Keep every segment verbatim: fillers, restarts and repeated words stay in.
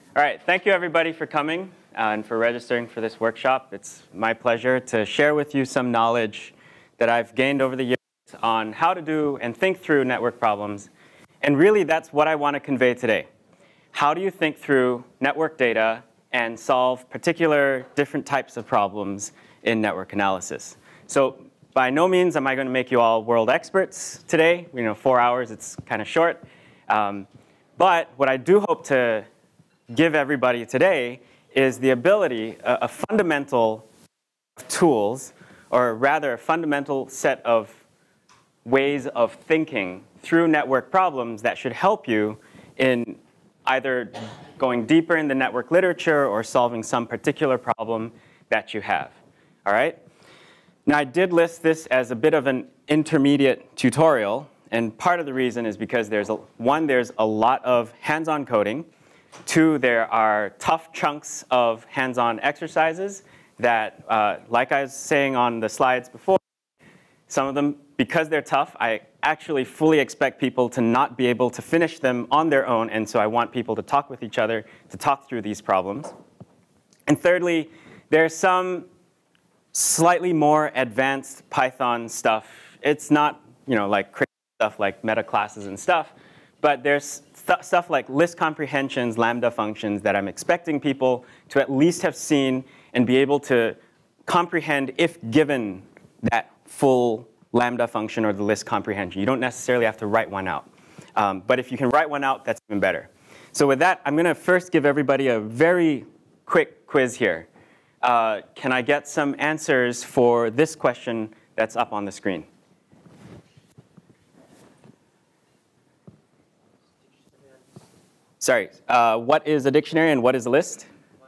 All right, thank you everybody for coming uh, and for registering for this workshop. It's my pleasure to share with you some knowledge that I've gained over the years on how to do and think through network problems. And really, that's what I want to convey today. How do you think through network data and solve particular different types of problems in network analysis? So by no means am I going to make you all world experts today. You know, four hours, it's kind of short. Um, but what I do hope to give everybody today is the ability, a, a fundamental tools, or rather a fundamental set of ways of thinking through network problems that should help you in either going deeper in the network literature or solving some particular problem that you have. All right? Now, I did list this as a bit of an intermediate tutorial, and part of the reason is because there's a, one, there's a lot of hands-on coding. Two, there are tough chunks of hands-on exercises that, uh, like I was saying on the slides before, some of them, because they're tough, I actually fully expect people to not be able to finish them on their own, and so I want people to talk with each other to talk through these problems. And thirdly, there's some slightly more advanced Python stuff. It's not, you know, like crazy stuff like meta classes and stuff, but there's st stuff like list comprehensions, lambda functions that I'm expecting people to at least have seen and be able to comprehend if given that full lambda function or the list comprehension. You don't necessarily have to write one out. Um, but if you can write one out, that's even better. So with that, I'm going to first give everybody a very quick quiz here. Uh, can I get some answers for this question that's up on the screen? Sorry, uh, what is a dictionary and what is a list?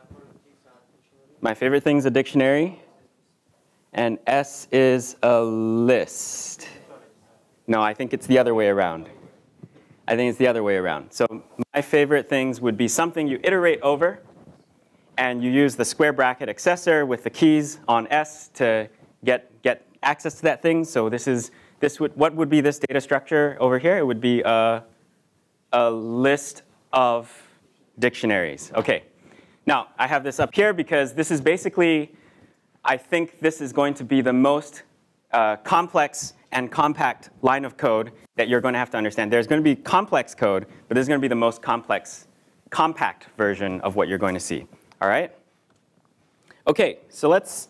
My favorite thing is a dictionary, and S is a list. No, I think it's the other way around. I think it's the other way around. So my favorite things would be something you iterate over, and you use the square bracket accessor with the keys on S to get, get access to that thing. So this is, this would, what would be this data structure over here? It would be a, a list of dictionaries. OK. Now, I have this up here because this is basically, I think this is going to be the most uh, complex and compact line of code that you're going to have to understand. There's going to be complex code, but this is going to be the most complex, compact version of what you're going to see. All right? OK, so let's,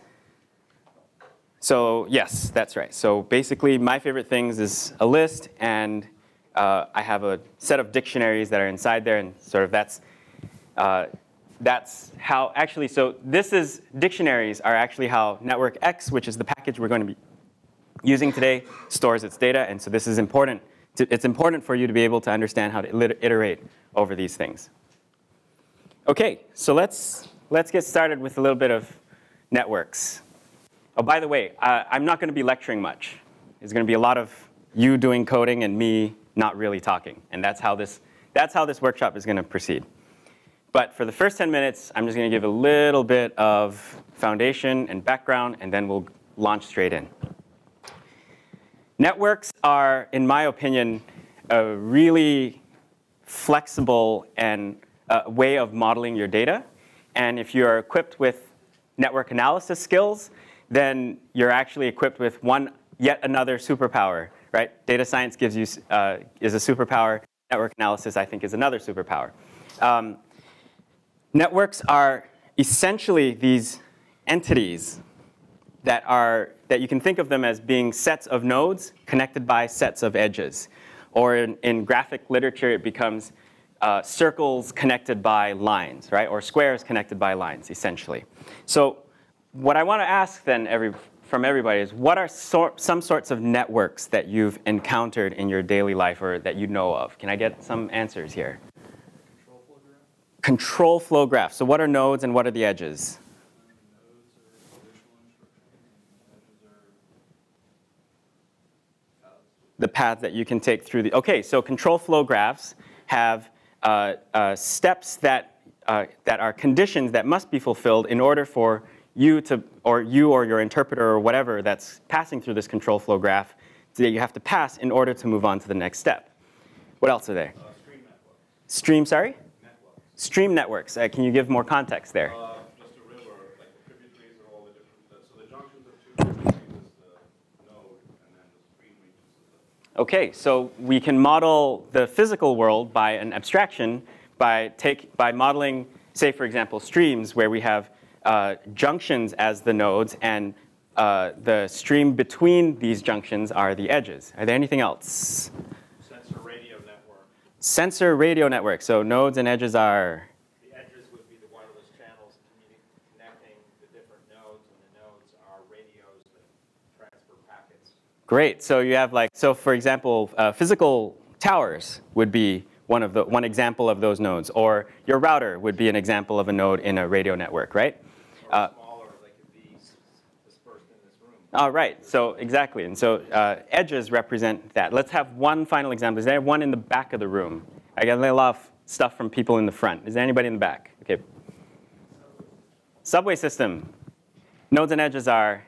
so yes, that's right. So basically, my favorite things is a list, and uh, I have a set of dictionaries that are inside there, and sort of that's, uh, that's how, actually, so this is, dictionaries are actually how networkx, which is the package we're going to be using today, stores its data. And so this is important. To, it's important for you to be able to understand how to iterate over these things. OK, so let's, let's get started with a little bit of networks. Oh, by the way, uh, I'm not going to be lecturing much. There's going to be a lot of you doing coding and me not really talking. And that's how this, that's how this workshop is going to proceed. But for the first ten minutes, I'm just going to give a little bit of foundation and background, and then we'll launch straight in. Networks are, in my opinion, a really flexible and uh, way of modeling your data. And if you're equipped with network analysis skills, then you're actually equipped with one yet another superpower. Right? Data science gives you uh, is a superpower. Network analysis, I think, is another superpower. Um, networks are essentially these entities that are that you can think of them as being sets of nodes connected by sets of edges, or in, in graphic literature, it becomes uh, circles connected by lines, right? Or squares connected by lines, essentially. So what I want to ask then, every. from everybody is, what are sor some sorts of networks that you've encountered in your daily life or that you know of? Can I get some answers here? Control flow graph. Control flow graph. So what are nodes and what are the edges? Nodes are conditional instructions, and edges are paths. The path that you can take through the, OK, so control flow graphs have uh, uh, steps that, uh, that are conditions that must be fulfilled in order for you to, or you or your interpreter or whatever that's passing through this control flow graph that you have to pass in order to move on to the next step. What else are there? Uh, stream networks. Stream, sorry? Networks. Stream networks, uh, can you give more context there? Uh, just a river, like the tributaries are all the different, uh, so the junctions of two tributaries is the node, and then the stream reaches is the... Okay, so we can model the physical world by an abstraction by, take, by modeling, say, for example, streams where we have uh, junctions as the nodes, and uh, the stream between these junctions are the edges. Are there anything else? Sensor radio network. Sensor radio network. So nodes and edges are? The edges would be the wireless channels connecting the different nodes, and the nodes are radios that transfer packets. Great. So you have like, so for example, uh, physical towers would be one of the one example of those nodes, or your router would be an example of a node in a radio network, right? Or smaller, they could be dispersed in this room. All right. So exactly. And so uh, edges represent that. Let's have one final example. Is there one in the back of the room? I got a lot of stuff from people in the front. Is there anybody in the back? Okay. Subway system. Nodes and edges are?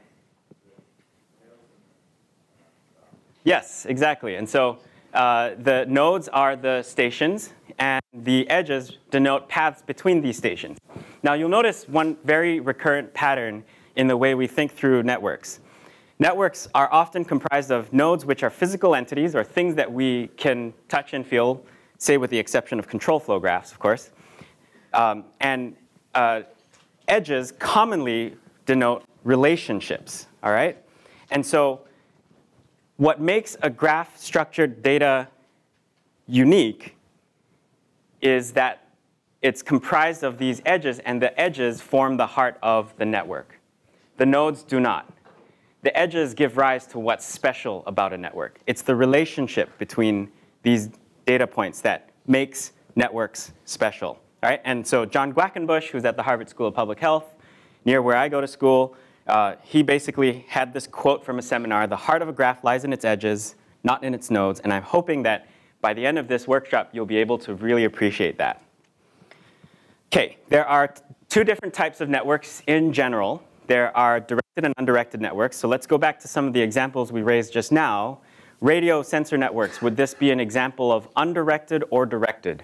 Yes, exactly. And so uh, the nodes are the stations, and the edges denote paths between these stations. Now, you'll notice one very recurrent pattern in the way we think through networks. Networks are often comprised of nodes which are physical entities, or things that we can touch and feel, say with the exception of control flow graphs, of course. Um, and uh, edges commonly denote relationships, all right? And so what makes a graph-structured data unique is that it's comprised of these edges, and the edges form the heart of the network. The nodes do not. The edges give rise to what's special about a network. It's the relationship between these data points that makes networks special. All right? And so John Quackenbush, who's at the Harvard School of Public Health, near where I go to school, Uh, he basically had this quote from a seminar: the heart of a graph lies in its edges, not in its nodes. And I'm hoping that by the end of this workshop, you'll be able to really appreciate that. OK, there are two different types of networks in general. There are directed and undirected networks. So let's go back to some of the examples we raised just now. Radio sensor networks, would this be an example of undirected or directed?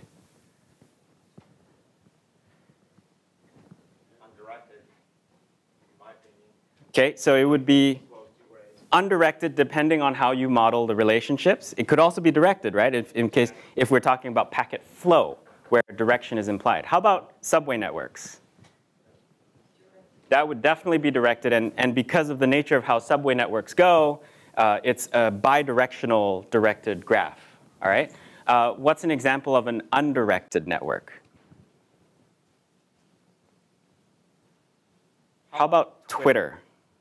OK, so it would be undirected depending on how you model the relationships. It could also be directed, right, if, in case if we're talking about packet flow, where direction is implied. How about subway networks? That would definitely be directed. And, and because of the nature of how subway networks go, uh, it's a bidirectional directed graph. All right? Uh, what's an example of an undirected network? How about Twitter?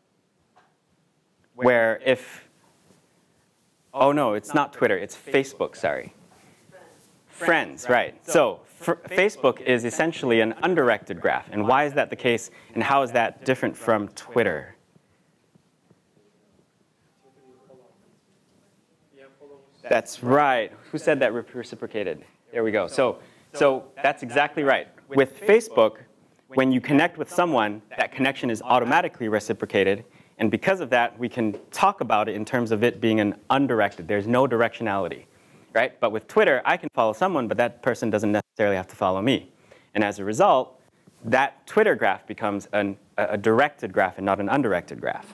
Where if, oh no, it's not Twitter, it's Facebook, sorry. Friends, right. So Facebook is essentially an undirected graph. And why is that the case? And how is that different from Twitter? That's right. Who said that reciprocated? There we go. So, so that's exactly right. With Facebook, when you connect with someone, that connection is automatically reciprocated. And because of that, we can talk about it in terms of it being an undirected. There's no directionality, right? But with Twitter, I can follow someone, but that person doesn't necessarily have to follow me. And as a result, that Twitter graph becomes an, a directed graph and not an undirected graph.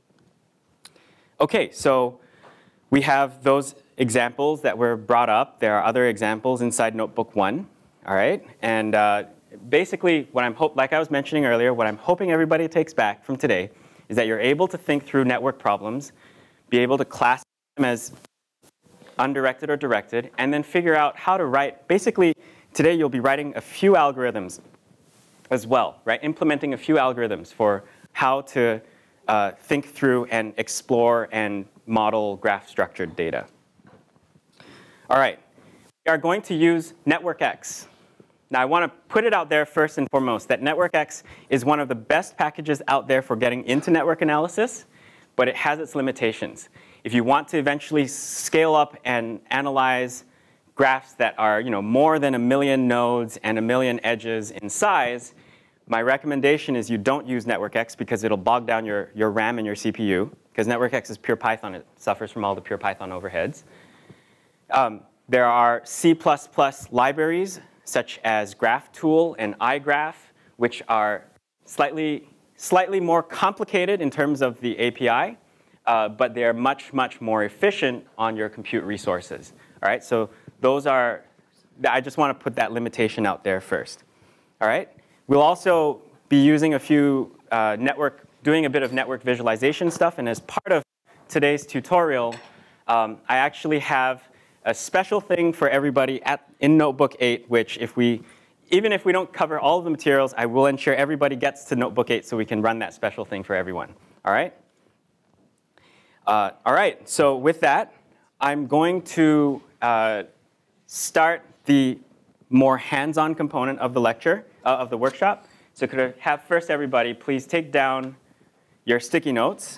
OK, so we have those examples that were brought up. There are other examples inside Notebook one, all right? And uh, basically, what I'm hope, like I was mentioning earlier, what I'm hoping everybody takes back from today is that you're able to think through network problems, be able to classify them as undirected or directed, and then figure out how to write. Basically, today you'll be writing a few algorithms as well, right? Implementing a few algorithms for how to uh, think through and explore and model graph-structured data. All right, we are going to use networkx. Now, I want to put it out there first and foremost that networkx is one of the best packages out there for getting into network analysis, but it has its limitations. If you want to eventually scale up and analyze graphs that are, you know, more than a million nodes and a million edges in size, my recommendation is you don't use networkx because it'll bog down your, your RAM and your C P U, because networkx is pure Python. It suffers from all the pure Python overheads. Um, there are C plus plus libraries such as GraphTool and iGraph, which are slightly, slightly more complicated in terms of the A P I, uh, but they're much, much more efficient on your compute resources. All right, so those are, I just want to put that limitation out there first. All right, we'll also be using a few uh, network, doing a bit of network visualization stuff, and as part of today's tutorial, um, I actually have a special thing for everybody at, in Notebook eight, which if we, even if we don't cover all of the materials, I will ensure everybody gets to Notebook eight so we can run that special thing for everyone. All right? Uh, all right, so with that, I'm going to uh, start the more hands-on component of the lecture, uh, of the workshop. So could I have first everybody please take down your sticky notes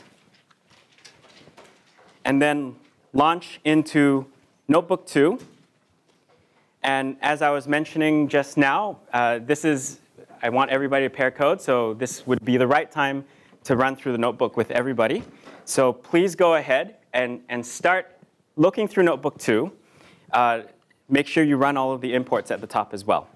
and then launch into Notebook two. And as I was mentioning just now, uh, this is, I want everybody to pair code, so this would be the right time to run through the notebook with everybody. So please go ahead and, and start looking through Notebook two. Uh, make sure you run all of the imports at the top as well.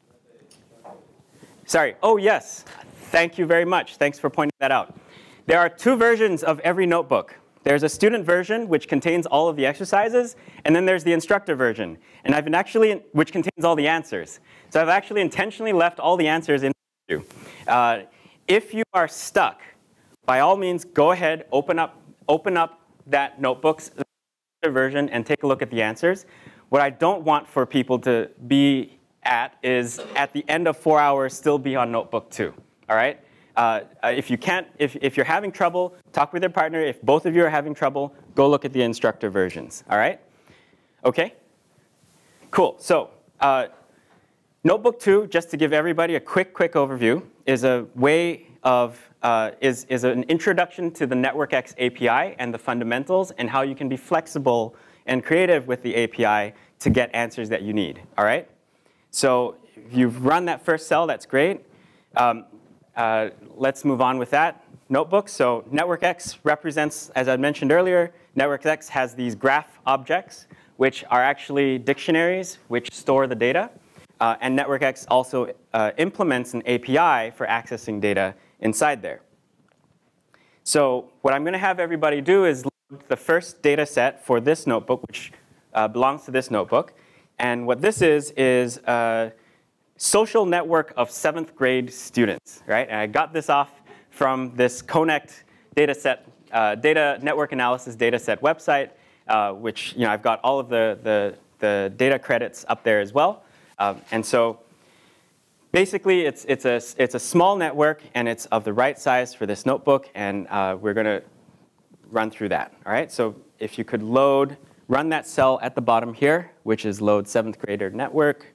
Sorry, oh yes, thank you very much. Thanks for pointing that out. There are two versions of every notebook. There's a student version, which contains all of the exercises, and then there's the instructor version, and I've been actually, which contains all the answers. So I've actually intentionally left all the answers in you. Uh, if you are stuck, by all means, go ahead, open up, open up that notebook's version, and take a look at the answers. What I don't want for people to be at is, at the end of four hours, still be on Notebook two. All right? Uh, if you can't, if, if you're having trouble, talk with your partner. If both of you are having trouble, go look at the instructor versions. All right? OK? Cool. So uh, Notebook two, just to give everybody a quick, quick overview, is a way of, uh, is, is an introduction to the networkx A P I and the fundamentals and how you can be flexible and creative with the A P I to get answers that you need. All right? So if you've run that first cell, that's great. Um, Uh, let's move on with that. Notebook. So networkx represents, as I mentioned earlier, networkx has these graph objects, which are actually dictionaries, which store the data. Uh, and networkx also uh, implements an A P I for accessing data inside there. So what I'm going to have everybody do is load the first data set for this notebook, which uh, belongs to this notebook. And what this is, is uh, social network of seventh grade students, right? And I got this off from this Connect data set, uh, data network analysis data set website, uh, which, you know, I've got all of the, the, the data credits up there as well. Um, and so basically, it's, it's, a, it's a small network, and it's of the right size for this notebook. And uh, we're going to run through that, all right? So if you could load, run that cell at the bottom here, which is load seventh grader network.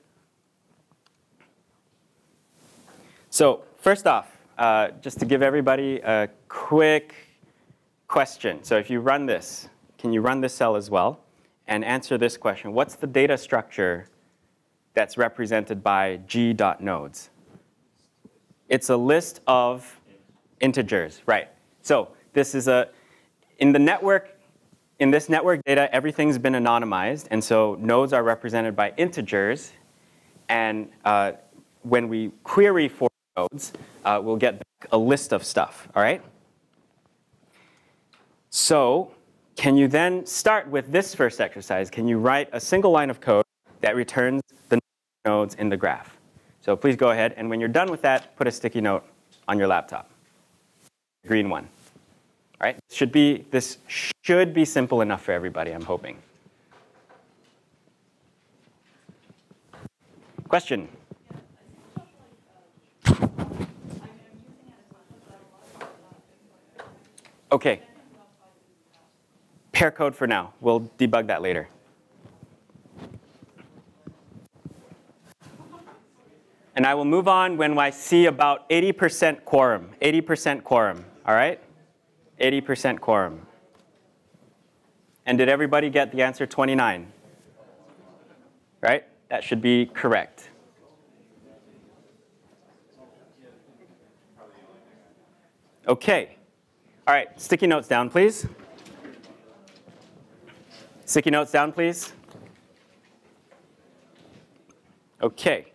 So first off, uh, just to give everybody a quick question. So if you run this, can you run this cell as well and answer this question? What's the data structure that's represented by g.nodes? It's a list of integers, right? So this is a, in the network, in this network data, everything's been anonymized. And so nodes are represented by integers. And uh, when we query for nodes, uh, we'll get back a list of stuff, all right? So can you then start with this first exercise? Can you write a single line of code that returns the nodes in the graph? So please go ahead, and when you're done with that, put a sticky note on your laptop, green one. All right? Should be, this should be simple enough for everybody, I'm hoping. Question? OK. Pair code for now. We'll debug that later. And I will move on when I see about eighty percent quorum. eighty percent quorum, all right? eighty percent quorum. And did everybody get the answer twenty-nine? Right? That should be correct. OK. All right, sticky notes down, please. Sticky notes down, please. OK.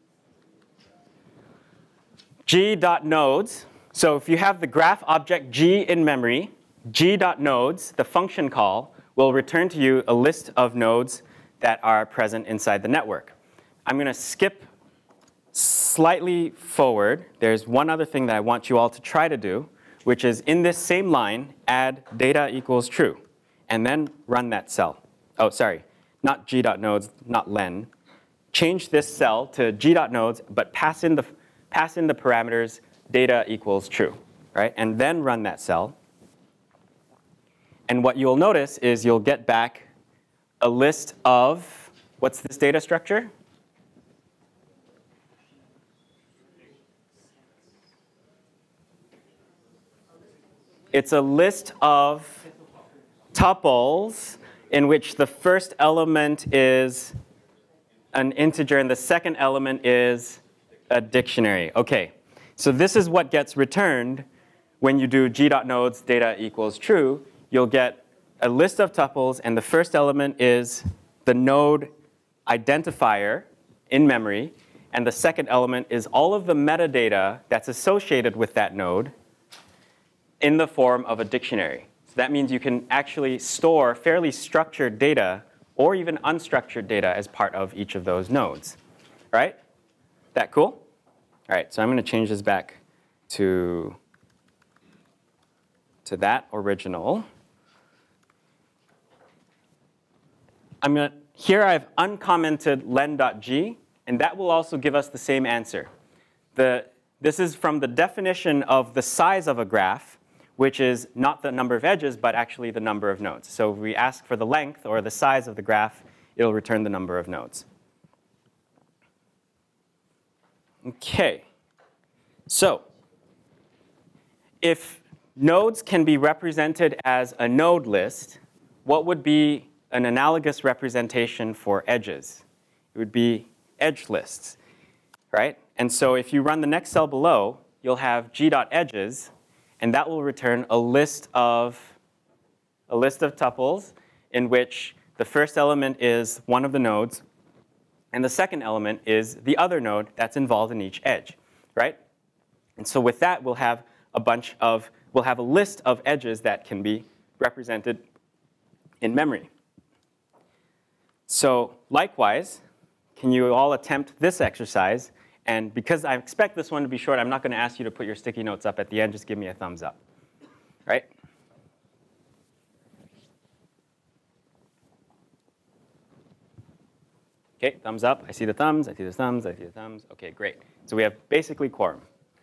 G.nodes. So if you have the graph object G in memory, G.nodes, the function call, will return to you a list of nodes that are present inside the network. I'm going to skip slightly forward. There's one other thing that I want you all to try to do, which is in this same line, add data equals true, and then run that cell. Oh, sorry, not G.nodes, not len. Change this cell to G.nodes, but pass in the, pass in the parameters data equals true, right? And then run that cell. And what you'll notice is you'll get back a list of, what's this data structure? It's a list of tuples in which the first element is an integer and the second element is a dictionary. OK, so this is what gets returned when you do G.nodes data equals true. You'll get a list of tuples, and the first element is the node identifier in memory, and the second element is all of the metadata that's associated with that node in the form of a dictionary. So that means you can actually store fairly structured data or even unstructured data as part of each of those nodes. All right? That cool? All right, so I'm going to change this back to, to that original. I'm going to, here I've uncommented len.g, and that will also give us the same answer. The, this is from the definition of the size of a graph, which is not the number of edges, but actually the number of nodes. So if we ask for the length or the size of the graph, it'll return the number of nodes. OK. So if nodes can be represented as a node list, what would be an analogous representation for edges? It would be edge lists, right? And so if you run the next cell below, you'll have g.edges. And that will return a list of a list of tuples in which the first element is one of the nodes, and the second element is the other node that's involved in each edge, right? And so with that, we'll have a bunch of we'll have a list of edges that can be represented in memory. So likewise, can you all attempt this exercise? And because I expect this one to be short, I'm not going to ask you to put your sticky notes up at the end. Just give me a thumbs up. Right? OK, thumbs up. I see the thumbs. I see the thumbs. I see the thumbs. OK, great. So we have basically quorum.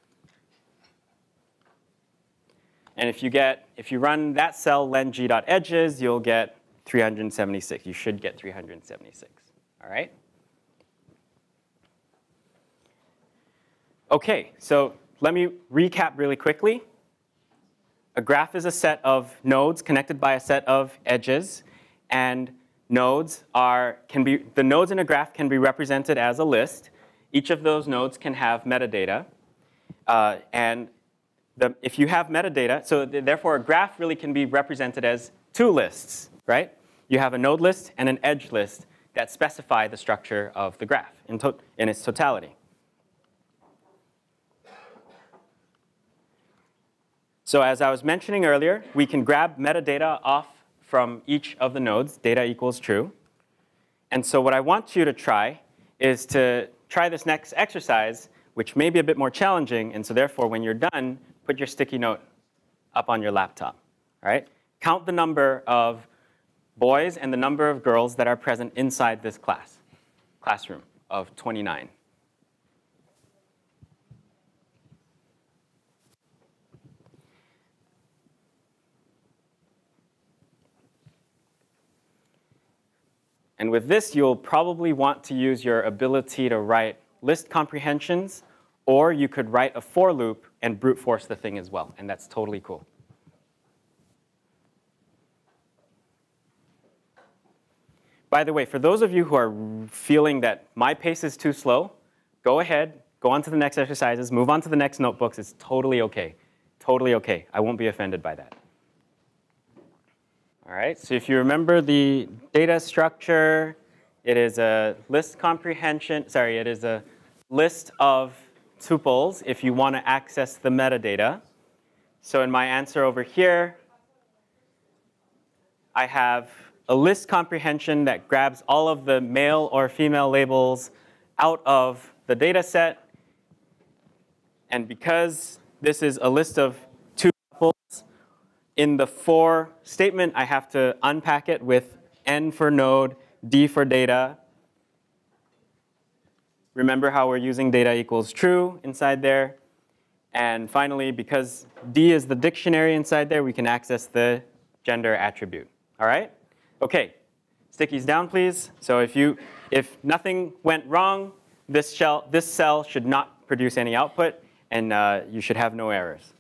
And if you get, if you run that cell len g.edges, you'll get three hundred seventy-six. You should get three hundred seventy-six. All right? OK, so let me recap really quickly. A graph is a set of nodes connected by a set of edges. And nodes are, can be, the nodes in a graph can be represented as a list. Each of those nodes can have metadata. Uh, and the, if you have metadata, so th therefore a graph really can be represented as two lists, right? You have a node list and an edge list that specify the structure of the graph in, to in its totality. So as I was mentioning earlier, we can grab metadata off from each of the nodes, data equals true. And so what I want you to try is to try this next exercise, which may be a bit more challenging. And so therefore, when you're done, put your sticky note up on your laptop. All right? Count the number of boys and the number of girls that are present inside this class, classroom of twenty-nine. And with this, you'll probably want to use your ability to write list comprehensions, or you could write a for loop and brute force the thing as well. And that's totally cool. By the way, for those of you who are feeling that my pace is too slow, go ahead, go on to the next exercises, move on to the next notebooks. It's totally OK. Totally OK. I won't be offended by that. All right, so if you remember the data structure, It is a list comprehension, sorry, it is a list of tuples if you want to access the metadata. So in my answer over here, I have a list comprehension that grabs all of the male or female labels out of the data set. And because this is a list of two tuples, in the for statement, I have to unpack it with N for node, D for data. Remember how we're using data equals true inside there. And finally, because D is the dictionary inside there, we can access the gender attribute. All right? OK, stickies down, please. So if, you, if nothing went wrong, this, shell, this cell should not produce any output, and uh, you should have no errors.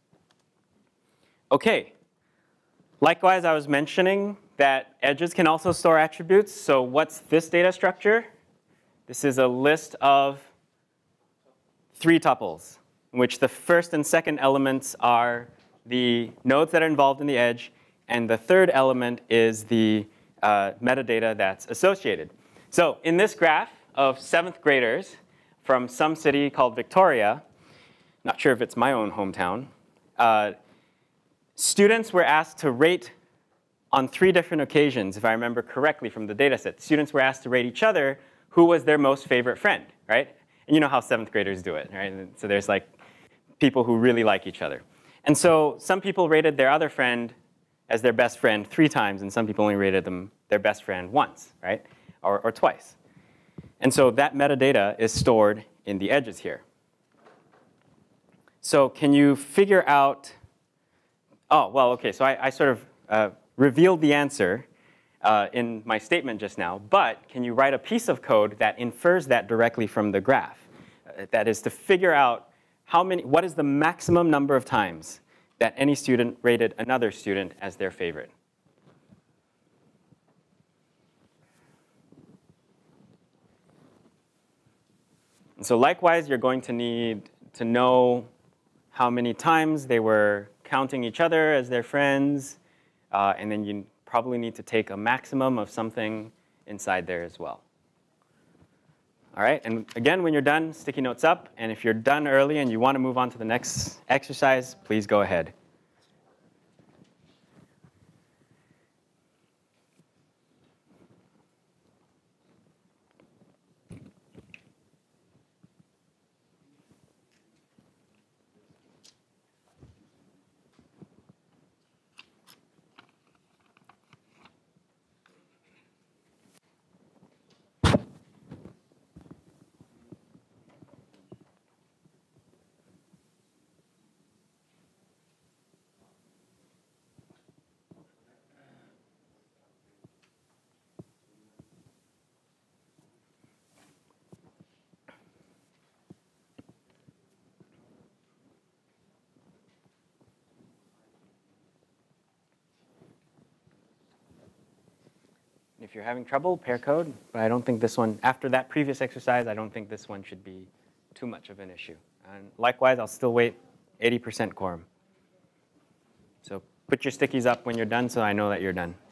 OK, likewise, I was mentioning that edges can also store attributes. So what's this data structure? This is a list of three tuples, in which the first and second elements are the nodes that are involved in the edge, and the third element is the uh, metadata that's associated. So in this graph of seventh graders from some city called Victoria, not sure if it's my own hometown, uh, students were asked to rate on three different occasions, if I remember correctly from the data set. Students were asked to rate each other who was their most favorite friend, right? And you know how seventh graders do it, right? And so there's like people who really like each other. And so some people rated their other friend as their best friend three times, and some people only rated them their best friend once, right? Or, or twice. And so that metadata is stored in the edges here. So can you figure out, oh, well, OK, so I, I sort of uh, revealed the answer uh, in my statement just now. But can you write a piece of code that infers that directly from the graph? Uh, that is to figure out how many, what is the maximum number of times that any student rated another student as their favorite? And so likewise, you're going to need to know how many times they were counting each other as their friends. Uh, and then you probably need to take a maximum of something inside there as well. All right, and again, when you're done, sticky notes up. And if you're done early and you want to move on to the next exercise, please go ahead. If you're having trouble, pair code. But I don't think this one, after that previous exercise, I don't think this one should be too much of an issue. And likewise, I'll still wait eighty percent quorum. So put your stickies up when you're done so I know that you're done.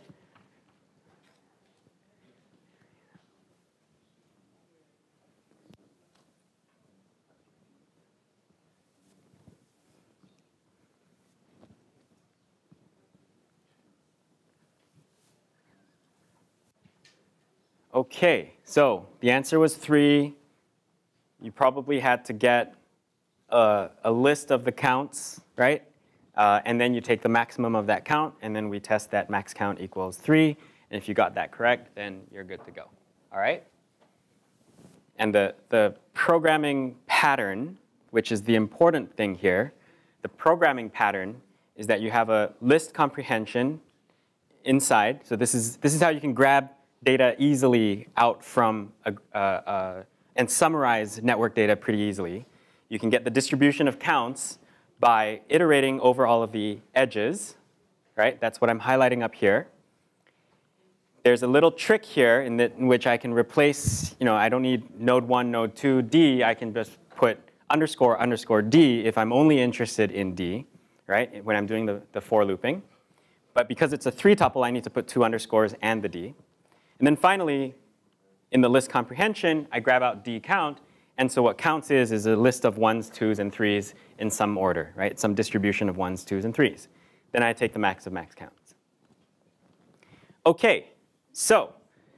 OK, so the answer was three. You probably had to get a, a list of the counts, right? Uh, and then you take the maximum of that count, and then we test that max count equals three. And if you got that correct, then you're good to go. All right? And the, the programming pattern, which is the important thing here, the programming pattern is that you have a list comprehension inside. So this is, this is how you can grab data easily out from a, uh, uh, and summarize network data pretty easily. You can get the distribution of counts by iterating over all of the edges, right? That's what I'm highlighting up here. There's a little trick here in, that, in which I can replace, you know, I don't need node one, node two, D. I can just put underscore, underscore D if I'm only interested in D, right, when I'm doing the, the for looping. But because it's a three tuple, I need to put two underscores and the D. And then finally, in the list comprehension, I grab out dcount. And so what counts is, is a list of ones, twos, and threes in some order, right? Some distribution of ones, twos, and threes. Then I take the max of max counts. OK, so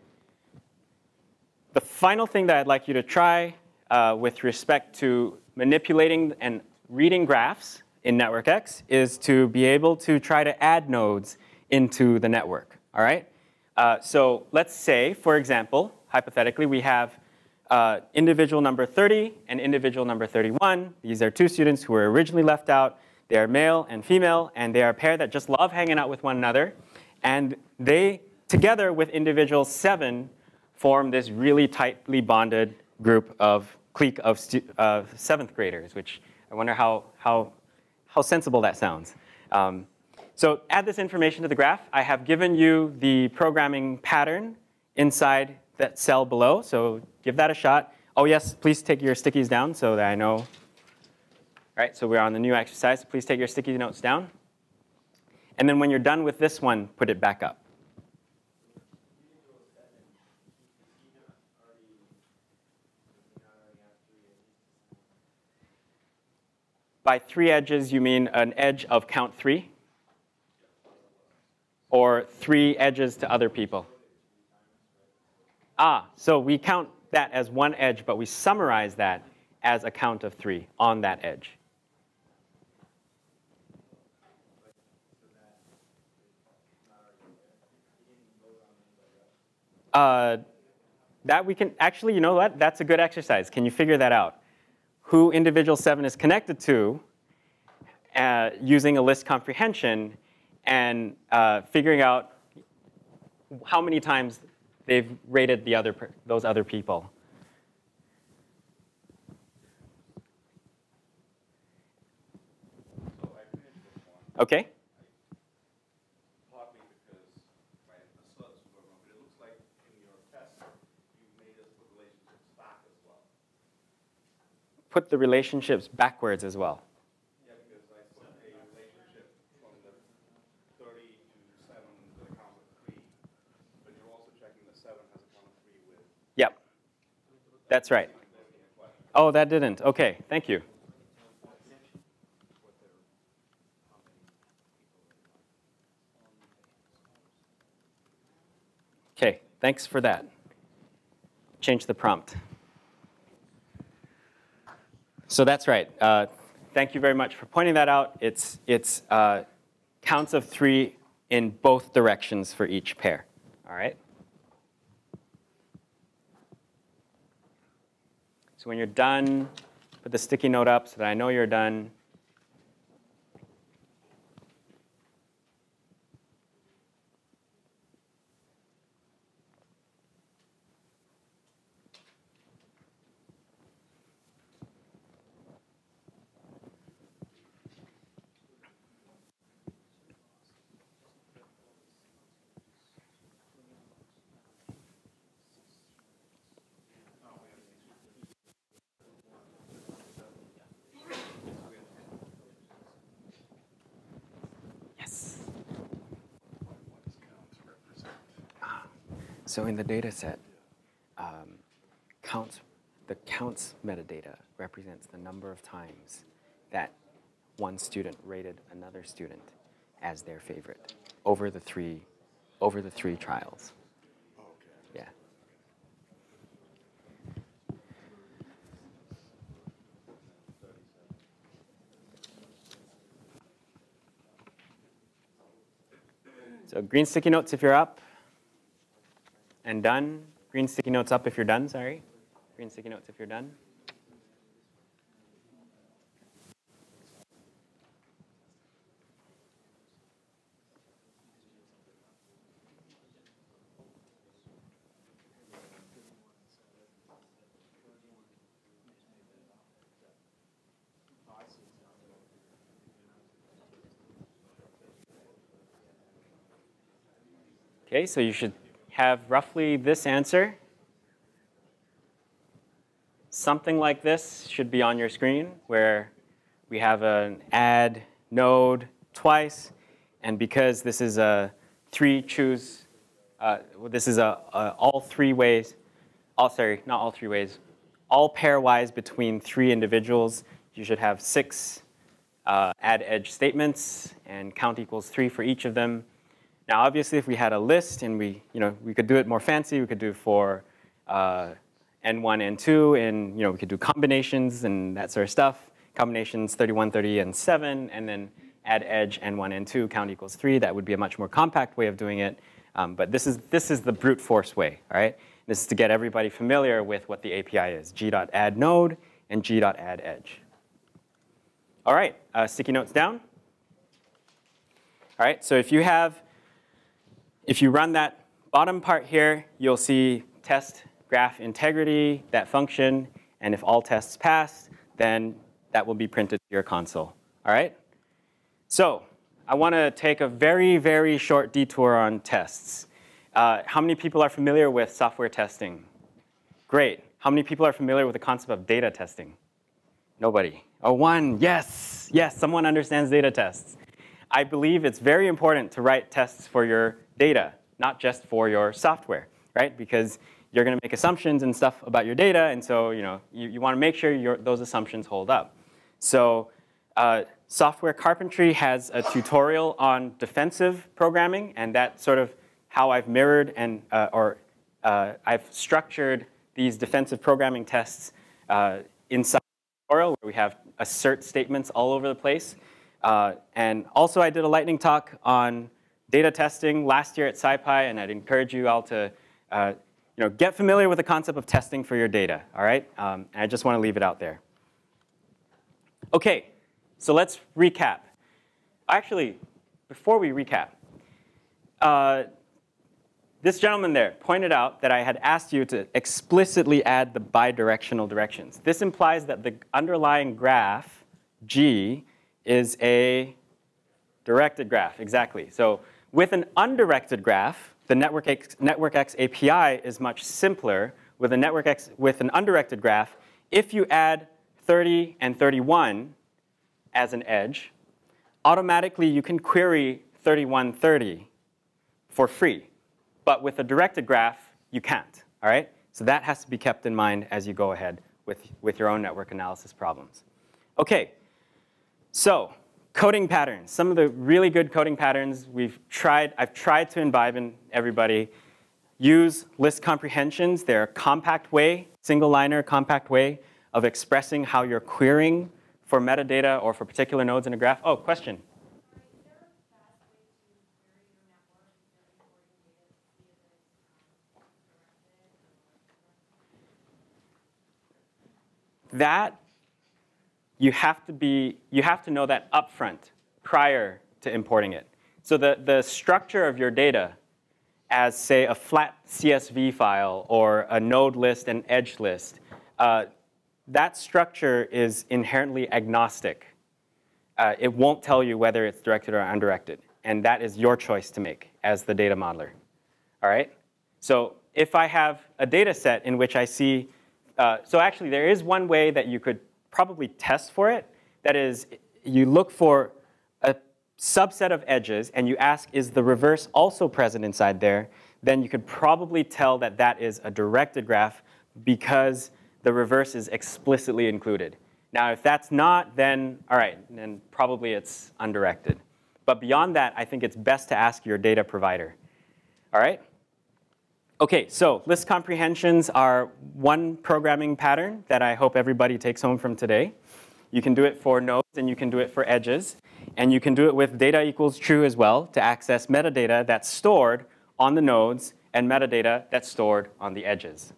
the final thing that I'd like you to try uh, with respect to manipulating and reading graphs in networkx is to be able to try to add nodes into the network. All right? Uh, so let's say, for example, hypothetically, we have uh, individual number thirty and individual number thirty-one. These are two students who were originally left out. They are male and female, and they are a pair that just love hanging out with one another. And they, together with individual seven, form this really tightly bonded group of clique of uh, seventh graders, which I wonder how, how, how sensible that sounds. Um, so add this information to the graph. I have given you the programming pattern inside that cell below, so give that a shot. Oh, yes, please take your stickies down so that I know. All right, so we're on the new exercise. So please take your sticky notes down. And then when you're done with this one, put it back up. By three edges, you mean an edge of count three? Or three edges to other people? Ah, so we count that as one edge, but we summarize that as a count of three on that edge. Uh, that we can, actually, you know what? That's a good exercise. Can you figure that out? Who individual seven is connected to uh, using a list comprehension and uh, figuring out how many times they've rated the other, those other people. OK? Put the relationships backwards as well. Yeah, because I put a relationship from the thirty to seven with a count of three, but you're also checking the seven has a count of three with. Yep, that's right. Oh, that didn't. OK, thank you. OK, thanks for that. Change the prompt. So that's right. Uh, thank you very much for pointing that out. It's, it's uh, counts of three in both directions for each pair. All right? So when you're done, put the sticky note up so that I know you're done. So in the data set, um, counts, the counts metadata represents the number of times that one student rated another student as their favorite over the three, over the three trials. Oh, okay. Yeah. So green sticky notes if you're up. And done. Green sticky notes up if you're done, sorry. Green sticky notes if you're done. OK, so you should have roughly this answer. Something like this should be on your screen, where we have an add node twice. And because this is a three choose, uh, this is a, a all three ways all, sorry, not all three ways, all pairwise between three individuals. You should have six uh, add edge statements and count equals three for each of them. Now, obviously, if we had a list and we, you know, we could do it more fancy, we could do for uh, N one, N two, and you know, we could do combinations and that sort of stuff. Combinations thirty-one, thirty, and seven, and then add edge N one, N two, count equals three. That would be a much more compact way of doing it. Um, but this is, this is the brute force way, all right? This is to get everybody familiar with what the A P I is, g.addNode and g.addEdge. All right, uh, sticky notes down. All right, so if you have, if you run that bottom part here, you'll see test graph integrity, that function, and if all tests pass, then that will be printed to your console, all right? So I want to take a very, very short detour on tests. Uh, how many people are familiar with software testing? Great. How many people are familiar with the concept of data testing? Nobody. Oh, one. Yes. Yes, someone understands data tests. I believe it's very important to write tests for your data, not just for your software, right? Because you're going to make assumptions and stuff about your data, and so you know you, you want to make sure your, those assumptions hold up. So uh, Software Carpentry has a tutorial on defensive programming, and that's sort of how I've mirrored and uh, or uh, I've structured these defensive programming tests uh, inside the tutorial, where we have assert statements all over the place. Uh, and also, I did a lightning talk on data testing last year at SciPy, and I'd encourage you all to uh, you know, get familiar with the concept of testing for your data, all right? Um, and I just want to leave it out there. OK, so let's recap. Actually, before we recap, uh, this gentleman there pointed out that I had asked you to explicitly add the bidirectional directions. This implies that the underlying graph, G, is a directed graph, exactly. So with an undirected graph, the networkx, networkx A P I is much simpler. With a networkx with an undirected graph, if you add thirty and thirty-one as an edge, automatically you can query thirty-one thirty for free. But with a directed graph, you can't, all right? So that has to be kept in mind as you go ahead with, with your own network analysis problems. OK, so coding patterns. Some of the really good coding patterns we've tried, I've tried to imbibe in everybody. Use list comprehensions. They're a compact way, single-liner compact way of expressing how you're querying for metadata or for particular nodes in a graph. Oh, question? That you have to be, you have to know that upfront prior to importing it. So the, the structure of your data as, say, a flat C S V file or a node list and edge list, uh, that structure is inherently agnostic. Uh, it won't tell you whether it's directed or undirected. And that is your choice to make as the data modeler. All right? So if I have a data set in which I see, uh, so actually there is one way that you could probably test for it. That is, you look for a subset of edges, and you ask, is the reverse also present inside there? Then you could probably tell that that is a directed graph because the reverse is explicitly included. Now, if that's not, then all right, then probably it's undirected. But beyond that, I think it's best to ask your data provider. All right? OK, so list comprehensions are one programming pattern that I hope everybody takes home from today. You can do it for nodes, and you can do it for edges. And you can do it with data equals true as well to access metadata that's stored on the nodes and metadata that's stored on the edges.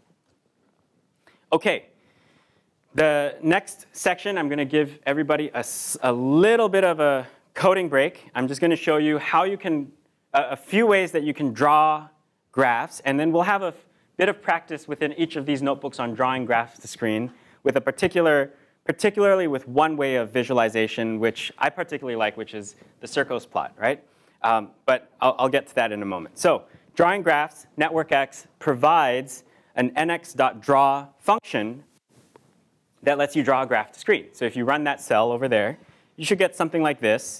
OK, the next section, I'm going to give everybody a, a little bit of a coding break. I'm just going to show you how you can, a, a few ways that you can draw graphs, and then we'll have a bit of practice within each of these notebooks on drawing graphs to screen with a particular, particularly with one way of visualization, which I particularly like, which is the Circos plot, right? Um, but I'll, I'll get to that in a moment. So drawing graphs, networkx provides an nx.draw function that lets you draw a graph to screen. So if you run that cell over there, you should get something like this.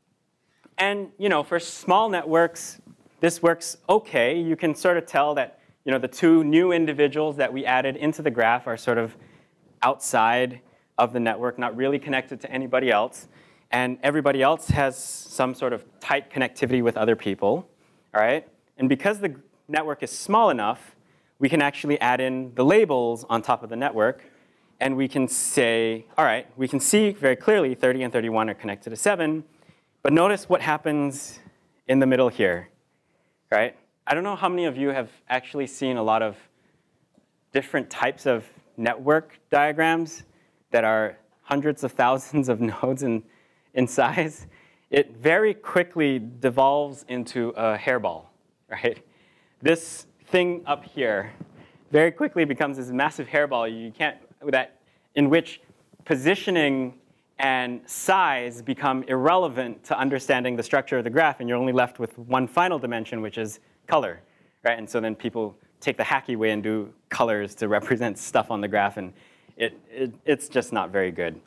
And you know, for small networks, this works OK. You can sort of tell that you know, the two new individuals that we added into the graph are sort of outside of the network, not really connected to anybody else. And everybody else has some sort of tight connectivity with other people, all right? And because the network is small enough, we can actually add in the labels on top of the network. And we can say, all right, we can see very clearly thirty and thirty-one are connected to seven. But notice what happens in the middle here, right? I don't know how many of you have actually seen a lot of different types of network diagrams that are hundreds of thousands of nodes in, in size. It very quickly devolves into a hairball, right? This thing up here very quickly becomes this massive hairball you can't, that, in which positioning and size become irrelevant to understanding the structure of the graph, and you're only left with one final dimension, which is color, right? And so then people take the hacky way and do colors to represent stuff on the graph, and it, it, it's just not very good.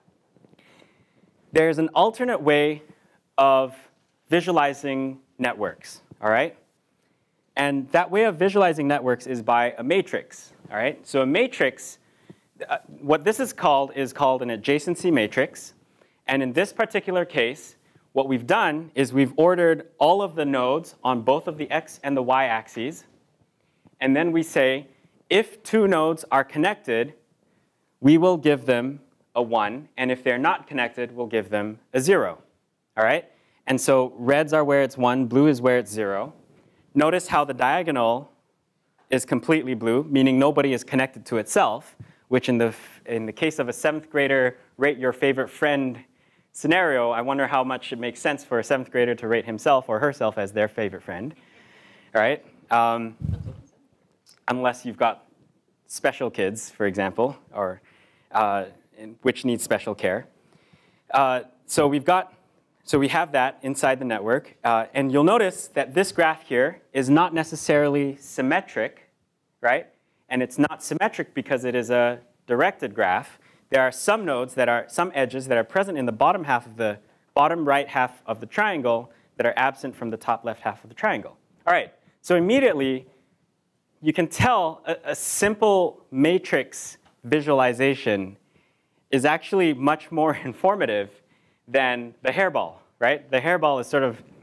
There's an alternate way of visualizing networks, all right? And that way of visualizing networks is by a matrix, all right? So a matrix, uh, what this is called is called an adjacency matrix. And in this particular case, what we've done is we've ordered all of the nodes on both of the x and the y axes. And then we say, if two nodes are connected, we will give them a one. And if they're not connected, we'll give them a zero, all right? And so reds are where it's one, blue is where it's zero. Notice how the diagonal is completely blue, meaning nobody is connected to itself, which in the, in the case of a seventh grader rate your favorite friend scenario, I wonder how much it makes sense for a seventh grader to rate himself or herself as their favorite friend, all right? Um, unless you've got special kids, for example, or uh, in, which need special care. Uh, so we've got, so we have that inside the network. Uh, and you'll notice that this graph here is not necessarily symmetric, right? And it's not symmetric because it is a directed graph. There are some nodes that are, some edges that are present in the bottom half of the, bottom right half of the triangle that are absent from the top left half of the triangle. All right, so immediately, you can tell a, a simple matrix visualization is actually much more informative than the hairball, right? The hairball is sort of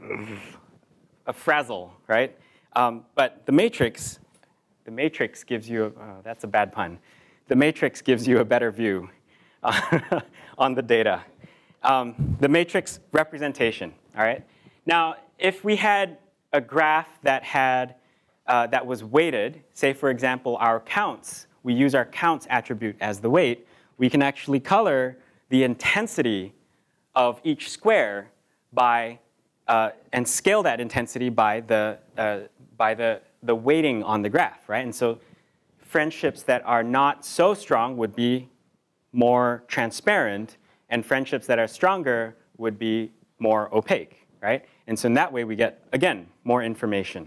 a frazzle, right? Um, but the matrix, the matrix gives you, a, oh, that's a bad pun. The matrix gives you a better view uh, on the data. Um, the matrix representation, all right? Now, if we had a graph that had, uh, that was weighted, say for example, our counts, we use our counts attribute as the weight, we can actually color the intensity of each square by, uh, and scale that intensity by the, uh, by the, the weighting on the graph, right? And so friendships that are not so strong would be more transparent, and friendships that are stronger would be more opaque, right? And so in that way, we get, again, more information.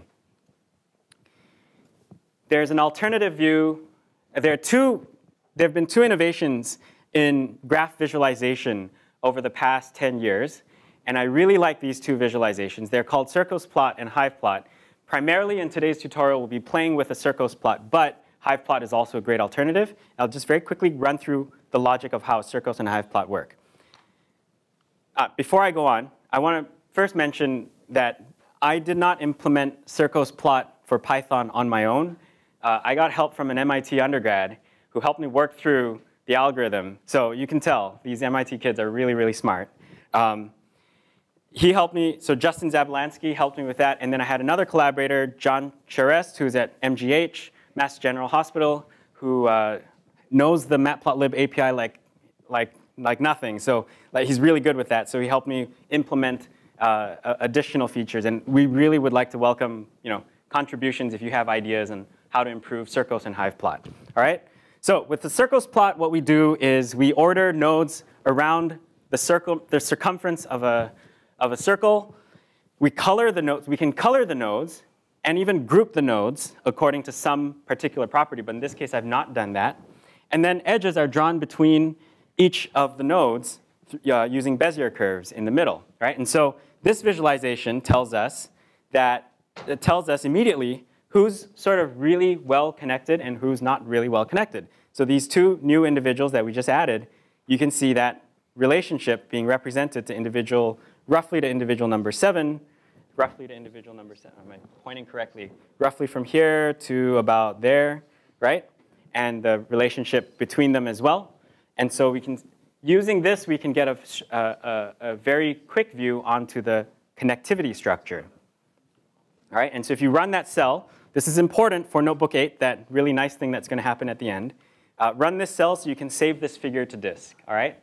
There's an alternative view. There are two, there have been two innovations in graph visualization over the past ten years. And I really like these two visualizations. They're called Circos plot and Hive plot. Primarily in today's tutorial, we'll be playing with a Circos plot, but Hive plot is also a great alternative. I'll just very quickly run through the logic of how Circos and Hive plot work. Uh, before I go on, I want to first mention that I did not implement Circos plot for Python on my own. Uh, I got help from an M I T undergrad who helped me work through the algorithm. So you can tell these M I T kids are really, really smart. Um, he helped me, so Justin Zablansky helped me with that. And then I had another collaborator, John Charest, who's at M G H, Mass General Hospital, who uh, knows the matplotlib A P I like, like, like nothing. So like, he's really good with that. So he helped me implement uh, additional features. And we really would like to welcome, you know, contributions if you have ideas on how to improve Circos and Hive plot. All right? So with the Circos plot, what we do is we order nodes around the circle, the circumference of a, of a circle. We color the nodes. We can color the nodes and even group the nodes according to some particular property. But in this case, I've not done that. And then edges are drawn between each of the nodes uh, using Bezier curves in the middle, right? And so this visualization tells us that it tells us immediately who's sort of really well connected and who's not really well connected. So these two new individuals that we just added, you can see that relationship being represented to individual, roughly to individual number seven, roughly to individual number seven, am I pointing correctly? Roughly from here to about there, right? And the relationship between them as well. And so we can, using this, we can get a, a, a very quick view onto the connectivity structure. All right, and so if you run that cell, this is important for notebook eight, that really nice thing that's going to happen at the end. Uh, run this cell so you can save this figure to disk, all right?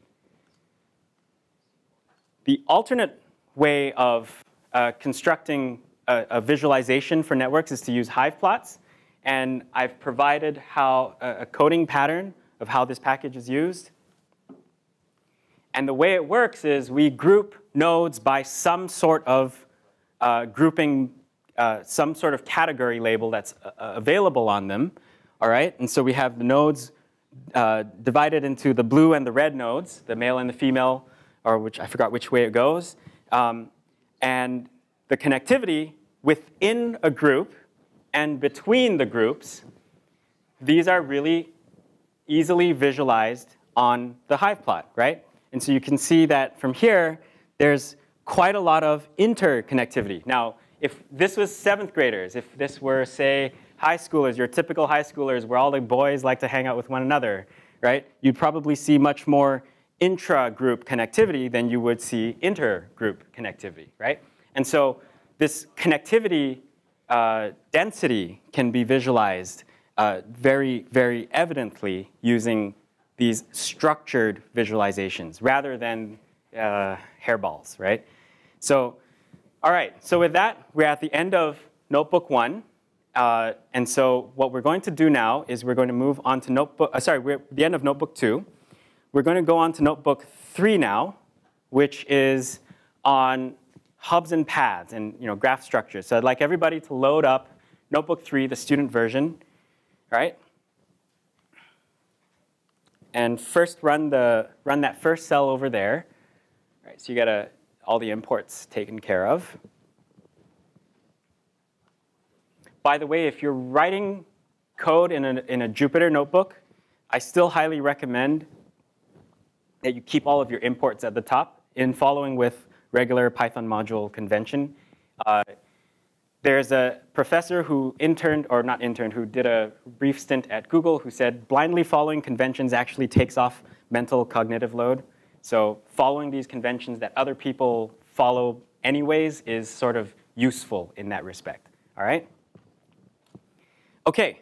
The alternate way of uh, constructing a, a visualization for networks is to use hive plots. And I've provided how a, a coding pattern of how this package is used. And the way it works is we group nodes by some sort of uh, grouping, uh, some sort of category label that's uh, available on them. All right? And so we have the nodes uh, divided into the blue and the red nodes, the male and the female, or which I forgot which way it goes. Um, and the connectivity within a group and between the groups, these are really easily visualized on the hive plot, right? And so you can see that from here, there's quite a lot of interconnectivity. Now, if this was seventh graders, if this were, say, high schoolers, your typical high schoolers where all the boys like to hang out with one another, right? You'd probably see much more intra-group connectivity than you would see inter-group connectivity, right? And so this connectivity uh, density can be visualized uh, very, very evidently using these structured visualizations rather than uh, hairballs, right? So, all right, so with that, we're at the end of notebook one. Uh, and so what we're going to do now is we're going to move on to notebook, uh, sorry, we're at the end of notebook two. We're going to go on to notebook three now, which is on hubs and paths and you know, graph structures. So I'd like everybody to load up notebook three, the student version, right? And first run, the, run that first cell over there. All right, so you got a, all the imports taken care of. By the way, if you're writing code in a, in a Jupyter notebook, I still highly recommend that you keep all of your imports at the top in following with regular Python module convention. Uh, there's a professor who interned, or not interned, who did a brief stint at Google who said blindly following conventions actually takes off mental cognitive load. So following these conventions that other people follow anyways is sort of useful in that respect, all right? OK.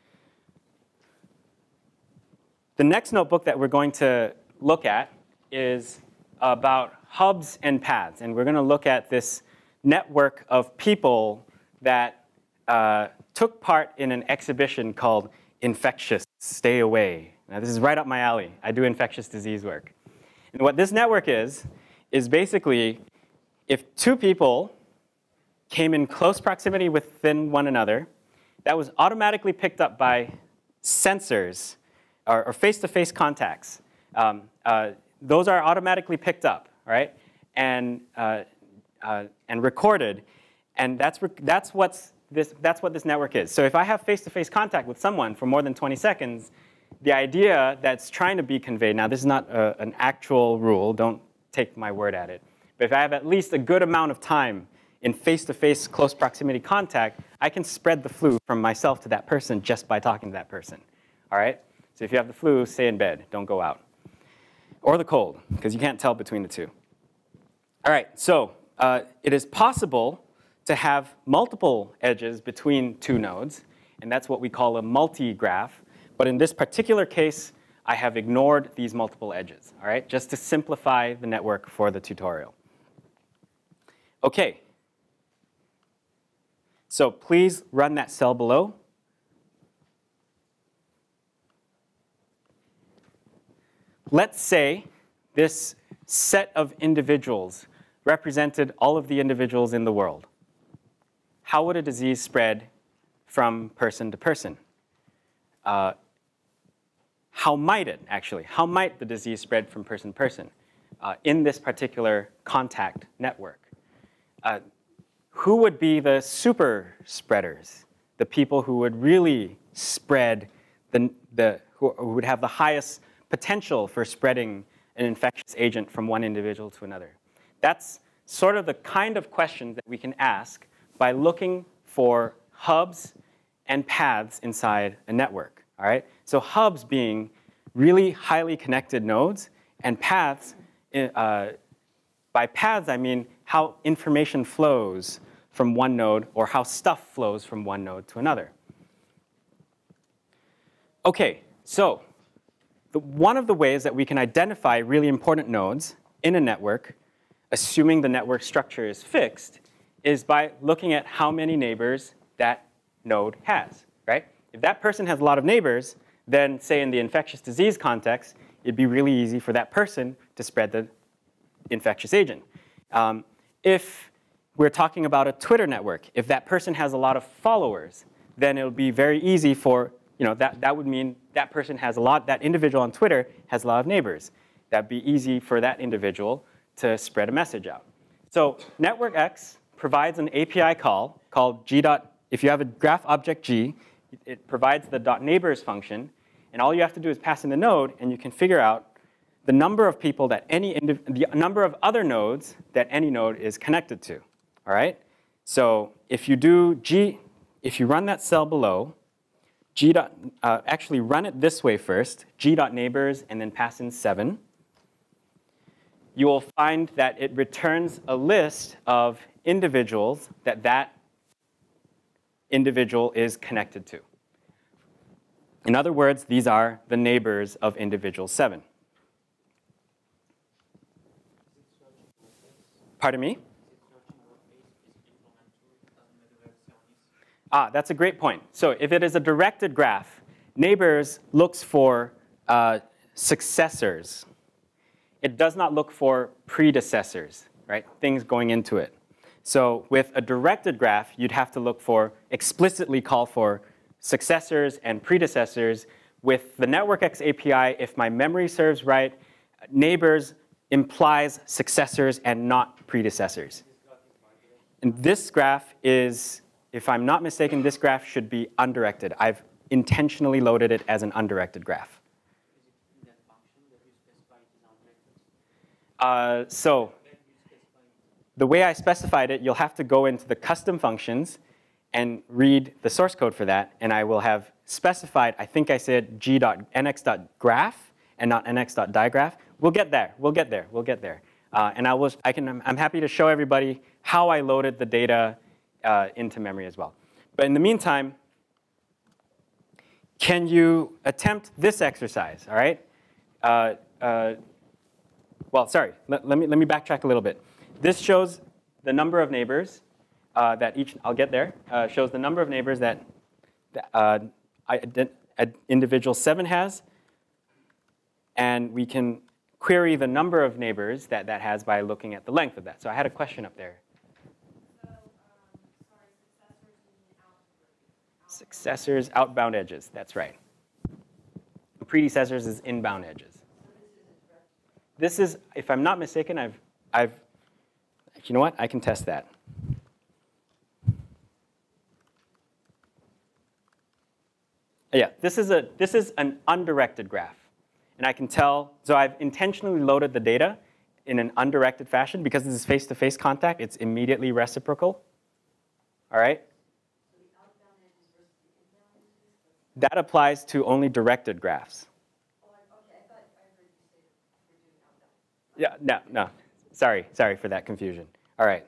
The next notebook that we're going to look at is about hubs and paths. And we're going to look at this network of people that uh, took part in an exhibition called Infectious, Stay Away. Now, this is right up my alley. I do infectious disease work. And what this network is, is basically if two people came in close proximity within one another, that was automatically picked up by sensors or face-to-face contacts. Um, uh, those are automatically picked up, right, and uh, uh, and recorded, and that's that's what's this that's what this network is. So if I have face-to-face contact with someone for more than twenty seconds, the idea that's trying to be conveyed. Now, this is not a, an actual rule. Don't take my word at it. But if I have at least a good amount of time in face-to-face close proximity contact, I can spread the flu from myself to that person just by talking to that person. All right. So if you have the flu, stay in bed. Don't go out. Or the cold, because you can't tell between the two. All right, so uh, it is possible to have multiple edges between two nodes, and that's what we call a multi-graph. But in this particular case, I have ignored these multiple edges, all right, just to simplify the network for the tutorial. OK. So please run that cell below. Let's say this set of individuals represented all of the individuals in the world. How would a disease spread from person to person? Uh, how might it, actually? How might the disease spread from person to person uh, in this particular contact network? Uh, who would be the super spreaders? the people who would really spread, the, the, who would have the highest potential for spreading an infectious agent from one individual to another. That's sort of the kind of questions that we can ask by looking for hubs and paths inside a network. All right? So hubs being really highly connected nodes, and paths, uh, by paths I mean how information flows from one node, or how stuff flows from one node to another. OK, so the, one of the ways that we can identify really important nodes in a network, assuming the network structure is fixed, is by looking at how many neighbors that node has, right? If that person has a lot of neighbors, then say in the infectious disease context, it'd be really easy for that person to spread the infectious agent. Um, if we're talking about a Twitter network, if that person has a lot of followers, then it'll be very easy for, you know, that, that would mean that person has a lot, that individual on Twitter has a lot of neighbors. That'd be easy for that individual to spread a message out. So networkx provides an A P I call called g. If you have a graph object G, it provides the .neighbors function. And all you have to do is pass in the node, and you can figure out the number of people that any, the number of other nodes that any node is connected to. All right? So if you do G, if you run that cell below, G dot, uh, actually run it this way first, g.neighbors, and then pass in seven, you will find that it returns a list of individuals that that individual is connected to. In other words, these are the neighbors of individual seven. Pardon me? Ah, that's a great point. So if it is a directed graph, neighbors looks for uh, successors. It does not look for predecessors, right? Things going into it. So with a directed graph, you'd have to look for, explicitly call for successors and predecessors. With the networkx A P I, if my memory serves right, neighbors implies successors and not predecessors. And this graph is, if I'm not mistaken, this graph should be undirected. I've intentionally loaded it as an undirected graph. Uh, so the way I specified it, you'll have to go into the custom functions and read the source code for that. And I will have specified, I think I said g.nx.graph and not nx.digraph. We'll get there. We'll get there. We'll get there. Uh, and I will, I can, I'm happy to show everybody how I loaded the data uh, into memory as well. But in the meantime, can you attempt this exercise? All right. Uh, uh, well, sorry. Let, let me let me backtrack a little bit. This shows the number of neighbors uh, that each. I'll get there. Uh, shows the number of neighbors that, that uh, I, uh, individual seven has, and we can query the number of neighbors that that has by looking at the length of that. So I had a question up there. So, um, sorry, successors, Successors, outbound edges. That's right. Predecessors is inbound edges. This is, if I'm not mistaken, I've, I've, you know what? I can test that. Yeah, this is a, this is an undirected graph. And I can tell, so I've intentionally loaded the data in an undirected fashion because this is face-to-face contact. It's immediately reciprocal. All right? So the outbound edges versus the inbound edges? That applies to only directed graphs. Oh, okay. I thought I heard you say you're doing outbound. Yeah, no, no. Sorry, sorry for that confusion. All right.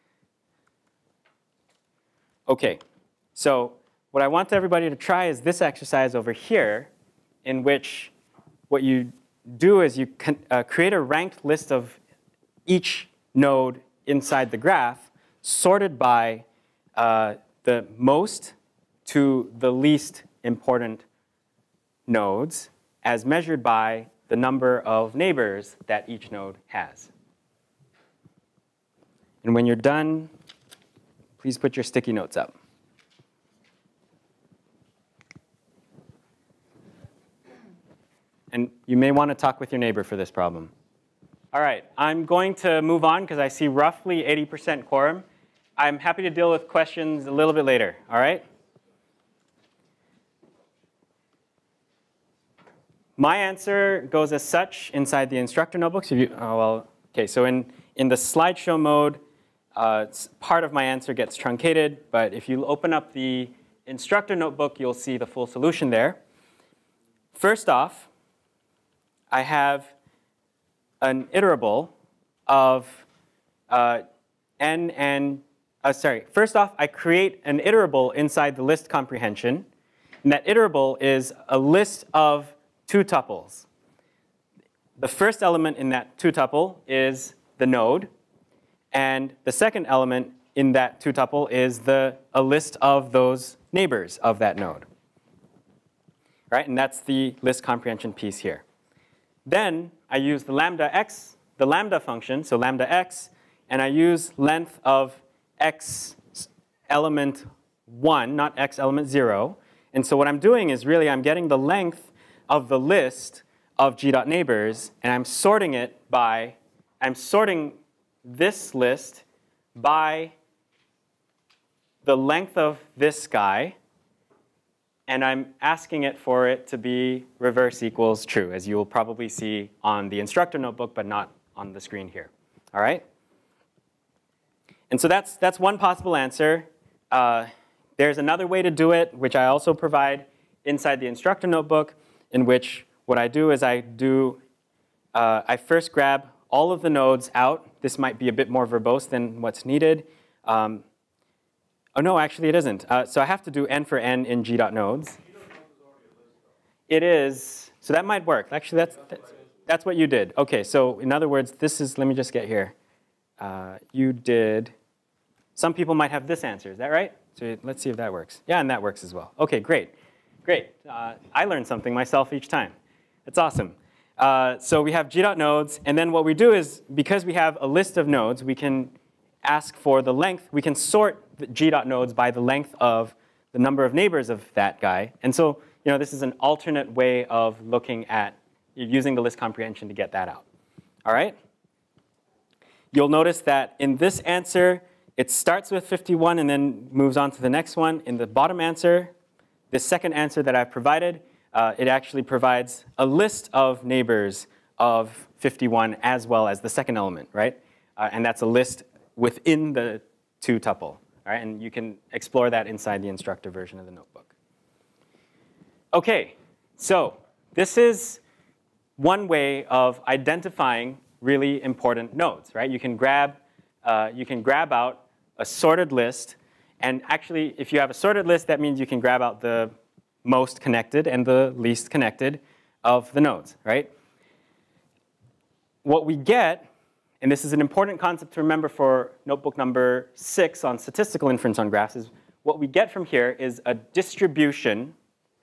OK, so what I want everybody to try is this exercise over here, in which what you do is you can, uh, create a ranked list of each node inside the graph, sorted by uh, the most to the least important nodes, as measured by the number of neighbors that each node has. And when you're done, please put your sticky notes up. And you may want to talk with your neighbor for this problem. All right, I'm going to move on because I see roughly eighty percent quorum. I'm happy to deal with questions a little bit later, all right? my answer goes as such inside the instructor notebooks. If you, oh, well, okay, so in, in the slideshow mode, uh, part of my answer gets truncated. But if you open up the instructor notebook, you'll see the full solution there. First off, I have an iterable of uh, n and, uh, sorry, first off, I create an iterable inside the list comprehension. And that iterable is a list of two tuples. The first element in that two tuple is the node. And the second element in that two tuple is the, a list of those neighbors of that node. Right? And that's the list comprehension piece here. Then I use the lambda x, the lambda function, so lambda x, and I use length of x element one, not x element zero. And so what I'm doing is really I'm getting the length of the list of g.neighbors, and I'm sorting it by, I'm sorting this list by the length of this guy, and I'm asking it for it to be reverse equals true, as you will probably see on the instructor notebook, but not on the screen here. All right? And so that's, that's one possible answer. Uh, there's another way to do it, which I also provide inside the instructor notebook, in which what I do is I do, uh, I first grab all of the nodes out. This might be a bit more verbose than what's needed. Um, oh, no, actually it isn't. Uh, so I have to do n for n in g.nodes. It is. So that might work. Actually, that's, that's, that's what you did. OK, so in other words, this is, let me just get here. Uh, you did, some people might have this answer. Is that right? So let's see if that works. Yeah, and that works as well. OK, great. Great. Uh, I learned something myself each time. That's awesome. Uh, so we have g.nodes. And then what we do is, because we have a list of nodes, we can ask for the length. We can sort the g.nodes by the length of the number of neighbors of that guy. And so you know, this is an alternate way of looking at using the list comprehension to get that out. All right? You'll notice that in this answer, it starts with fifty-one and then moves on to the next one. In the bottom answer, the second answer that I've provided, uh, it actually provides a list of neighbors of fifty-one as well as the second element, right? Uh, and that's a list within the two tuple, all right? And you can explore that inside the instructor version of the notebook. OK, so this is one way of identifying really important nodes, right? You can grab, uh, you can grab out a sorted list. And actually, if you have a sorted list, that means you can grab out the most connected and the least connected of the nodes, right? What we get, and this is an important concept to remember for notebook number six on statistical inference on graphs, is what we get from here is a distribution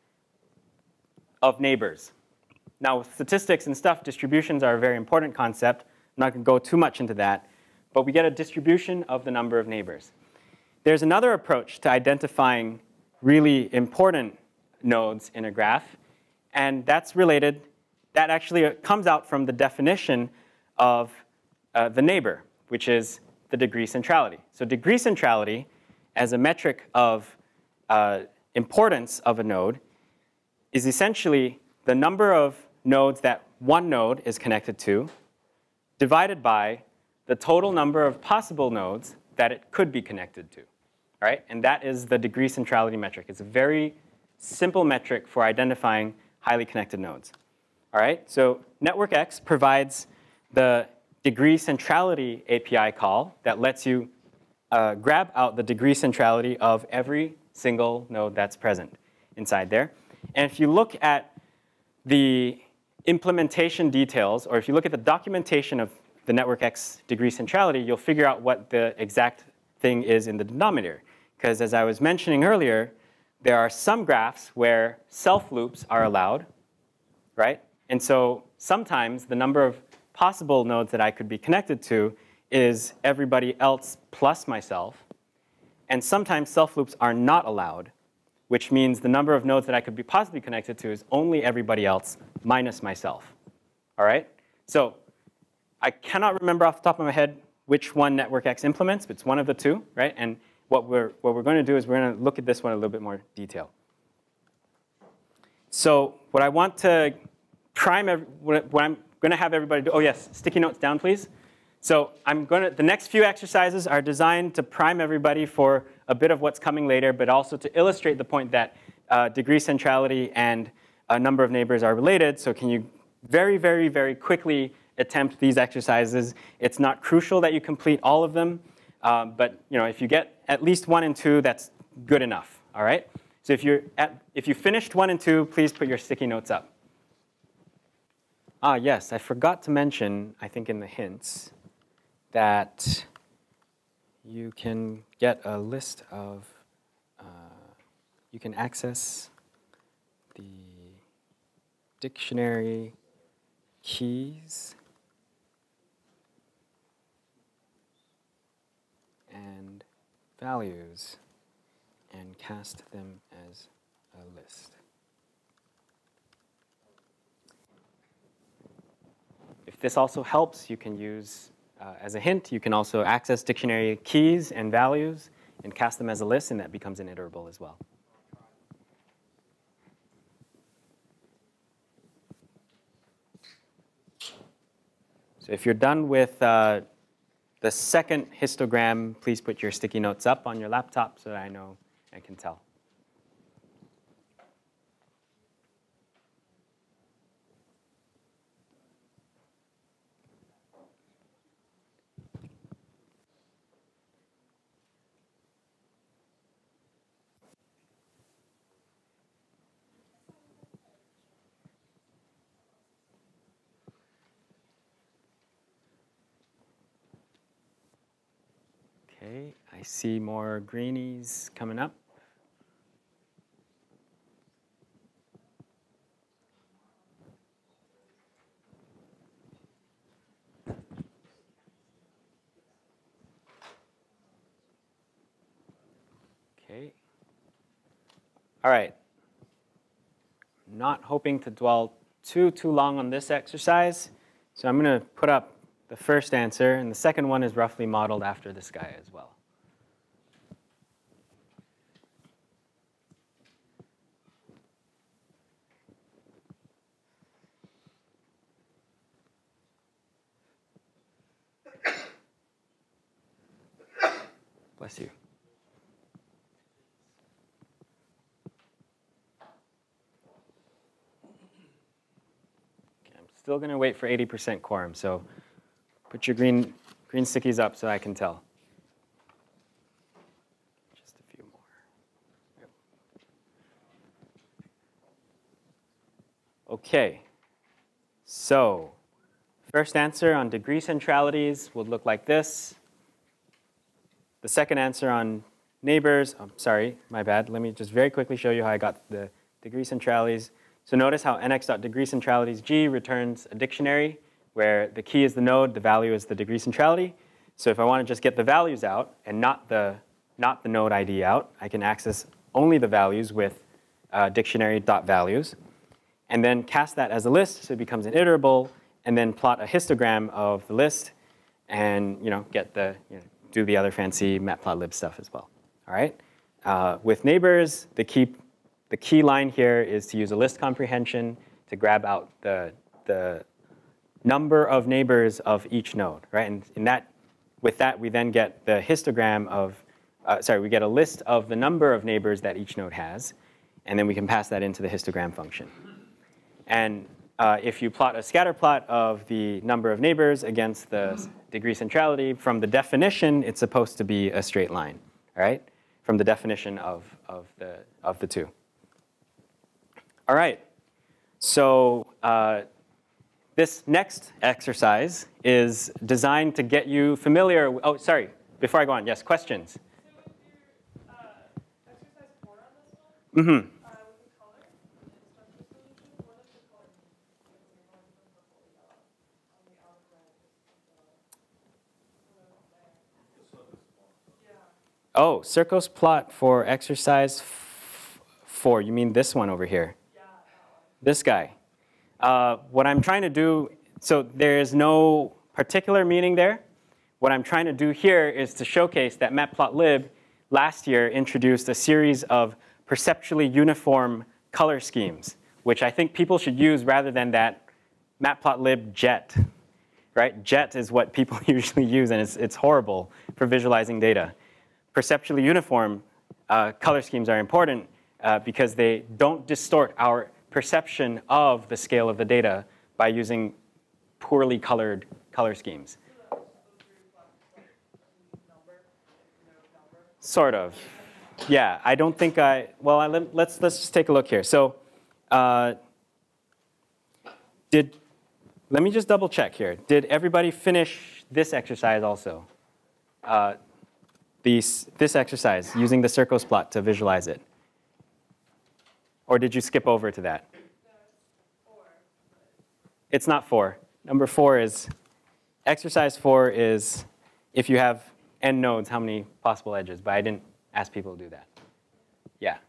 of neighbors. Now, with statistics and stuff, distributions are a very important concept. I'm not going to go too much into that. But we get a distribution of the number of neighbors. There's another approach to identifying really important nodes in a graph. And that's related. That actually comes out from the definition of uh, the neighbor, which is the degree centrality. So degree centrality, as a metric of uh, importance of a node, is essentially the number of nodes that one node is connected to divided by the total number of possible nodes that it could be connected to. All right? And that is the degree centrality metric. It's a very simple metric for identifying highly connected nodes. All right? So networkx provides the degree centrality A P I call that lets you uh, grab out the degree centrality of every single node that's present inside there. And if you look at the implementation details, or if you look at the documentation of the networkx degree centrality, you'll figure out what the exact thing is in the denominator. Because as I was mentioning earlier, there are some graphs where self-loops are allowed, right? And so sometimes the number of possible nodes that I could be connected to is everybody else plus myself. And sometimes self-loops are not allowed, which means the number of nodes that I could be possibly connected to is only everybody else minus myself. All right? So I cannot remember off the top of my head which one networkx implements, but it's one of the two, right? And what we're, what we're going to do is we're going to look at this one in a little bit more detail. So what I want to prime, every, what I'm going to have everybody do, oh yes, sticky notes down, please. So I'm going to, the next few exercises are designed to prime everybody for a bit of what's coming later, but also to illustrate the point that uh, degree centrality and a number of neighbors are related. So can you very, very, very quickly attempt these exercises? It's not crucial that you complete all of them, um, but you know, if you get at least one and two, that's good enough. All right. So if you're at, if you finished one and two, please put your sticky notes up. Ah, yes, I forgot to mention, I think in the hints, that you can get a list of, uh, you can access the dictionary keys and values and cast them as a list. If this also helps, you can use, uh, as a hint, you can also access dictionary keys and values and cast them as a list, and that becomes an iterable as well. So if you're done with uh, the second histogram, please put your sticky notes up on your laptop so that I know I can tell. Okay, I see more greenies coming up. Okay. All right. Not hoping to dwell too, too long on this exercise, so I'm going to put up the first answer, and the second one is roughly modeled after this guy as well. Bless you. Okay, I'm still going to wait for eighty percent quorum, so put your green, green stickies up so I can tell. Just a few more. Yep. OK. So first answer on degree centralities would look like this. The second answer on neighbors, oh, sorry, my bad. Let me just very quickly show you how I got the degree centralities. So notice how nx.degree centralities g returns a dictionary where the key is the node, the value is the degree centrality. So if I want to just get the values out and not the, not the node I D out, I can access only the values with uh, dictionary.values, and then cast that as a list so it becomes an iterable, and then plot a histogram of the list and you know, get the, you know, do the other fancy matplotlib stuff as well. All right. Uh, with neighbors, the key, the key line here is to use a list comprehension to grab out the, the number of neighbors of each node, right? And in that, with that, we then get the histogram of, uh, sorry, we get a list of the number of neighbors that each node has, and then we can pass that into the histogram function. And uh, if you plot a scatter plot of the number of neighbors against the degree centrality, from the definition, it's supposed to be a straight line, all right? From the definition of, of, the, of the two. All right, so uh, this next exercise is designed to get you familiar. Oh, sorry, before I go on, yes, questions? So with your uh, exercise four on this one, Mm-hmm. uh, with the color and structure solution, what does the color mean? Like when you're going from purple to yellow on the outer red, the, the yeah. Oh, Circo's plot for exercise f four. You mean this one over here? Yeah, that one. This guy. Uh, what I'm trying to do, so there is no particular meaning there. What I'm trying to do here is to showcase that matplotlib last year introduced a series of perceptually uniform color schemes, which I think people should use rather than that matplotlib jet, right? Jet is what people usually use, and it's, it's horrible for visualizing data. Perceptually uniform uh, color schemes are important uh, because they don't distort our perception of the scale of the data by using poorly colored color schemes. Sort of. Yeah, I don't think I, well, I, let's, let's just take a look here. So uh, did, let me just double check here. Did everybody finish this exercise also? Uh, these, this exercise, using the circles plot to visualize it? Or did you skip over to that? It's not four. Number four is, exercise four is if you have n nodes, how many possible edges? But I didn't ask people to do that. Yeah.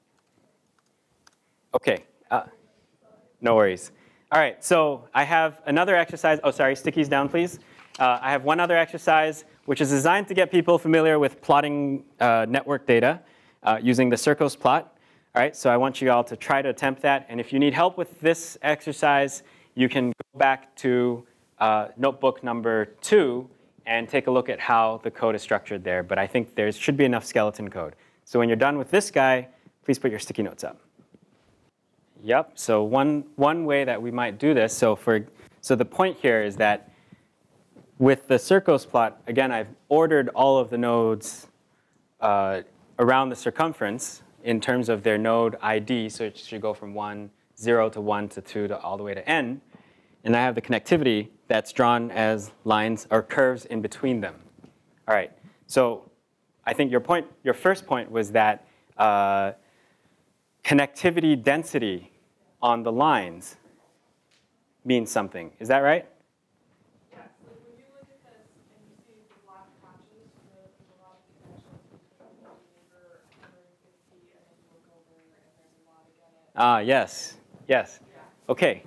OK. Uh, no worries. All right, so I have another exercise. Oh, sorry, stickies down, please. Uh, I have one other exercise, which is designed to get people familiar with plotting uh, network data uh, using the circles plot. All right, so I want you all to try to attempt that. And if you need help with this exercise, you can go back to uh, notebook number two and take a look at how the code is structured there. But I think there should be enough skeleton code. So when you're done with this guy, please put your sticky notes up. Yep, so one, one way that we might do this, so, for, so the point here is that with the circles plot, again, I've ordered all of the nodes uh, around the circumference in terms of their node I D. So it should go from one, zero to one to two to all the way to n. And I have the connectivity that's drawn as lines or curves in between them. All right, so I think your point, your first point was that uh, connectivity density on the lines means something. Is that right? Yes, like when you look at this and you see the black patches, there's a lot of connections between the neighbor one hundred fifty and then you look over and there's a lot again. Ah, yes, yes. Yeah. OK.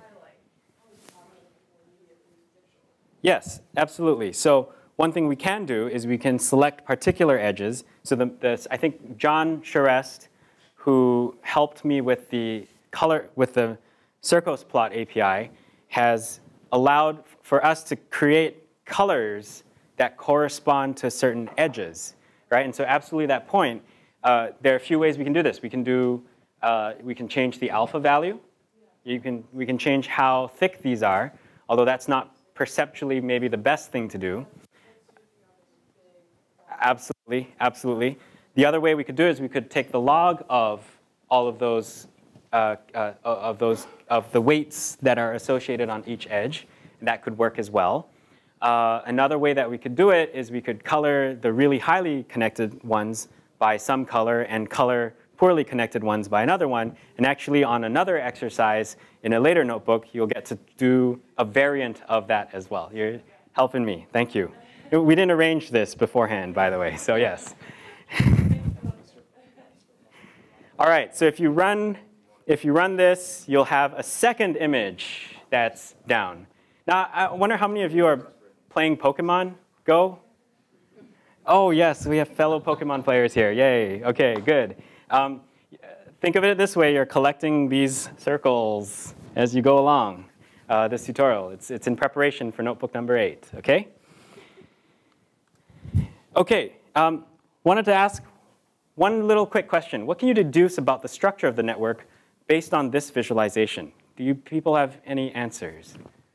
Yes, absolutely. So one thing we can do is we can select particular edges. So the, the, I think John Charest, who helped me with the color with the circles plot A P I, has allowed for us to create colors that correspond to certain edges, right? And so absolutely that point, uh, there are a few ways we can do this. We can do, uh, we can change the alpha value. You can, we can change how thick these are, although that's not perceptually maybe the best thing to do. Absolutely, absolutely. The other way we could do it is we could take the log of all of those, uh, uh, of those, of the weights that are associated on each edge. And that could work as well. Uh, another way that we could do it is we could color the really highly connected ones by some color and color poorly connected ones by another one. And actually on another exercise in a later notebook, you'll get to do a variant of that as well. You're helping me. Thank you. We didn't arrange this beforehand, by the way, so yes. All right, so if you run, if you run this, you'll have a second image that's down. Now, I wonder how many of you are playing Pokemon Go? Oh, yes, we have fellow Pokemon players here. Yay. OK, good. Um, think of it this way. You're collecting these circles as you go along uh, this tutorial. It's, it's in preparation for notebook number eight. OK? OK, um, wanted to ask one little quick question. What can you deduce about the structure of the network based on this visualization? Do you people have any answers?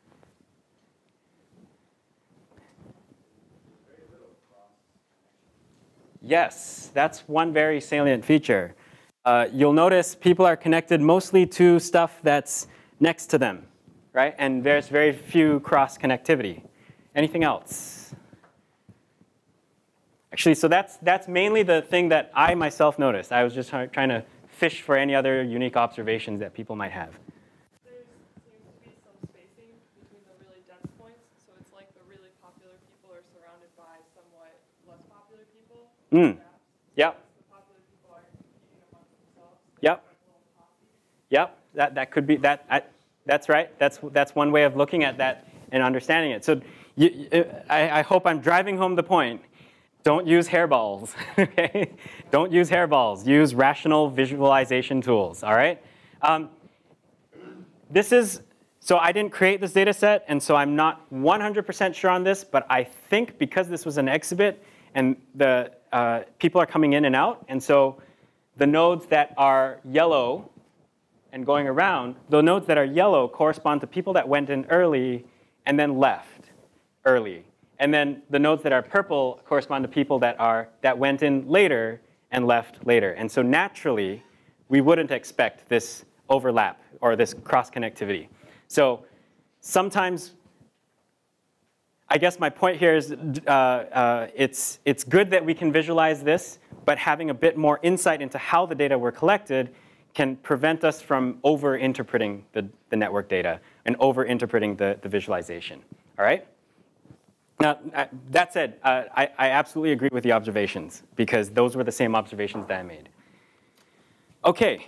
Yes, that's one very salient feature. Uh, you'll notice people are connected mostly to stuff that's next to them, right? And there's very few cross connectivity. Anything else? Actually, so that's, that's mainly the thing that I myself noticed. I was just trying to fish for any other unique observations that people might have. There seems to be some spacing between the really dense points. So it's like the really popular people are surrounded by somewhat less popular people. Mm. Yep. The popular people are competing amongst themselves. Yep. Yep. That, that could be, that, I, that's right. That's, that's one way of looking at that and understanding it. So you, I, I hope I'm driving home the point. Don't use hairballs, okay? Don't use hairballs. Use rational visualization tools, all right? Um, this is, so I didn't create this data set, and so I'm not one hundred percent sure on this, but I think because this was an exhibit and the uh, people are coming in and out, and so the nodes that are yellow and going around, the nodes that are yellow correspond to people that went in early and then left early. And then the nodes that are purple correspond to people that are that went in later and left later. And so naturally, we wouldn't expect this overlap or this cross-connectivity. So sometimes, I guess my point here is uh, uh, it's, it's good that we can visualize this, but having a bit more insight into how the data were collected can prevent us from over-interpreting the, the network data and over-interpreting the, the visualization. All right? Now, that said, uh, I, I absolutely agree with the observations, because those were the same observations that I made. OK.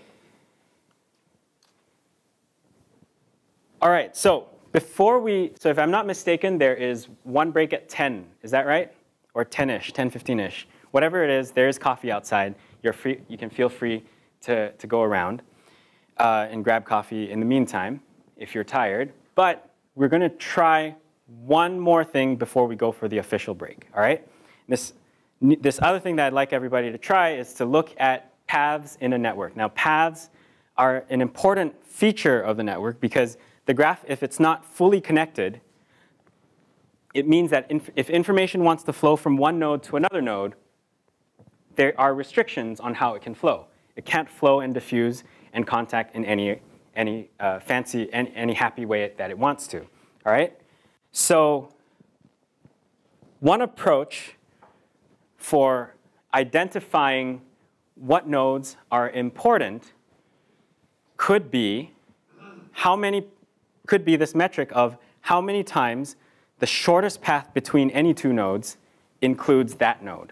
All right, so before we, so if I'm not mistaken, there is one break at ten. Is that right? Or ten-ish, ten, fifteen-ish. Whatever it is, there is coffee outside. You're free, you can feel free to, to go around uh, and grab coffee in the meantime if you're tired. But we're going to try one more thing before we go for the official break. All right? This, this other thing that I'd like everybody to try is to look at paths in a network. Now, paths are an important feature of the network because the graph, if it's not fully connected, it means that inf if information wants to flow from one node to another node, there are restrictions on how it can flow. It can't flow and diffuse and contact in any, any uh, fancy, any, any happy way that it wants to. All right? So one approach for identifying what nodes are important could be how many, could be this metric of how many times the shortest path between any two nodes includes that node.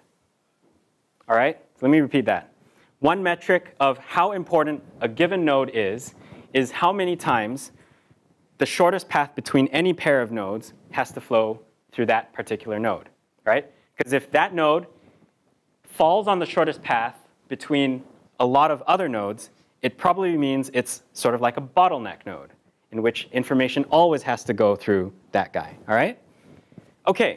All right? So let me repeat that. One metric of how important a given node is, is how many times the shortest path between any pair of nodes has to flow through that particular node, right? Because if that node falls on the shortest path between a lot of other nodes, it probably means it's sort of like a bottleneck node in which information always has to go through that guy, all right? OK,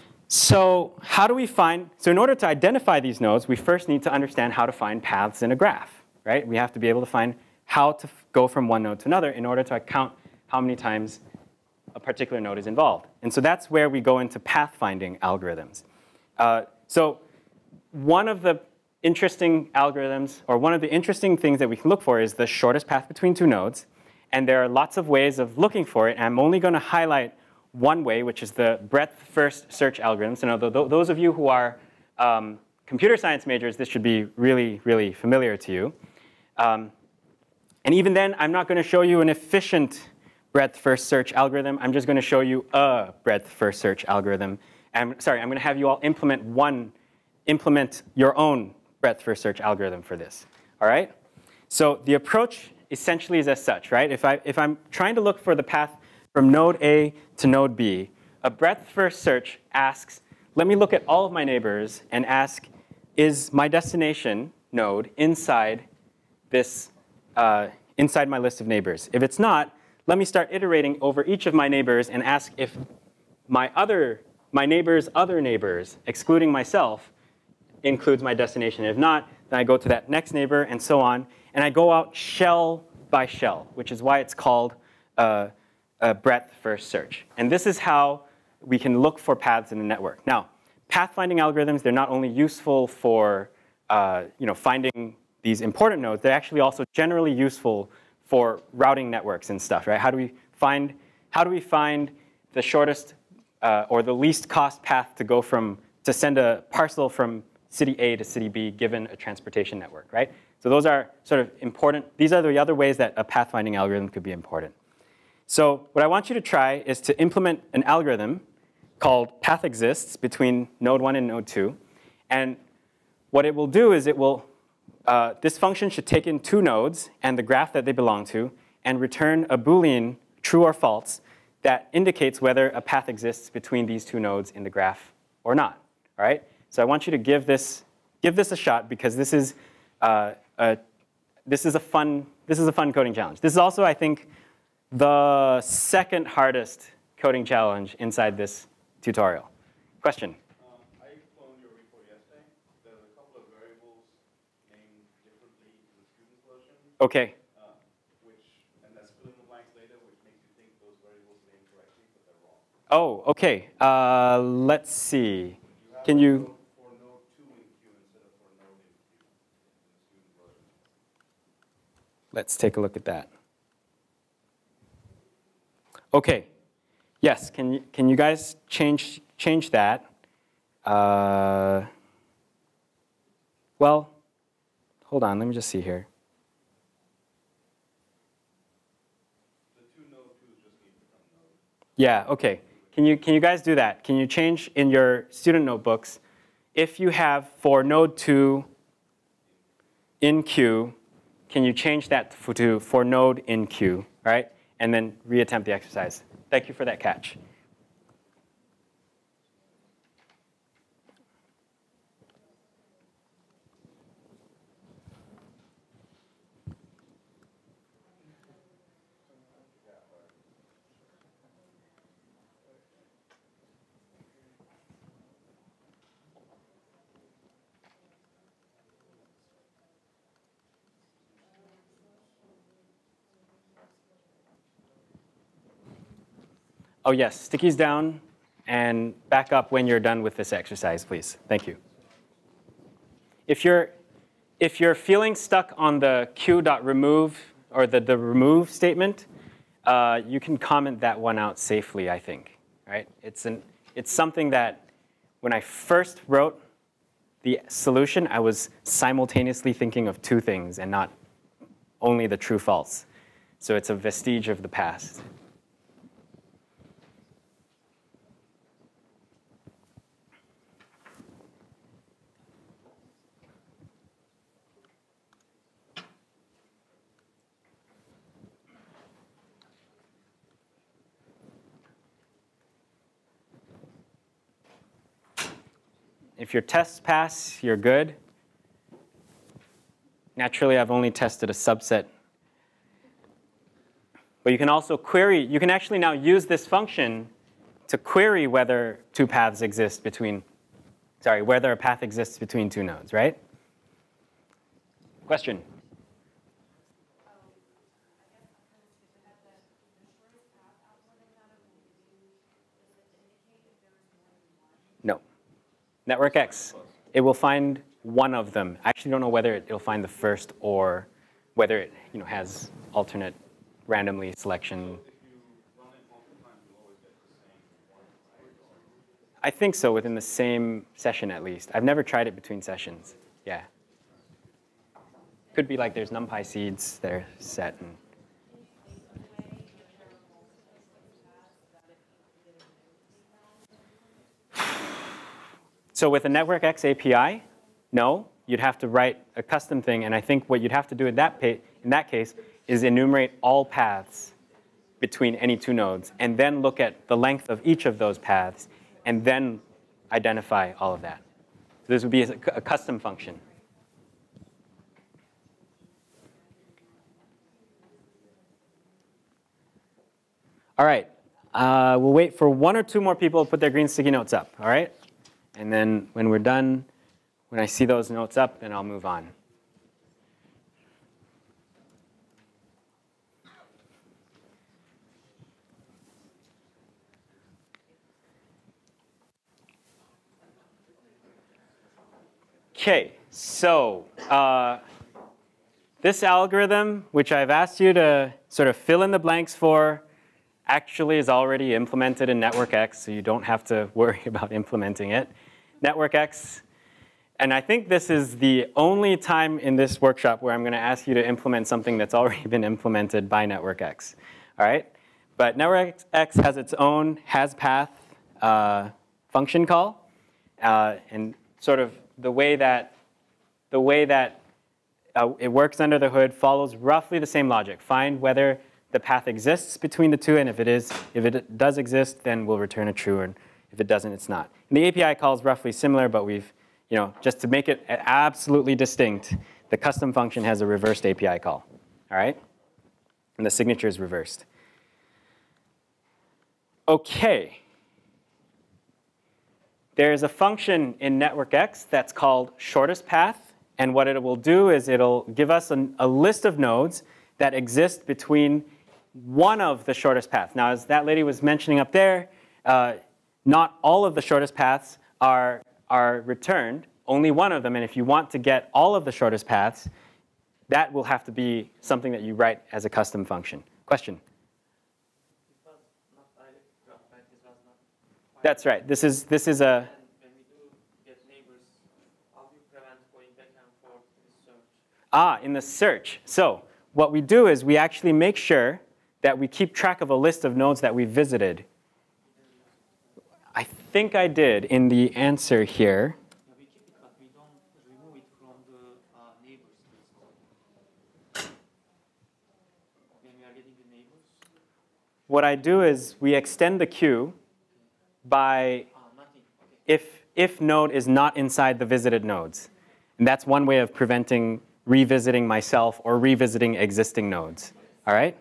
so how do we find, so in order to identify these nodes, we first need to understand how to find paths in a graph, right? We have to be able to find how to go from one node to another in order to account how many times a particular node is involved. And so that's where we go into pathfinding algorithms. Uh, so one of the interesting algorithms, or one of the interesting things that we can look for is the shortest path between two nodes. And there are lots of ways of looking for it. And I'm only going to highlight one way, which is the breadth-first search algorithm. So now, th those of you who are um, computer science majors, this should be really, really familiar to you. Um, and even then, I'm not going to show you an efficient breadth-first search algorithm. I'm just going to show you a breadth-first search algorithm. And sorry, I'm going to have you all implement one, implement your own breadth-first search algorithm for this. All right? So the approach essentially is as such, right? If, I, if I'm trying to look for the path from node A to node B, a breadth-first search asks, let me look at all of my neighbors and ask, is my destination node inside this, uh, inside my list of neighbors? If it's not, let me start iterating over each of my neighbors and ask if my other, my neighbor's other neighbors, excluding myself, includes my destination. If not, then I go to that next neighbor and so on. And I go out shell by shell, which is why it's called uh, a breadth-first search. And this is how we can look for paths in the network. Now, pathfinding algorithms, they're not only useful for uh, you know, finding these important nodes, they're actually also generally useful for routing networks and stuff, right? How do we find, how do we find the shortest uh, or the least cost path to go from, to send a parcel from city A to city B given a transportation network, right? So those are sort of important. These are the other ways that a pathfinding algorithm could be important. So what I want you to try is to implement an algorithm called path exists between node one and node two. And what it will do is it will, uh, this function should take in two nodes and the graph that they belong to and return a Boolean, true or false, that indicates whether a path exists between these two nodes in the graph or not, all right? So I want you to give this, give this a shot because this is, uh, a, this is a fun, this is a fun coding challenge. This is also, I think, the second hardest coding challenge inside this tutorial. Question? Um, I cloned your repo yesterday. There's a couple of variables named differently in the student version. Okay. Uh, which, and that's fill in the blanks later, which makes you think those variables are named correctly, but they're wrong. Oh, okay. Uh, let's see. You Can you? For node two in Q instead of for node in Q in the student version. Let's take a look at that. Okay. Yes. Can you can you guys change change that? Uh, well, hold on. Let me just see here. The two node twos just need to become node. Yeah. Okay. Can you can you guys do that? Can you change in your student notebooks if you have for node two in Q? Can you change that to for node in Q? All right, and then reattempt the exercise. Thank you for that catch. Oh yes, stickies down and back up when you're done with this exercise, please. Thank you. If you're, if you're feeling stuck on the q.remove or the, the remove statement, uh, you can comment that one out safely, I think. Right? It's, an, it's something that when I first wrote the solution, I was simultaneously thinking of two things and not only the true-false. So it's a vestige of the past. If your tests pass, you're good. Naturally, I've only tested a subset. But you can also query. You can actually now use this function to query whether two paths exist between, sorry, whether a path exists between two nodes, right? Question? No. networkx, it will find one of them. I actually don't know whether it, it'll find the first or whether it you know, has alternate randomly selection. So if you run it multiple times, you'll always get the same one, right? I think so, within the same session at least. I've never tried it between sessions. Yeah. Could be like there's NumPy seeds that are set. And so with the networkx A P I, no, you'd have to write a custom thing. And I think what you'd have to do in that, in that case is enumerate all paths between any two nodes, and then look at the length of each of those paths, and then identify all of that. So this would be a, a custom function. All right. Uh, we'll wait for one or two more people to put their green sticky notes up. All right? And then when we're done, when I see those notes up, then I'll move on. OK, so uh, this algorithm, which I've asked you to sort of fill in the blanks for, actually is already implemented in networkx, so you don't have to worry about implementing it. networkx, and I think this is the only time in this workshop where I'm going to ask you to implement something that's already been implemented by networkx. All right? But networkx has its own hasPath uh, function call, uh, and sort of the way that the way that uh, it works under the hood follows roughly the same logic. Find whether the path exists between the two, and if it is, if it does exist, then we'll return a true, and if it doesn't, it's not. And the A P I call is roughly similar, but we've, you know, just to make it absolutely distinct, the custom function has a reversed A P I call, all right? And the signature is reversed. OK. There's a function in networkx that's called shortest path. And what it will do is it'll give us an, a list of nodes that exist between one of the shortest paths. Now, as that lady was mentioning up there, uh, not all of the shortest paths are, are returned, only one of them. And if you want to get all of the shortest paths, that will have to be something that you write as a custom function. Question? That's right. This is, this is a... When we do get neighbors, how do you prevent going back and forth in the search? Ah, in the search. So what we do is we actually make sure that we keep track of a list of nodes that we visited. I think I did in the answer here. Yeah, we keep it, but we don't remove it from the uh, neighbors list. When we are getting the neighbors? What I do is we extend the queue by Ah, nothing. Okay. if, if node is not inside the visited nodes. And that's one way of preventing revisiting myself or revisiting existing nodes. All right?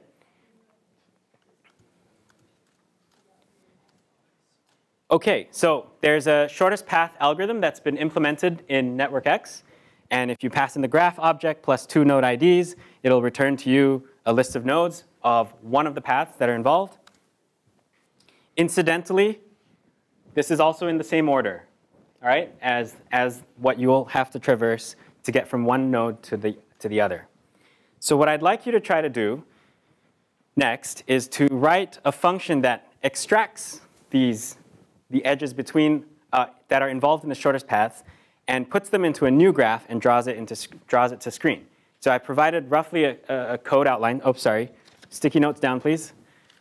OK, so there's a shortest path algorithm that's been implemented in networkx. And if you pass in the graph object plus two node I Ds, it'll return to you a list of nodes of one of the paths that are involved. Incidentally, this is also in the same order, all right, as, as what you'll have to traverse to get from one node to the, to the other. So what I'd like you to try to do next is to write a function that extracts these, the edges between, uh, that are involved in the shortest paths and puts them into a new graph and draws it, into, draws it to screen. So I provided roughly a, a code outline. Oh, sorry. Sticky notes down, please.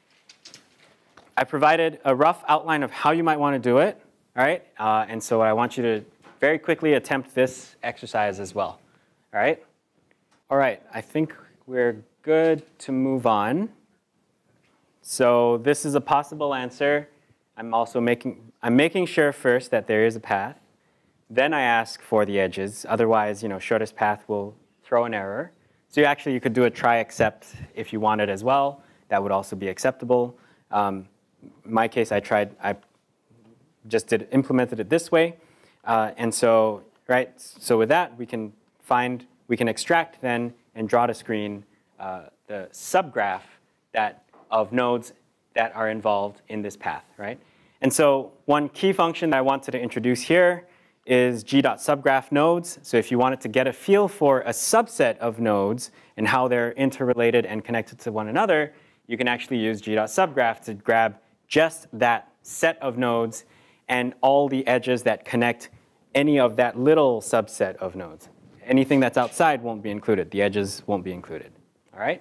I provided a rough outline of how you might want to do it. All right? Uh, and so I want you to very quickly attempt this exercise as well. All right? All right. I think we're good to move on. So this is a possible answer. I'm also making, I'm making sure first that there is a path. Then I ask for the edges. Otherwise, you know, shortest path will throw an error. So you actually, you could do a try except if you wanted as well. That would also be acceptable. Um, in my case, I tried, I just did implemented it this way. Uh, and so, right, so with that, we can find, we can extract then and draw to screen uh, the subgraph that of nodes that are involved in this path, right? And so one key function that I wanted to introduce here is g.subgraph nodes. So if you wanted to get a feel for a subset of nodes and how they're interrelated and connected to one another, you can actually use g.subgraph to grab just that set of nodes and all the edges that connect any of that little subset of nodes. Anything that's outside won't be included. The edges won't be included. All right?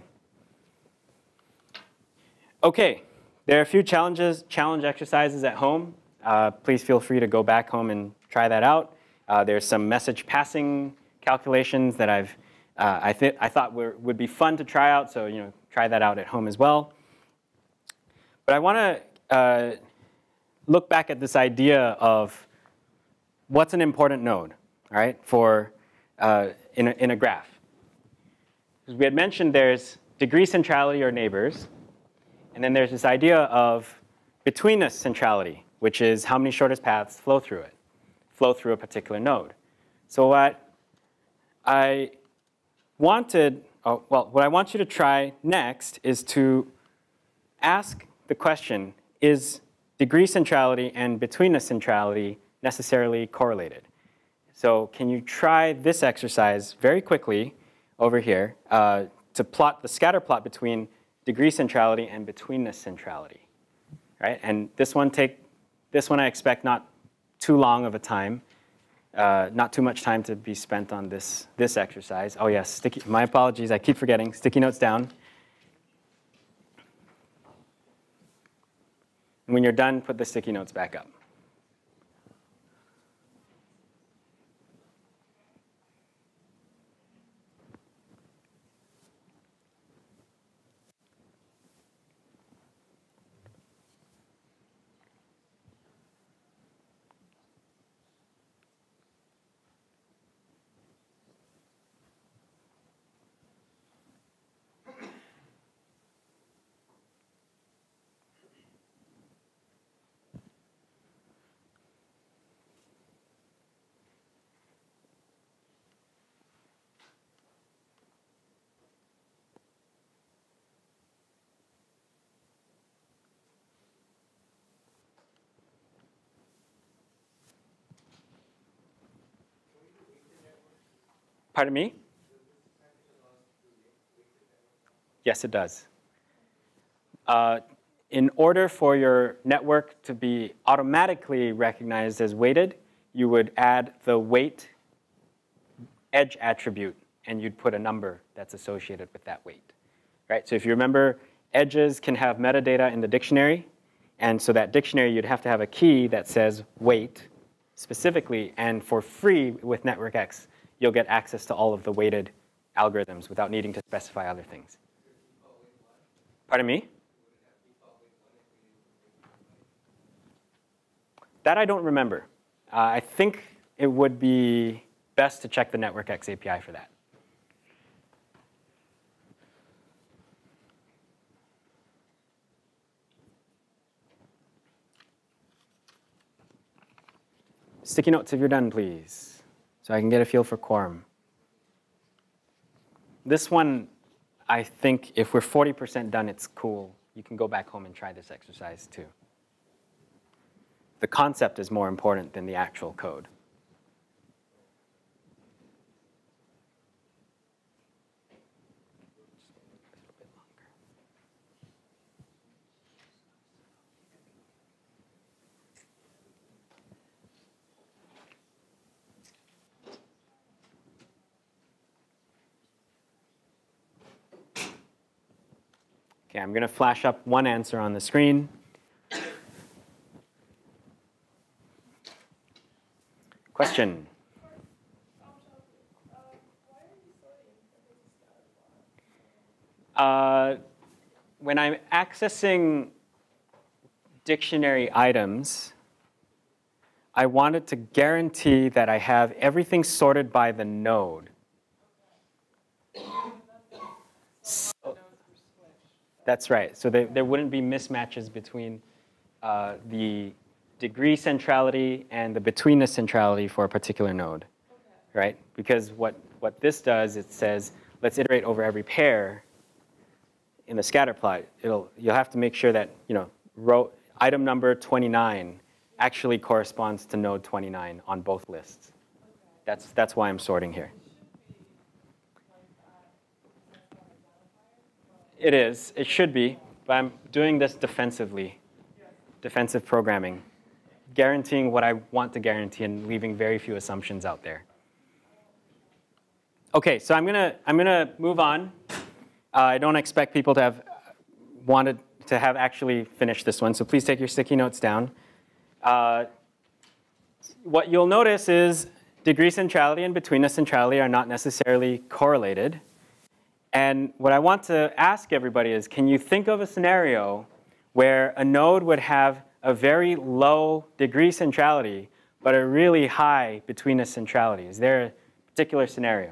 OK, there are a few challenges, challenge exercises at home. Uh, please feel free to go back home and try that out. Uh, there's some message passing calculations that I've, uh, I, th I thought were, would be fun to try out. So you know, try that out at home as well. But I want to uh, look back at this idea of what's an important node, all right, for uh, in, a, in a graph. Because we had mentioned there's degree centrality or neighbors. And then there's this idea of betweenness centrality, which is how many shortest paths flow through it, flow through a particular node. So what I wanted, oh, well, what I want you to try next is to ask the question, is degree centrality and betweenness centrality necessarily correlated? So can you try this exercise very quickly over here uh, to plot the scatter plot between degree centrality and betweenness centrality, right? And this one take, this one I expect not too long of a time, uh, not too much time to be spent on this this exercise. Oh yes, sticky. My apologies. I keep forgetting. Sticky notes down. And when you're done, put the sticky notes back up. Pardon me? Yes, it does. Uh, in order for your network to be automatically recognized as weighted, you would add the weight edge attribute, and you'd put a number that's associated with that weight. Right? So if you remember, edges can have metadata in the dictionary. And so that dictionary, you'd have to have a key that says weight specifically. And for free with networkx, you'll get access to all of the weighted algorithms without needing to specify other things. Pardon me? That I don't remember. Uh, I think it would be best to check the networkx A P I for that. Sticky notes if you're done, please, so I can get a feel for quorum. This one, I think if we're forty percent done, it's cool. You can go back home and try this exercise too. The concept is more important than the actual code. Okay, I'm going to flash up one answer on the screen. Question? Uh, when I'm accessing dictionary items, I wanted to guarantee that I have everything sorted by the node. So, that's right. So there, there wouldn't be mismatches between uh, the degree centrality and the betweenness centrality for a particular node, right? Because what, what this does, it says, let's iterate over every pair in the scatter plot. It'll, you'll have to make sure that, you know, row, item number twenty-nine actually corresponds to node twenty-nine on both lists. That's, that's why I'm sorting here. It is. It should be. But I'm doing this defensively, defensive programming, guaranteeing what I want to guarantee and leaving very few assumptions out there. OK, so I'm going to I'm gonna move on. Uh, I don't expect people to have wanted to have actually finished this one. So please take your sticky notes down. Uh, what you'll notice is degree centrality and betweenness centrality are not necessarily correlated. And what I want to ask everybody is, can you think of a scenario where a node would have a very low degree centrality, but a really high betweenness centrality? Is there a particular scenario?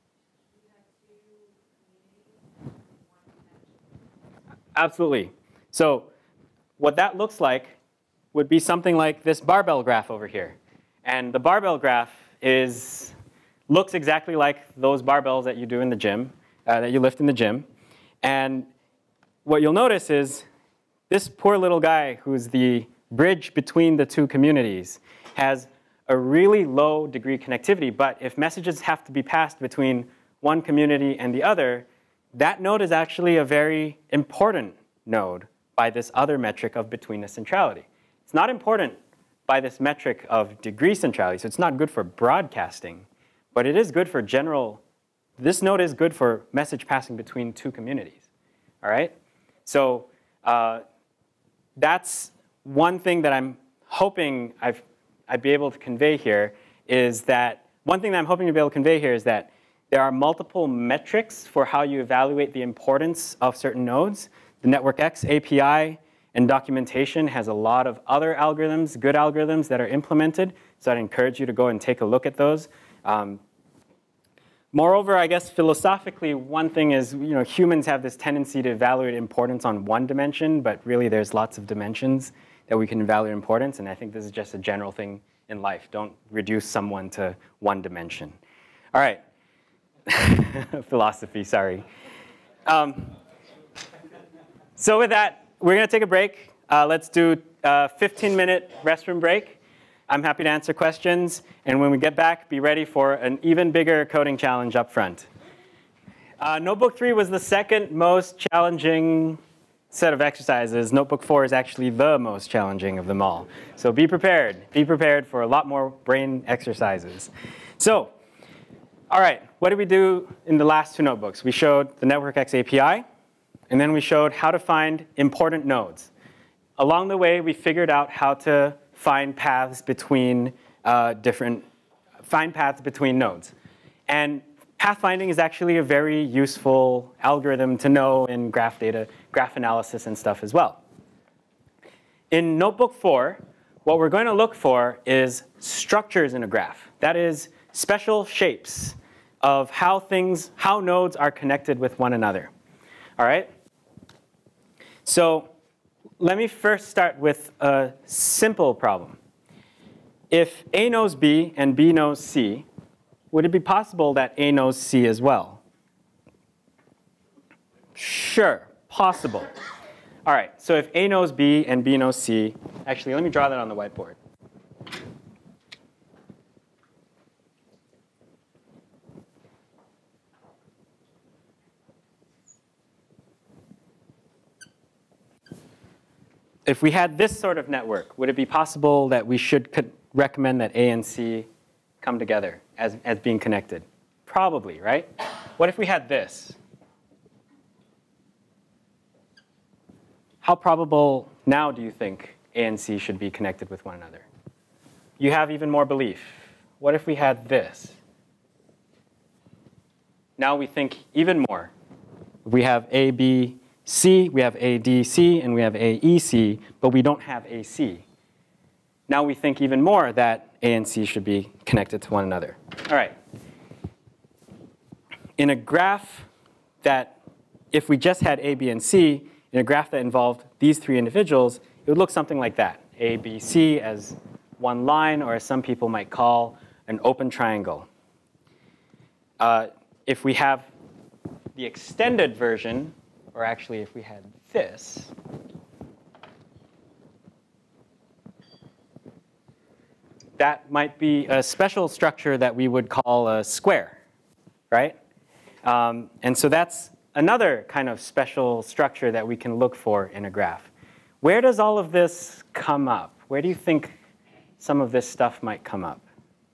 Absolutely. So what that looks like would be something like this barbell graph over here. And the barbell graph is, looks exactly like those barbells that you do in the gym. Uh, that you lift in the gym. And what you'll notice is this poor little guy who's the bridge between the two communities has a really low degree connectivity. But if messages have to be passed between one community and the other, that node is actually a very important node by this other metric of betweenness centrality. It's not important by this metric of degree centrality. So it's not good for broadcasting. But it is good for general. This node is good for message passing between two communities, all right? So uh, that's one thing that I'm hoping I've, I'd be able to convey here is that, one thing that I'm hoping to be able to convey here is that there are multiple metrics for how you evaluate the importance of certain nodes. The networkx A P I and documentation has a lot of other algorithms, good algorithms that are implemented, so I'd encourage you to go and take a look at those. Um, Moreover, I guess philosophically, one thing is, you know, humans have this tendency to evaluate importance on one dimension, but really there's lots of dimensions that we can evaluate importance, and I think this is just a general thing in life. Don't reduce someone to one dimension. All right. Philosophy, sorry. Um, so with that, we're going to take a break. Uh, let's do a fifteen minute restroom break. I'm happy to answer questions. And when we get back, be ready for an even bigger coding challenge up front. Uh, notebook three was the second most challenging set of exercises. Notebook four is actually the most challenging of them all. So be prepared. Be prepared for a lot more brain exercises. So, all right, what did we do in the last two notebooks? We showed the networkx A P I, and then we showed how to find important nodes. Along the way, we figured out how to find paths between uh, different, find paths between nodes. And pathfinding is actually a very useful algorithm to know in graph data, graph analysis and stuff as well. In notebook four, what we're going to look for is structures in a graph. That is special shapes of how things, how nodes are connected with one another. All right? So let me first start with a simple problem. If A knows B and B knows C, would it be possible that A knows C as well? Sure, possible. All right, so if A knows B and B knows C, actually, let me draw that on the whiteboard. If we had this sort of network, would it be possible that we should could recommend that A and C come together as, as being connected? Probably, right? What if we had this? How probable now do you think A and C should be connected with one another? You have even more belief. What if we had this? Now we think even more. We have A, B, C, we have A, D, C, and we have A, E, C, but we don't have A, C. Now we think even more that A and C should be connected to one another. All right. In a graph that, if we just had A, B, and C, in a graph that involved these three individuals, it would look something like that. A, B, C as one line, or as some people might call, an open triangle. Uh, if we have the extended version, or actually if we had this, that might be a special structure that we would call a square, right? Um, and so that's another kind of special structure that we can look for in a graph. Where does all of this come up? Where do you think some of this stuff might come up?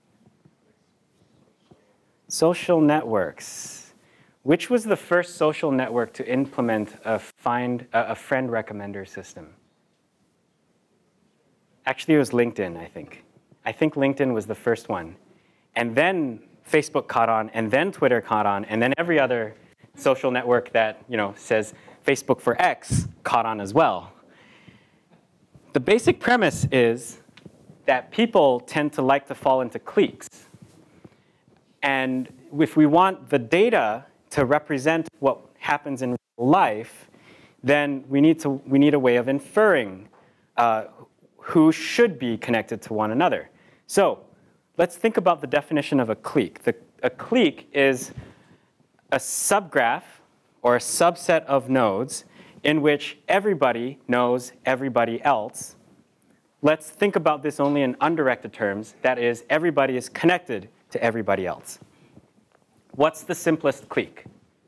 Social networks. Which was the first social network to implement a, find, a friend recommender system? Actually, it was LinkedIn, I think. I think LinkedIn was the first one. And then Facebook caught on, and then Twitter caught on, and then every other social network that you know, says Facebook for X caught on as well. The basic premise is that people tend to like to fall into cliques. And if we want the data to represent what happens in real life, then we need, to, we need a way of inferring uh, who should be connected to one another. So let's think about the definition of a clique. The, a clique is a subgraph or a subset of nodes in which everybody knows everybody else. Let's think about this only in undirected terms. That is, everybody is connected to everybody else. What's the simplest clique?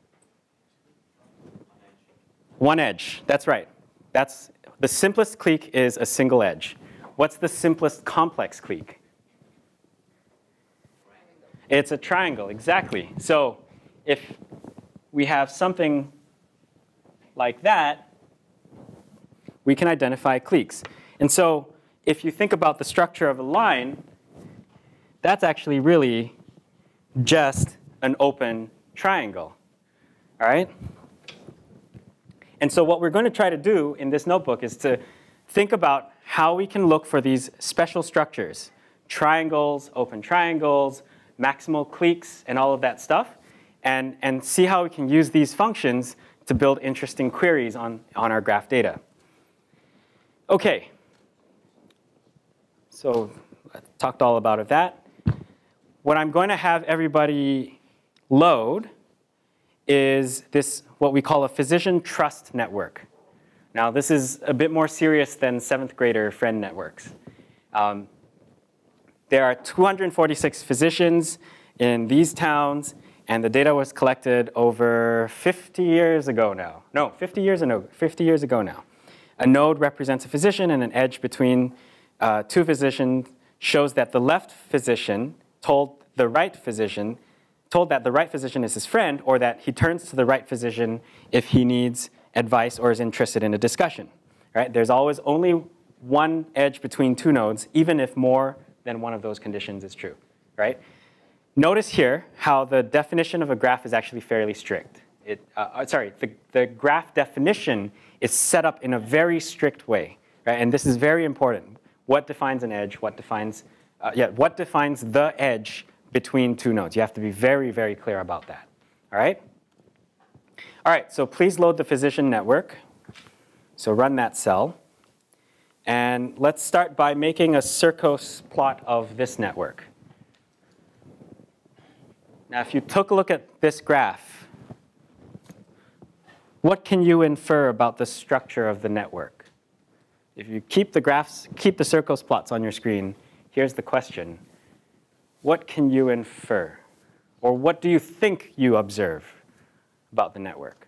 One edge. That's right. That's, the simplest clique is a single edge. What's the simplest complex clique? It's a triangle, exactly. So if we have something like that, we can identify cliques. And so if you think about the structure of a line, that's actually really just an open triangle. All right? And so what we're going to try to do in this notebook is to think about how we can look for these special structures, triangles, open triangles, maximal cliques, and all of that stuff, and, and see how we can use these functions to build interesting queries on, on our graph data. OK. So I talked all about that. What I'm going to have everybody load is this, what we call a physician trust network. Now, this is a bit more serious than seventh grader friend networks. Um, there are two hundred forty-six physicians in these towns, and the data was collected over fifty years ago now. No, fifty years ago, fifty years ago now. A node represents a physician, and an edge between uh, two physicians shows that the left physician told the right physician, told that the right physician is his friend, or that he turns to the right physician if he needs advice or is interested in a discussion. Right? There's always only one edge between two nodes, even if more than one of those conditions is true. Right? Notice here how the definition of a graph is actually fairly strict. It, uh, sorry, the, the graph definition is set up in a very strict way. Right? And this is very important. What defines an edge? What defines, uh, yeah, what defines the edge between two nodes? You have to be very, very clear about that. All right? All right, so please load the physician network. So run that cell. And let's start by making a Circos plot of this network. Now, if you took a look at this graph, what can you infer about the structure of the network? If you keep the graphs, keep the Circos plots on your screen, here's the question. What can you infer? Or what do you think you observe about the network?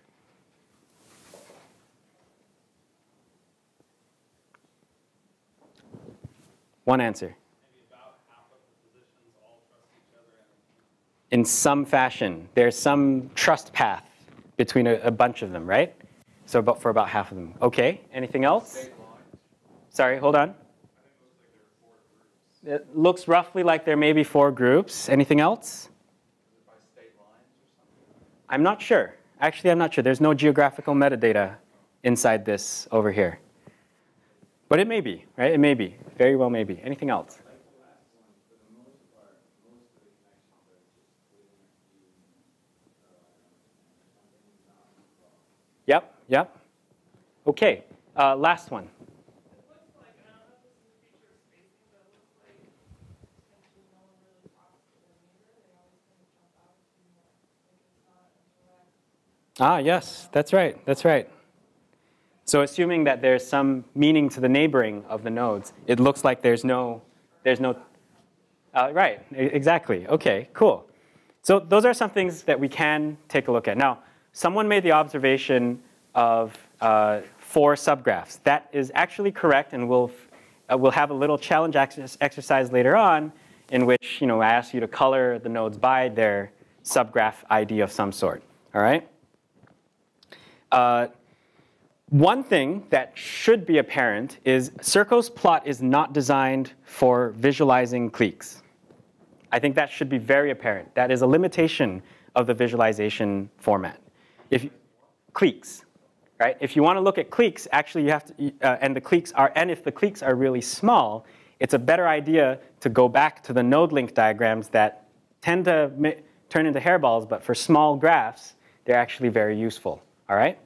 One answer. Maybe about half of the physicians all trust each other. And In some fashion, there's some trust path between a, a bunch of them, right? So about, for about half of them. OK, anything else? Sorry, hold on. It looks roughly like there may be four groups. Anything else? I'm not sure. Actually, I'm not sure. There's no geographical metadata inside this over here. But it may be, right? It may be. Very well may be. Anything else? Yep, yep. OK, uh, last one. Ah, yes, that's right, that's right. So assuming that there's some meaning to the neighboring of the nodes, it looks like there's no, there's no, uh, right, exactly, okay, cool. So those are some things that we can take a look at. Now, someone made the observation of uh, four subgraphs. That is actually correct, and we'll, uh, we'll have a little challenge ex exercise later on in which, you know, I ask you to color the nodes by their subgraph I D of some sort, all right? Uh, one thing that should be apparent is Circos plot is not designed for visualizing cliques. I think that should be very apparent. That is a limitation of the visualization format. If you, cliques, right? If you want to look at cliques, actually you have to, uh, and the cliques are, and if the cliques are really small, it's a better idea to go back to the node link diagrams that tend to turn into hairballs, but for small graphs, they're actually very useful. All right?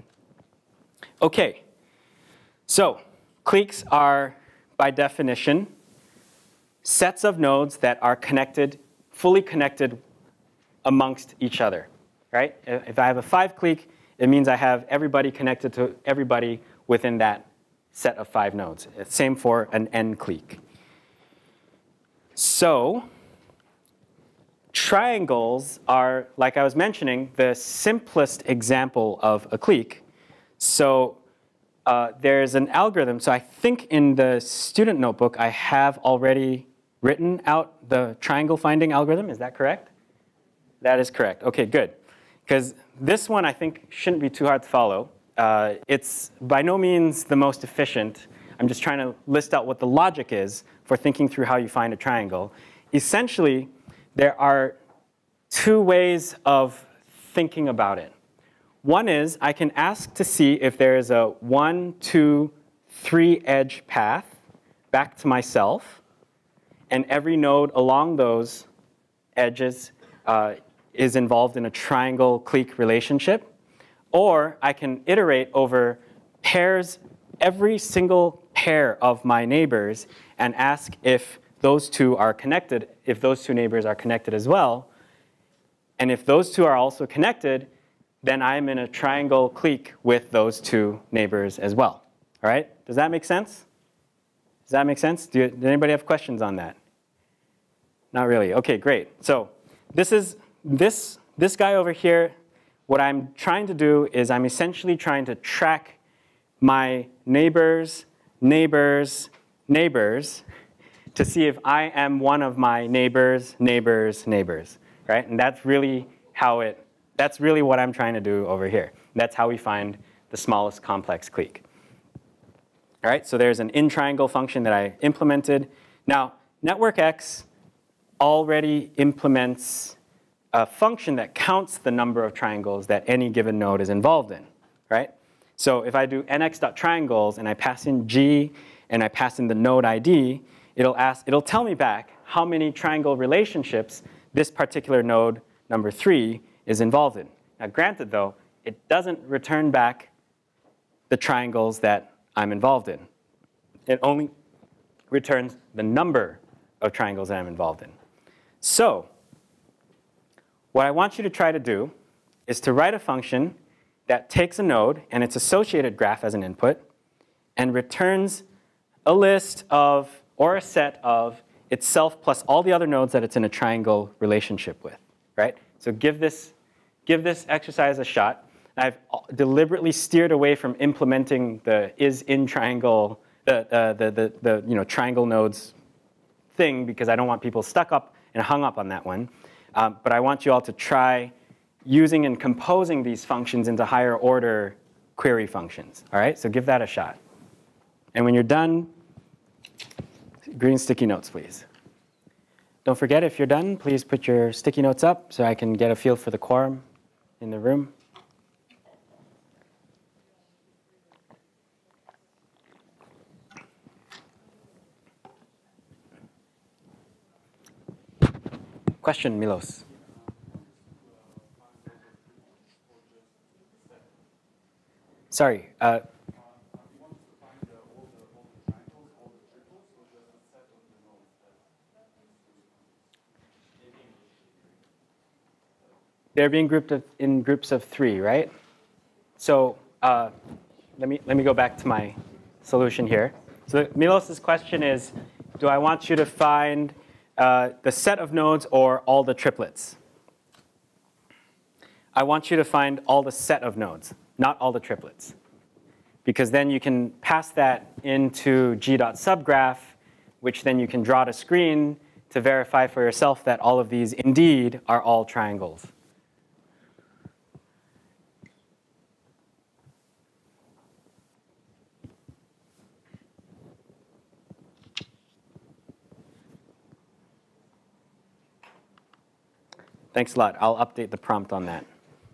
OK. So cliques are, by definition, sets of nodes that are connected, fully connected amongst each other. Right? If I have a five clique, it means I have everybody connected to everybody within that set of five nodes. Same for an n clique. So triangles are, like I was mentioning, the simplest example of a clique. So uh, there's an algorithm. So I think in the student notebook, I have already written out the triangle finding algorithm. Is that correct? That is correct. OK, good. Because this one, I think, shouldn't be too hard to follow. Uh, it's by no means the most efficient. I'm just trying to list out what the logic is for thinking through how you find a triangle. Essentially, there are two ways of thinking about it. One is I can ask to see if there is a one, two, three edge path back to myself. And every node along those edges uh, is involved in a triangle clique relationship. Or I can iterate over pairs, every single pair of my neighbors, and ask if those two are connected, if those two neighbors are connected as well. And if those two are also connected, then I'm in a triangle clique with those two neighbors as well. All right? Does that make sense? Does that make sense? Do you, does anybody have questions on that? Not really. OK, great. So this is this this guy over here. What I'm trying to do is I'm essentially trying to track my neighbors, neighbors, neighbors to see if I am one of my neighbors, neighbors, neighbors, right? And that's really how it, that's really what I'm trying to do over here. That's how we find the smallest complex clique. All right, so there's an in triangle function that I implemented. Now, networkx already implements a function that counts the number of triangles that any given node is involved in, right? So if I do nx.triangles and I pass in g and I pass in the node I D, it'll ask, it'll tell me back how many triangle relationships this particular node, number three, is involved in. Now granted though, it doesn't return back the triangles that I'm involved in. It only returns the number of triangles that I'm involved in. So what I want you to try to do is to write a function that takes a node and its associated graph as an input and returns a list of, or a set of, itself plus all the other nodes that it's in a triangle relationship with, right? So give this, give this exercise a shot. I've deliberately steered away from implementing the is in triangle, the, uh, the, the, the you know, triangle nodes thing because I don't want people stuck up and hung up on that one. Um, but I want you all to try using and composing these functions into higher order query functions. All right, so give that a shot. And when you're done, green sticky notes, please. Don't forget, if you're done, please put your sticky notes up so I can get a feel for the quorum in the room. Question, Milos. Sorry. Uh, they're being grouped of, in groups of three, right? So uh, let me let me go back to my solution here. So Milos's question is, do I want you to find uh, the set of nodes or all the triplets? I want you to find all the set of nodes, not all the triplets. Because then you can pass that into g.subgraph, which then you can draw to screen to verify for yourself that all of these indeed are all triangles. Thanks a lot. I'll update the prompt on that.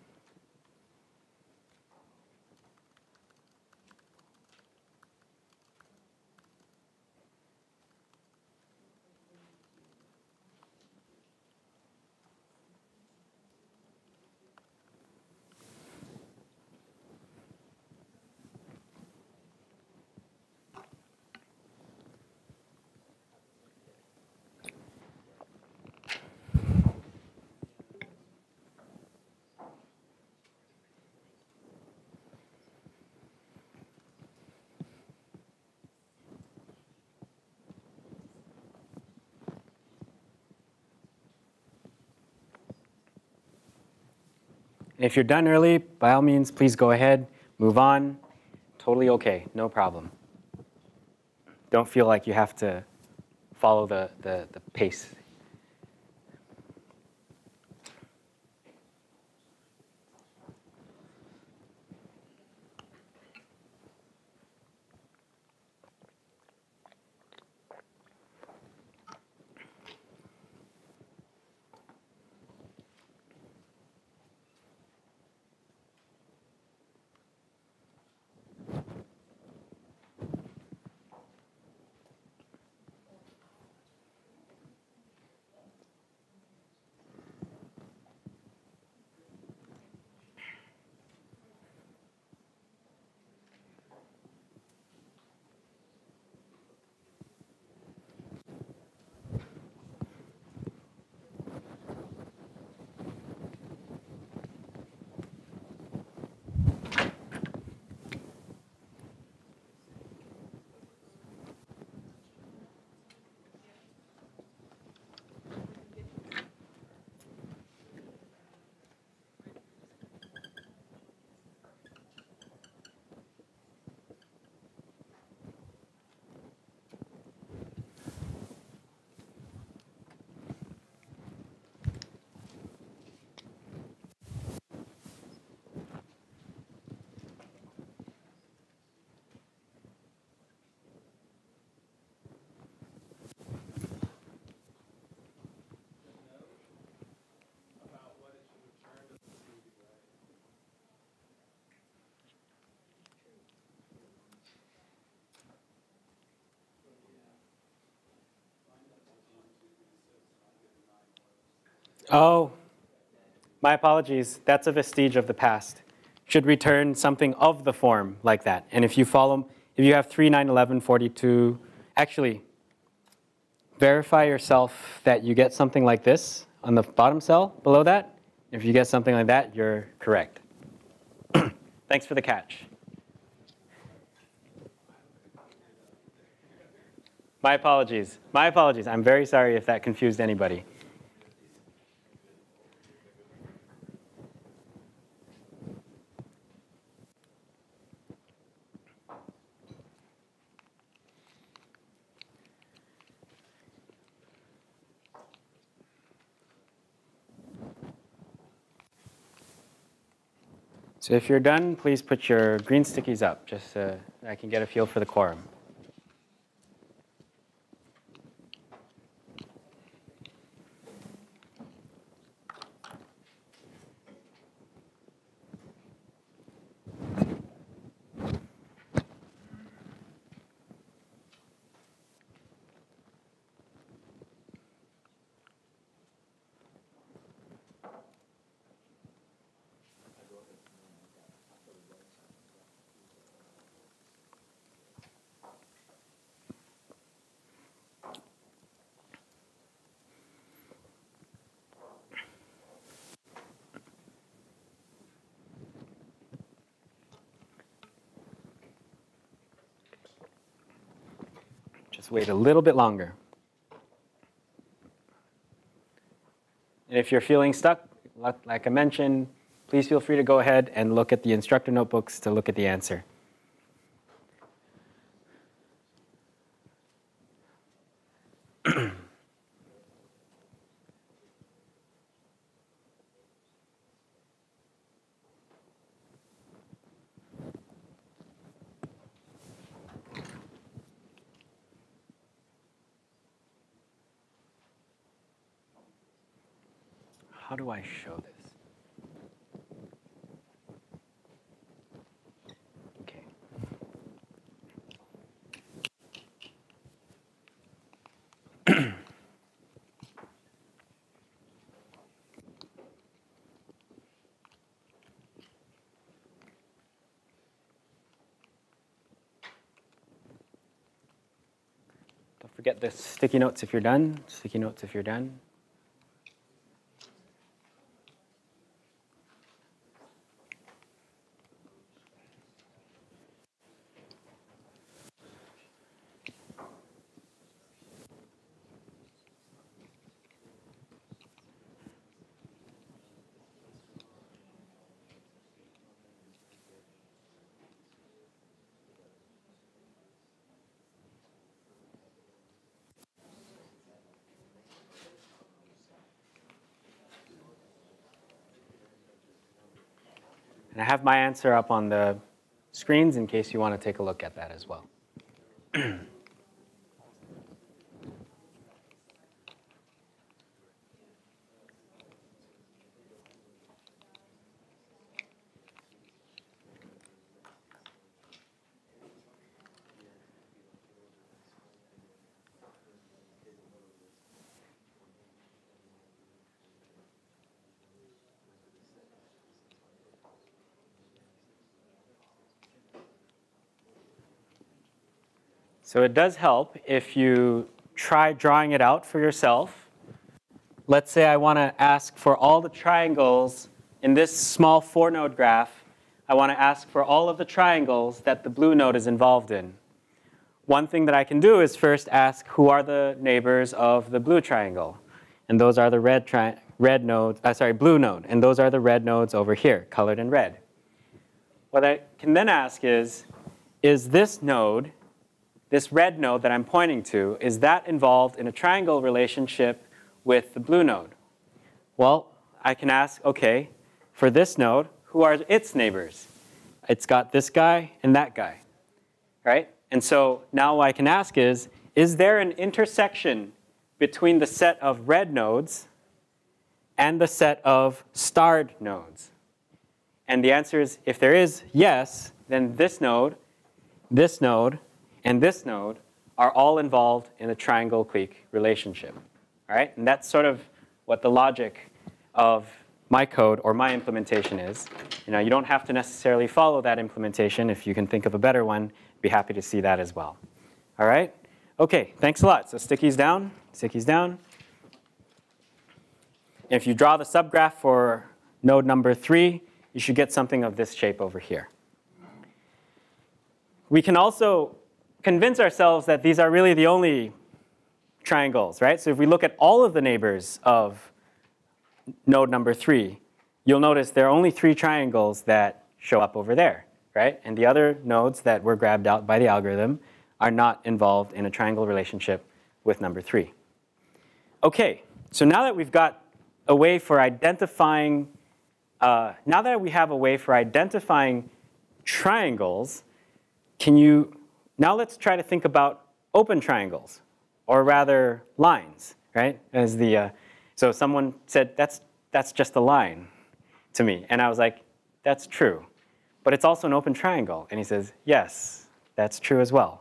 If you're done early, by all means, please go ahead, move on. Totally OK, no problem. Don't feel like you have to follow the, the, the pace. Oh, my apologies. That's a vestige of the past. Should return something of the form like that. And if you follow, if you have three, nine, eleven, forty-two, actually, verify yourself that you get something like this on the bottom cell below that. If you get something like that, you're correct. Thanks for the catch. My apologies. My apologies. I'm very sorry if that confused anybody. So if you're done, please put your green stickies up, just so I can get a feel for the quorum. Just wait a little bit longer. And if you're feeling stuck, like I mentioned, please feel free to go ahead and look at the instructor notebooks to look at the answer. How do I show this? Okay. Don't forget the sticky notes if you're done. Sticky notes if you're done. And I have my answer up on the screens in case you want to take a look at that as well. So it does help if you try drawing it out for yourself. Let's say I want to ask for all the triangles in this small four-node graph. I want to ask for all of the triangles that the blue node is involved in. One thing that I can do is first ask who are the neighbors of the blue triangle. And those are the red, tri red nodes, uh, sorry, blue node. And those are the red nodes over here, colored in red. What I can then ask is, is this node, this red node that I'm pointing to, is that involved in a triangle relationship with the blue node? Well, I can ask, OK, for this node, who are its neighbors? It's got this guy and that guy, right? And so now what I can ask is, is there an intersection between the set of red nodes and the set of starred nodes? And the answer is, if there is yes, then this node, this node, and this node are all involved in a triangle clique relationship. All right? And that's sort of what the logic of my code or my implementation is. You know, you don't have to necessarily follow that implementation. If you can think of a better one, be happy to see that as well. All right? OK, thanks a lot. So stickies down, stickies down. If you draw the subgraph for node number three, you should get something of this shape over here. We can also convince ourselves that these are really the only triangles, right? So if we look at all of the neighbors of node number three, you'll notice there are only three triangles that show up over there, right? And the other nodes that were grabbed out by the algorithm are not involved in a triangle relationship with number three. OK, so now that we've got a way for identifying, uh, now that we have a way for identifying triangles, can you, now let's try to think about open triangles, or rather lines, right? As the, uh, so someone said, that's, that's just a line to me. And I was like, that's true. But it's also an open triangle. And he says, yes, that's true as well.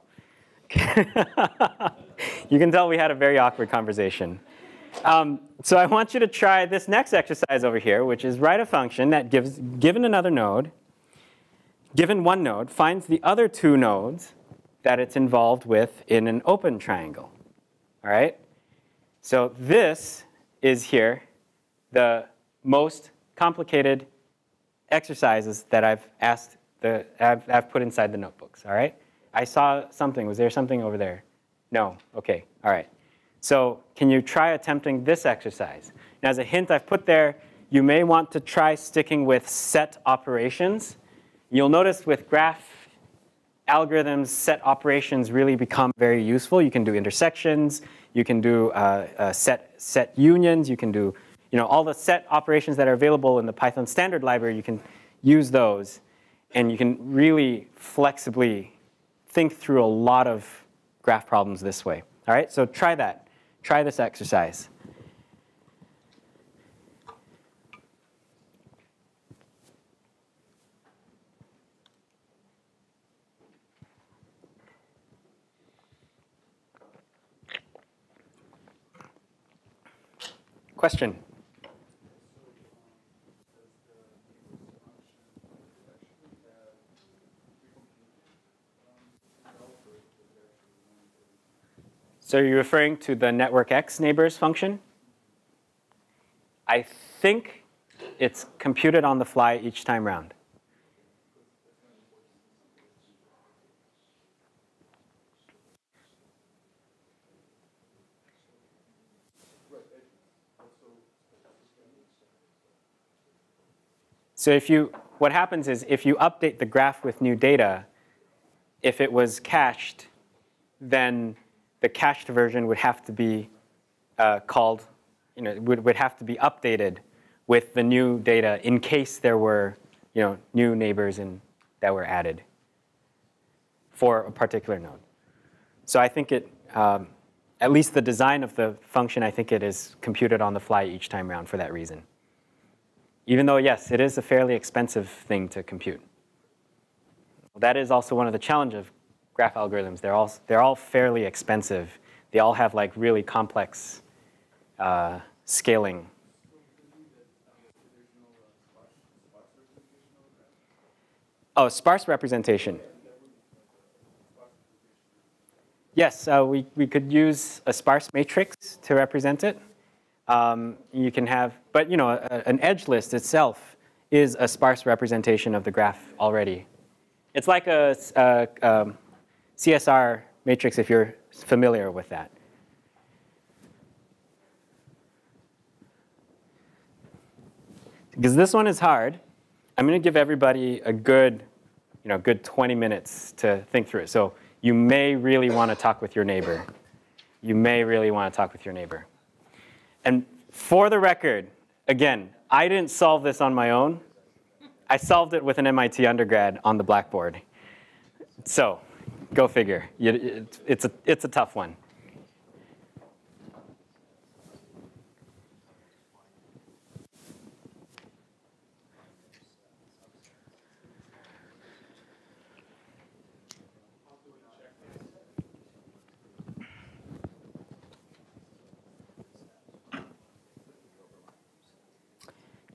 You can tell we had a very awkward conversation. Um, so I want you to try this next exercise over here, which is write a function that gives, given another node, given one node, finds the other two nodes that it's involved with in an open triangle. All right? So this is here the most complicated exercises that I've asked the I've, I've put inside the notebooks. All right? I saw something. Was there something over there? No. OK. All right. So can you try attempting this exercise? And as a hint I've put there, you may want to try sticking with set operations. You'll notice with graph algorithms, set operations really become very useful. You can do intersections. You can do uh, uh, set, set unions. You can do you know, all the set operations that are available in the Python standard library. You can use those. And you can really flexibly think through a lot of graph problems this way. All right, so try that. Try this exercise. Question? So are you referring to the networkx neighbors function? I think it's computed on the fly each time round. So if you, what happens is if you update the graph with new data, if it was cached, then the cached version would have to be uh, called, you know, would, would have to be updated with the new data in case there were, you know, new neighbors in, that were added for a particular node. So I think it, um, at least the design of the function, I think it is computed on the fly each time around for that reason. Even though, yes, it is a fairly expensive thing to compute. That is also one of the challenges of graph algorithms. They're all, they're all fairly expensive. They all have like really complex uh, scaling. Oh, sparse representation. Yes, uh, we, we could use a sparse matrix to represent it. Um, you can have, but you know, a, an edge list itself is a sparse representation of the graph already. It's like a, a um, C S R matrix if you're familiar with that. Because this one is hard, I'm going to give everybody a good, you know, good twenty minutes to think through it. So you may really want to talk with your neighbor. You may really want to talk with your neighbor. And for the record, again, I didn't solve this on my own. I solved it with an M I T undergrad on the blackboard. So go figure. It's a, it's a tough one.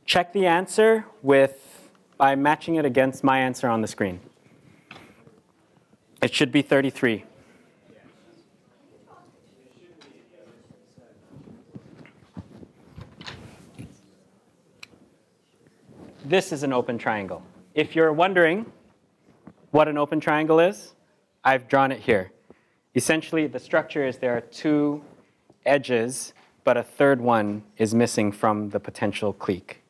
check the answer with, by matching it against my answer on the screen. It should be thirty-three. This is an open triangle. If you're wondering what an open triangle is, I've drawn it here. Essentially, the structure is there are two edges, but a third one is missing from the potential clique.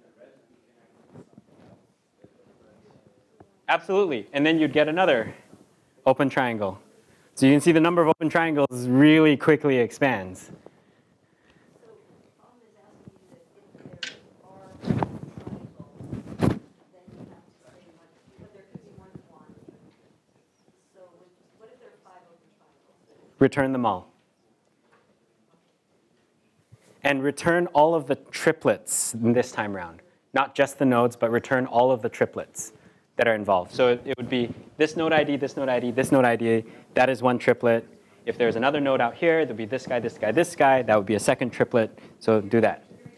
Absolutely. And then you'd get another open triangle. So you can see the number of open triangles really quickly expands. So Tom is asking you that if there are triangles, then you have to say what, but there could be more than one. So what if there are five open triangles? Return them all. And return all of the triplets this time around. Not just the nodes, but return all of the triplets that are involved. So it, it would be this node I D, this node I D, this node I D. That is one triplet. If there's another node out here, there'd be this guy, this guy, this guy. That would be a second triplet. So do that.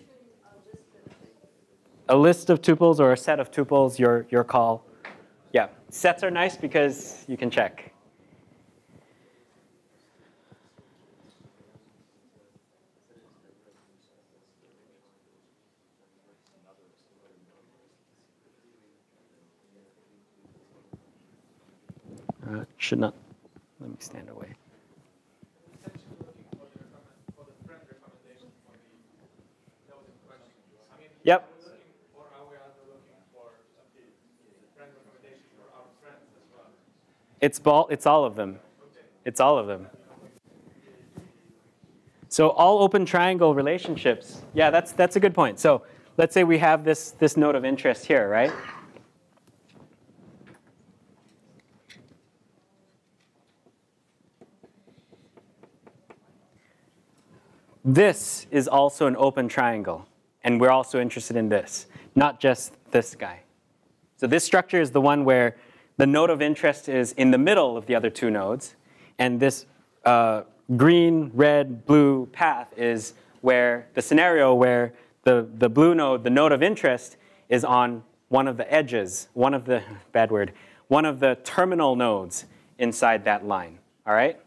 A list of tuples or a set of tuples, your, your call. Yeah, sets are nice because you can check. Uh, should not. Let me stand away. Yep. It's all, it's all of them. It's all of them. So all open triangle relationships. Yeah, that's that's a good point. So let's say we have this this node of interest here, right? This is also an open triangle, and we're also interested in this, not just this guy. So this structure is the one where the node of interest is in the middle of the other two nodes, and this uh, green, red, blue path is where the scenario where the, the blue node, the node of interest, is on one of the edges, one of the, bad word, one of the terminal nodes inside that line, all right?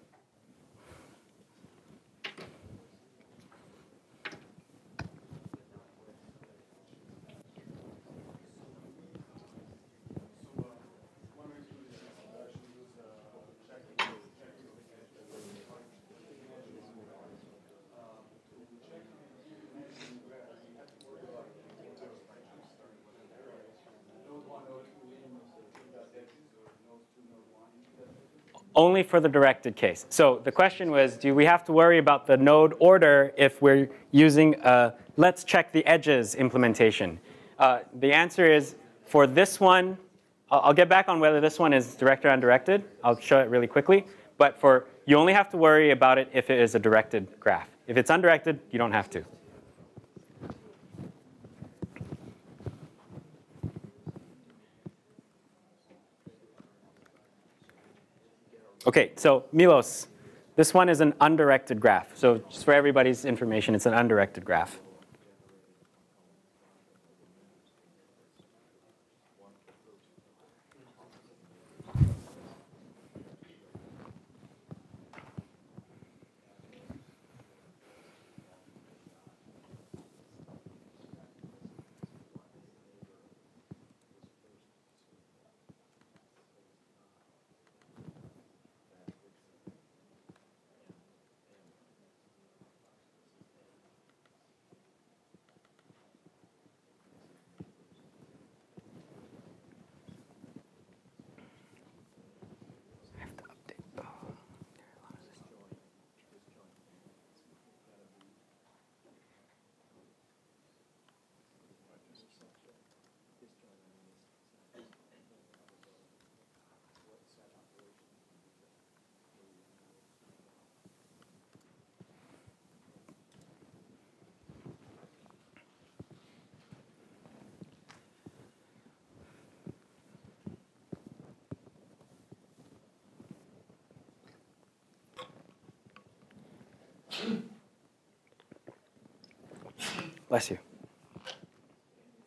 Only for the directed case. So the question was, do we have to worry about the node order if we're using a let's check the edges implementation? Uh, the answer is, for this one, I'll, I'll get back on whether this one is direct or undirected. I'll show it really quickly. But for you only have to worry about it if it is a directed graph. If it's undirected, you don't have to. OK, so Milos, this one is an undirected graph. So just for everybody's information, it's an undirected graph. Bless you.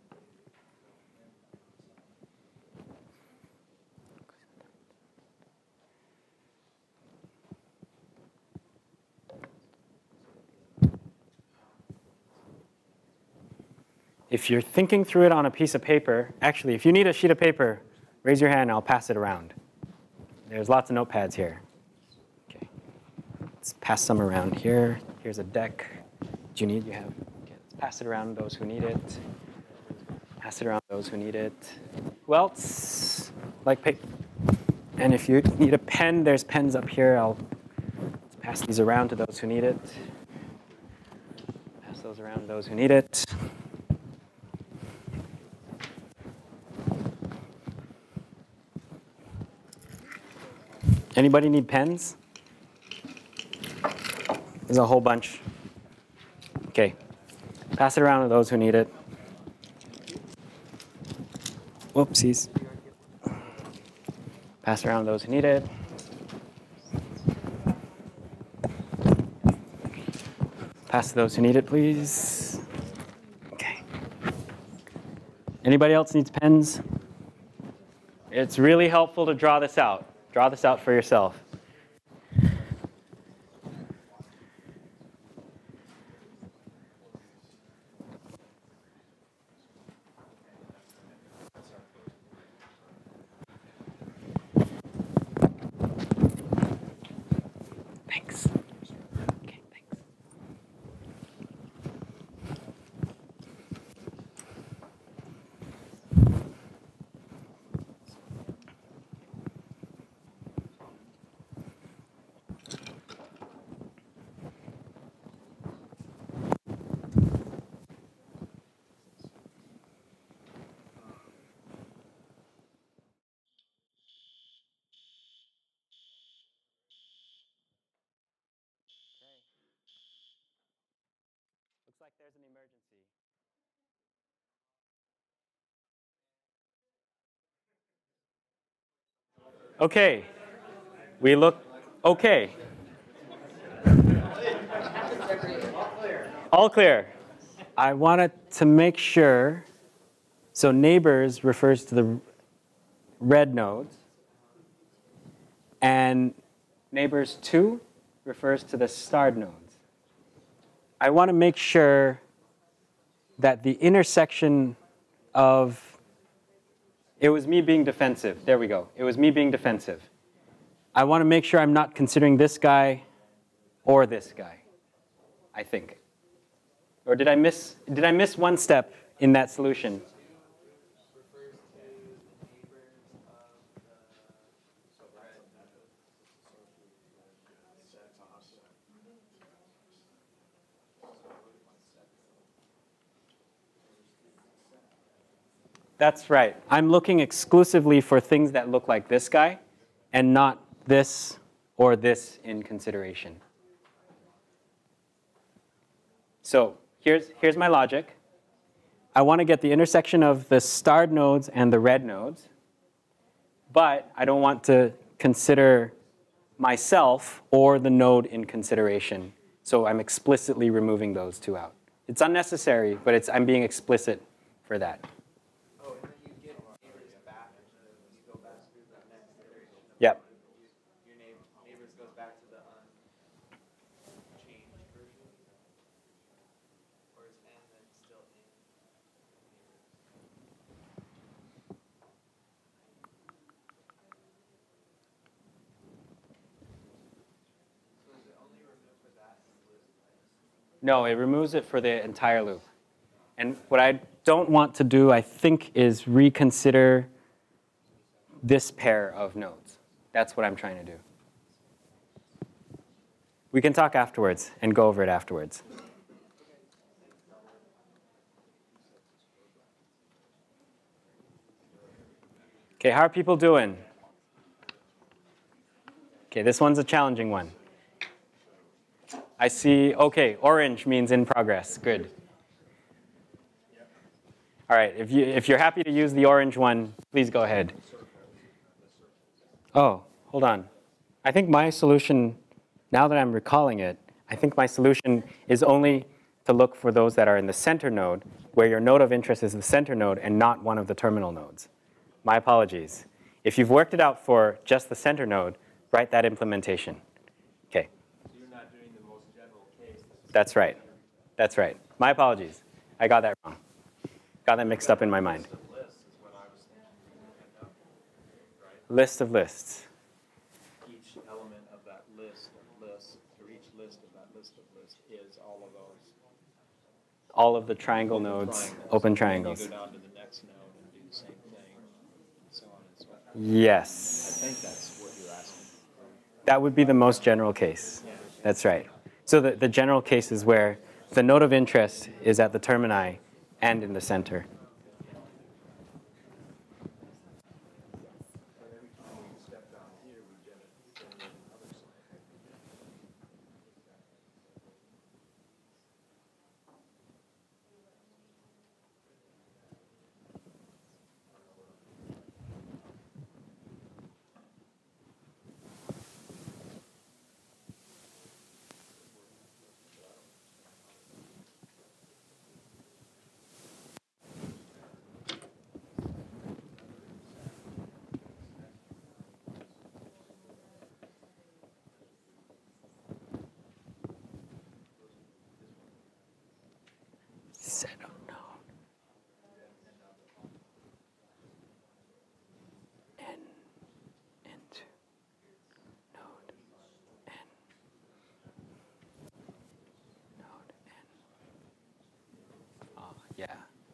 if you're thinking through it on a piece of paper, actually, if you need a sheet of paper, raise your hand and I'll pass it around. There's lots of notepads here. Okay. Let's pass some around here. Here's a deck. Do you need? You have. Okay, let's pass it around to those who need it. Pass it around to those who need it. Who else? Like paper. And if you need a pen, there's pens up here. I'll pass these around to those who need it. Pass those around to those who need it. Anybody need pens? There's a whole bunch. Okay. Pass it around to those who need it. Whoopsies. Pass it around to those who need it. Pass to those who need it, please. Okay. Anybody else needs pens? It's really helpful to draw this out. Draw this out for yourself. Thanks. Okay, thanks. Looks like there's an emergency. Okay. We look okay. All clear. I wanted to make sure, so neighbors refers to the red nodes, and neighbors two refers to the starred nodes. I want to make sure that the intersection of, it was me being defensive. There we go. It was me being defensive. I want to make sure I'm not considering this guy or this guy, I think. Or did I miss, did I miss one step in that solution? That's right. I'm looking exclusively for things that look like this guy and not this or this in consideration. So here's, here's my logic. I want to get the intersection of the starred nodes and the red nodes, but I don't want to consider myself or the node in consideration. So I'm explicitly removing those two out. It's unnecessary, but it's, I'm being explicit for that. Yep. Your neighbors goes back to the unchanged version, or is n then still in So is it only removed for that loop? No, it removes it for the entire loop. And what I don't want to do, I think, is reconsider this pair of nodes. That's what I'm trying to do. We can talk afterwards and go over it afterwards. Okay, how are people doing? Okay, this one's a challenging one. I see, okay, orange means in progress. Good. All right, if, you, if you're happy to use the orange one, please go ahead. Oh, hold on. I think my solution, now that I'm recalling it, I think my solution is only to look for those that are in the center node, where your node of interest is the center node and not one of the terminal nodes. My apologies. If you've worked it out for just the center node, write that implementation. Okay. So you're not doing the most general case. That's right. That's right. My apologies. I got that wrong. got that mixed up in my mind. List of lists is what I was thinking we would end up with, right? List of lists. Each element of that list of lists, or each list of that list of lists is all of those All of the triangle open nodes, triangles. open And then triangles. you go down to the next node and do the same thing, and so on and so forth. Yes. I think that's what you're asking. That would be the most general case. That's right. So the, the general case is where the node of interest is at the termini and in the center. Set of node. N into node N. Node N. Oh, yeah.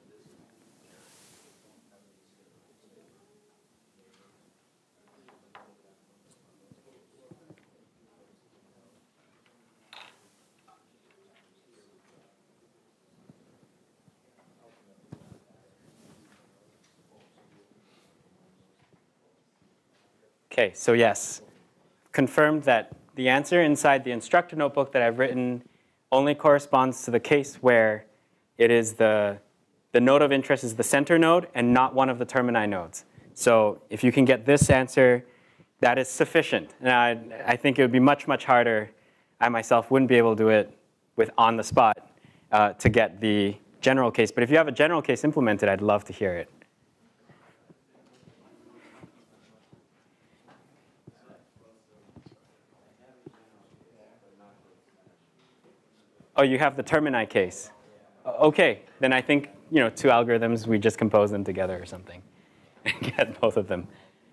Okay, so yes, confirmed that the answer inside the instructor notebook that I've written only corresponds to the case where it is the, the node of interest is the center node and not one of the termini nodes. So if you can get this answer, that is sufficient. And I, I think it would be much, much harder. I myself wouldn't be able to do it with on the spot uh, to get the general case. But if you have a general case implemented, I'd love to hear it. Oh, you have the termini case. OK, then I think you know two algorithms, we just compose them together or something and get both of them.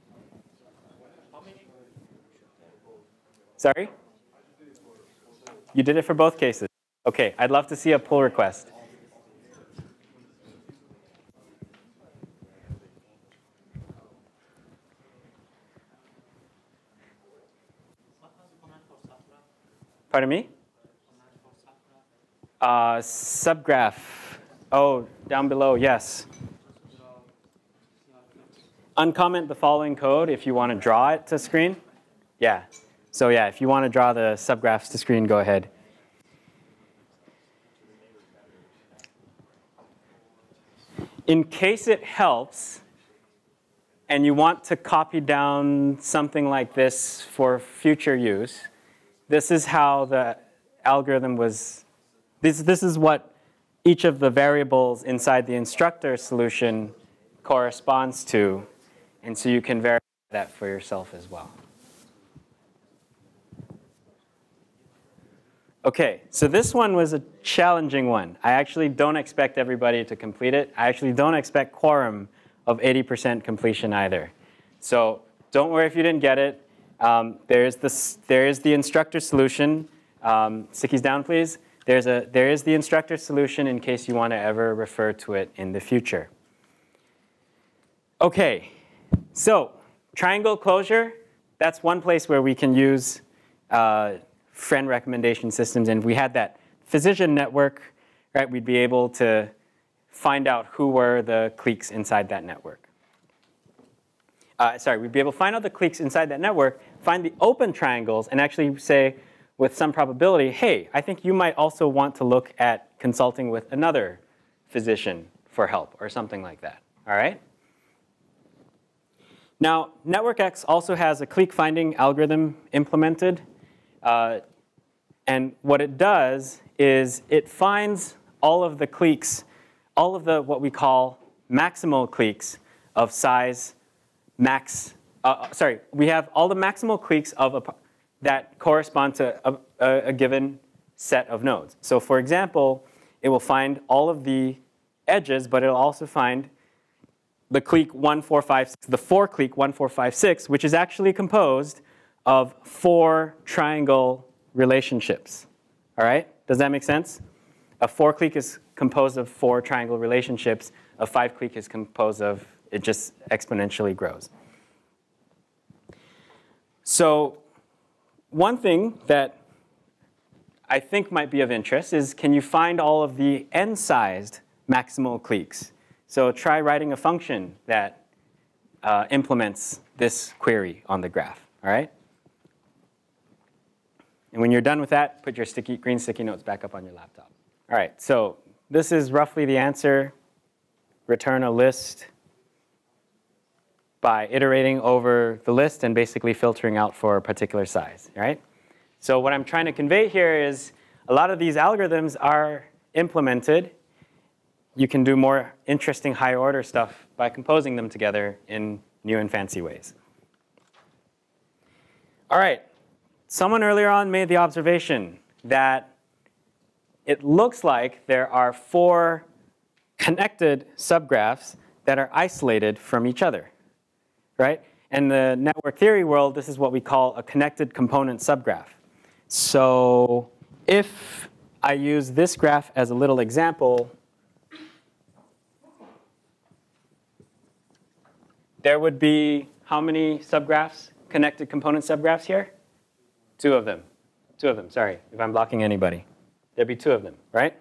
Sorry? You did it for both cases. OK, I'd love to see a pull request. Pardon me? Uh, subgraph. Oh, down below, yes. Uncomment the following code if you want to draw it to screen. Yeah. So yeah, if you want to draw the subgraphs to screen, go ahead. In case it helps, and you want to copy down something like this for future use, this is how the algorithm was. This, this is what each of the variables inside the instructor solution corresponds to. And so you can verify that for yourself as well. OK, so this one was a challenging one. I actually don't expect everybody to complete it. I actually don't expect quorum of eighty percent completion either. So don't worry if you didn't get it. Um, there's, this, there is the instructor solution. Um, stickies down, please. There's a, there is the instructor solution in case you want to ever refer to it in the future. OK, so triangle closure, that's one place where we can use uh, friend recommendation systems. And if we had that physician network, right, we'd be able to find out who were the cliques inside that network. Uh, sorry, we'd be able to find out the cliques inside that network, find the open triangles, and actually say, with some probability, hey, I think you might also want to look at consulting with another physician for help or something like that. All right? Now, networkx also has a clique finding algorithm implemented. Uh, and what it does is it finds all of the cliques, all of the what we call maximal cliques of size max. Uh, sorry, we have all the maximal cliques of a that correspond to a, a, a given set of nodes. So for example, it will find all of the edges, but it'll also find the clique one, four, five, six, the for clique one, four, five, six, which is actually composed of four triangle relationships. All right? Does that make sense? A for clique is composed of four triangle relationships. A five clique is composed of, it just exponentially grows. So one thing that I think might be of interest is, can you find all of the n-sized maximal cliques? So try writing a function that uh, implements this query on the graph, all right? And when you're done with that, put your sticky, green sticky notes back up on your laptop. All right, so this is roughly the answer. Return a list by iterating over the list and basically filtering out for a particular size, right? So what I'm trying to convey here is a lot of these algorithms are implemented. You can do more interesting higher order stuff by composing them together in new and fancy ways. All right, someone earlier on made the observation that it looks like there are four connected subgraphs that are isolated from each other, right? In the network theory world, this is what we call a connected component subgraph. So if I use this graph as a little example, there would be how many subgraphs, connected component subgraphs here? Two of them. Two of them, sorry, if I'm blocking anybody. There'd be two of them, right?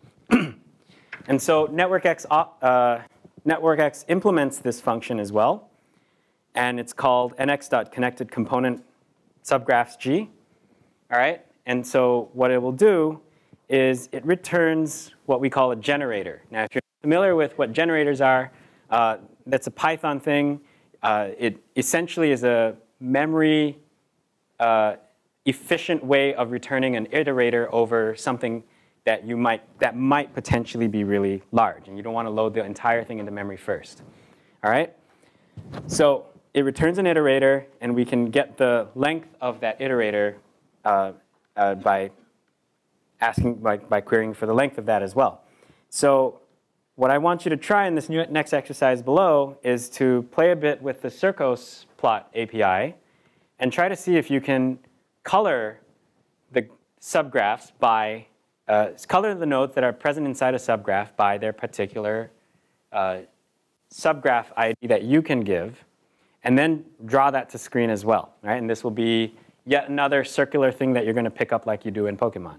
And so networkx, uh, networkx implements this function as well. And it's called nx.connectedComponent subgraphs G. All right? And so what it will do is it returns what we call a generator. Now, if you're familiar with what generators are, uh, that's a Python thing. Uh, it essentially is a memory uh, efficient way of returning an iterator over something that you might that might potentially be really large, and you don't want to load the entire thing into memory first. All right? So it returns an iterator, and we can get the length of that iterator uh, uh, by asking by, by querying for the length of that as well. So what I want you to try in this new, next exercise below is to play a bit with the Circos plot A P I and try to see if you can color the subgraphs by uh, color the nodes that are present inside a subgraph by their particular uh, subgraph I D that you can give, and then draw that to screen as well, right? And this will be yet another circular thing that you're going to pick up like you do in Pokemon.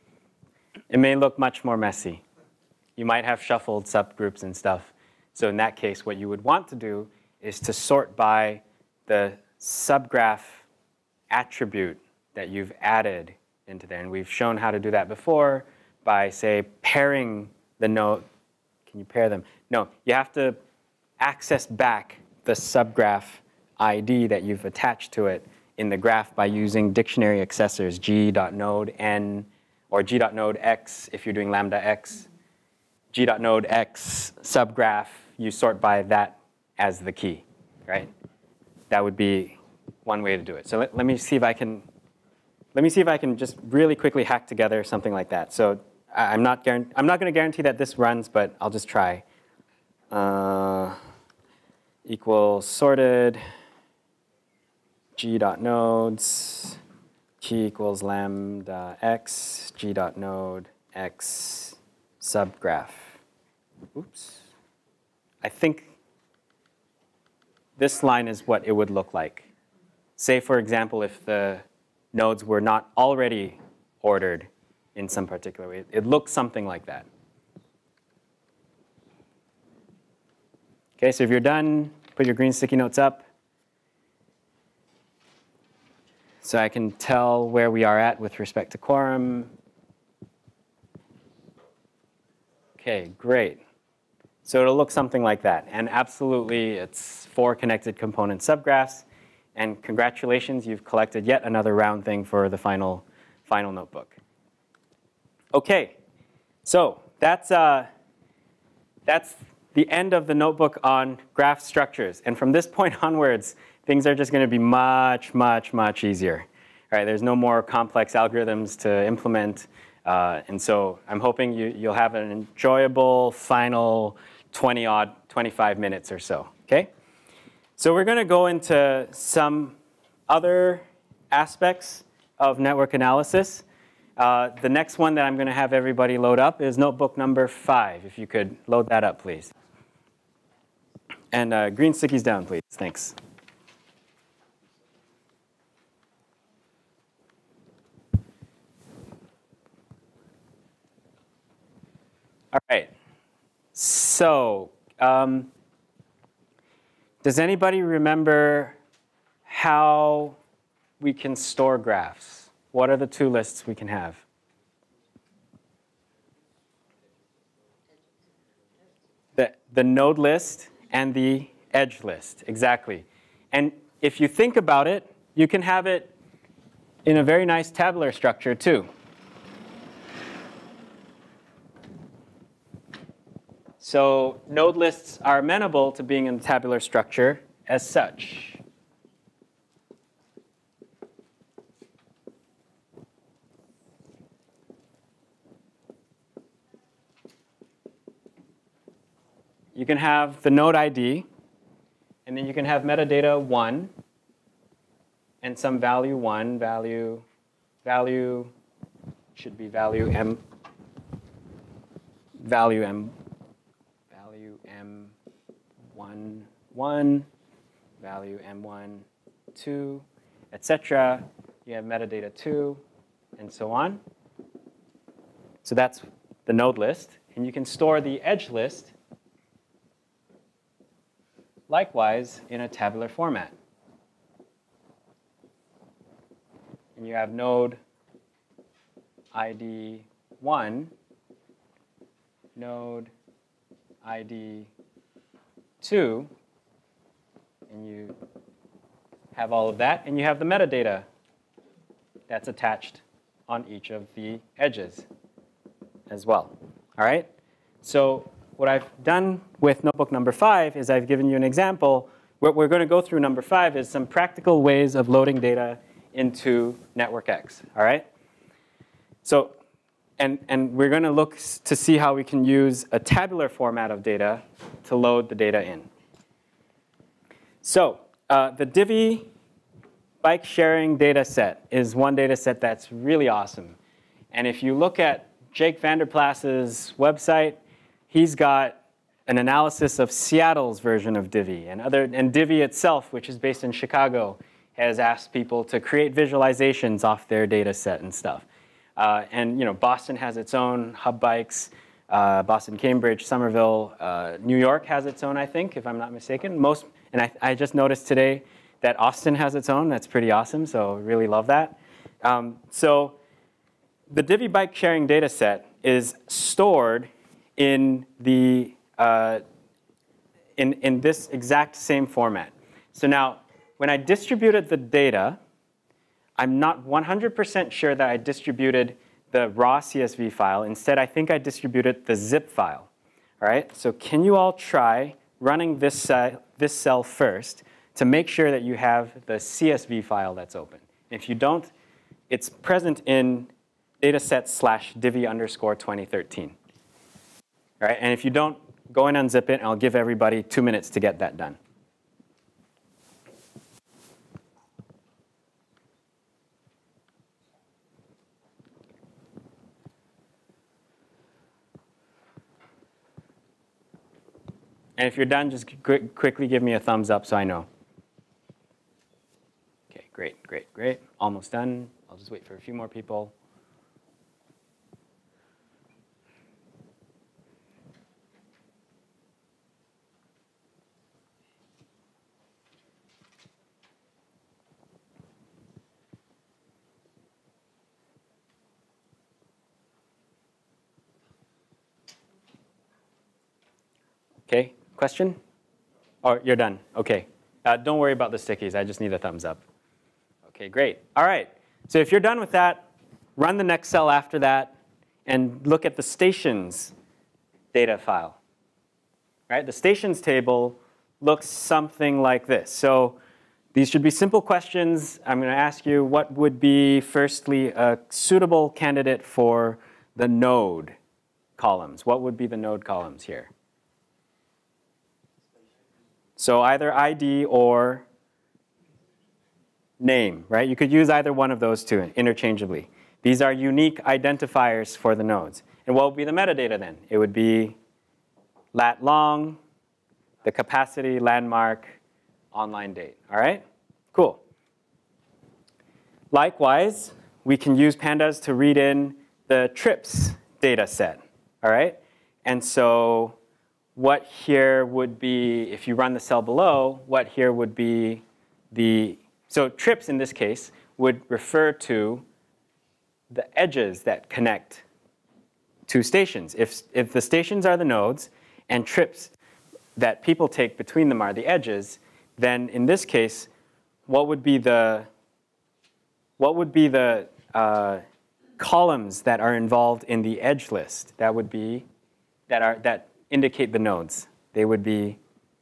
It may look much more messy. You might have shuffled subgroups and stuff. So in that case, what you would want to do is to sort by the subgraph attribute that you've added into there. And we've shown how to do that before by, say, pairing the node. Can you pair them? No, you have to access back the subgraph I D that you've attached to it in the graph by using dictionary accessors, g.node n, or g.node x if you're doing lambda x. g.node x subgraph, you sort by that as the key, right? That would be one way to do it. So let, let me see if I can, let me see if I can just really quickly hack together something like that. So I, I'm not guarant- I'm not going to guarantee that this runs, but I'll just try. Uh, equals sorted g.nodes, key equals lambda x, g.node x subgraph. Oops. I think this line is what it would look like. Say, for example, if the nodes were not already ordered in some particular way. It looks something like that. Okay, so if you're done, put your green sticky notes up so I can tell where we are at with respect to quorum. Okay, great. So it'll look something like that. And absolutely, it's four connected component subgraphs. And congratulations, you've collected yet another round thing for the final, final notebook. Okay, so that's, uh, that's the end of the notebook on graph structures. And from this point onwards, things are just going to be much, much, much easier. All right, there's no more complex algorithms to implement. Uh, and so I'm hoping you, you'll have an enjoyable final twenty odd, twenty-five minutes or so, okay? So we're going to go into some other aspects of network analysis. Uh, the next one that I'm going to have everybody load up is notebook number five. If you could load that up, please. And uh, green stickies down, please. Thanks. All right. So um, does anybody remember how we can store graphs? What are the two lists we can have? The, the node list and the edge list, exactly. And if you think about it, you can have it in a very nice tabular structure too. So node lists are amenable to being in a tabular structure as such. You can have the node I D, and then you can have metadata one, and some value one, value, value should be value m, value m, value m one, one, value m one, two, et cetera. You have metadata two, and so on. So that's the node list, and you can store the edge list likewise in a tabular format. And you have node I D one, node I D two, and you have all of that, and you have the metadata that's attached on each of the edges as well. All right? So what I've done with notebook number five is I've given you an example. What we're going to go through number five is some practical ways of loading data into networkx. All right? So, and, and we're going to look to see how we can use a tabular format of data to load the data in. So uh, the Divi bike sharing data set is one data set that's really awesome. And if you look at Jake Vanderplas's website, he's got an analysis of Seattle's version of Divi. And, other, and Divi itself, which is based in Chicago, has asked people to create visualizations off their data set and stuff. Uh, and you know, Boston has its own hub bikes. Uh, Boston, Cambridge, Somerville, uh, New York has its own, I think, if I'm not mistaken. Most, and I, I just noticed today that Austin has its own. That's pretty awesome, so really love that. Um, so the Divi bike sharing data set is stored in the uh, in in this exact same format. So now, when I distributed the data, I'm not one hundred percent sure that I distributed the raw C S V file. Instead, I think I distributed the zip file. All right. So can you all try running this uh, this cell first to make sure that you have the C S V file that's open? If you don't, it's present in dataset slash divi underscore twenty thirteen. All right, and if you don't, go and unzip it, and I'll give everybody two minutes to get that done. And if you're done, just qu quickly give me a thumbs up so I know. OK, great, great, great. Almost done. I'll just wait for a few more people. OK, question? Or you're done? OK. Uh, don't worry about the stickies. I just need a thumbs up. OK, great. All right. So if you're done with that, run the next cell after that, and look at the stations data file. Right? The stations table looks something like this. So these should be simple questions. I'm going to ask you what would be, firstly, a suitable candidate for the node columns. What would be the node columns here? So either I D or name, right? You could use either one of those two interchangeably. These are unique identifiers for the nodes. And what would be the metadata then? It would be lat long, the capacity, landmark, online date. All right? Cool. Likewise, we can use pandas to read in the trips data set. All right? And so what here would be, if you run the cell below, what here would be the, so trips in this case would refer to the edges that connect two stations. If, if the stations are the nodes and trips that people take between them are the edges, then in this case, what would be the, what would be the uh, columns that are involved in the edge list? That would be, that are, that indicate the nodes. They would be,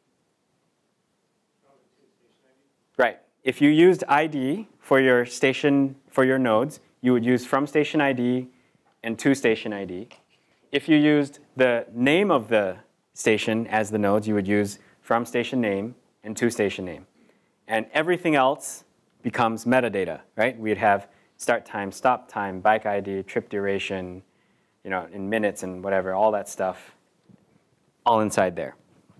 right. If you used I D for your station, for your nodes, you would use from station I D and to station I D. If you used the name of the station as the nodes, you would use from station name and to station name. And everything else becomes metadata, right? We'd have start time, stop time, bike I D, trip duration, you know, in minutes and whatever, all that stuff, all inside there.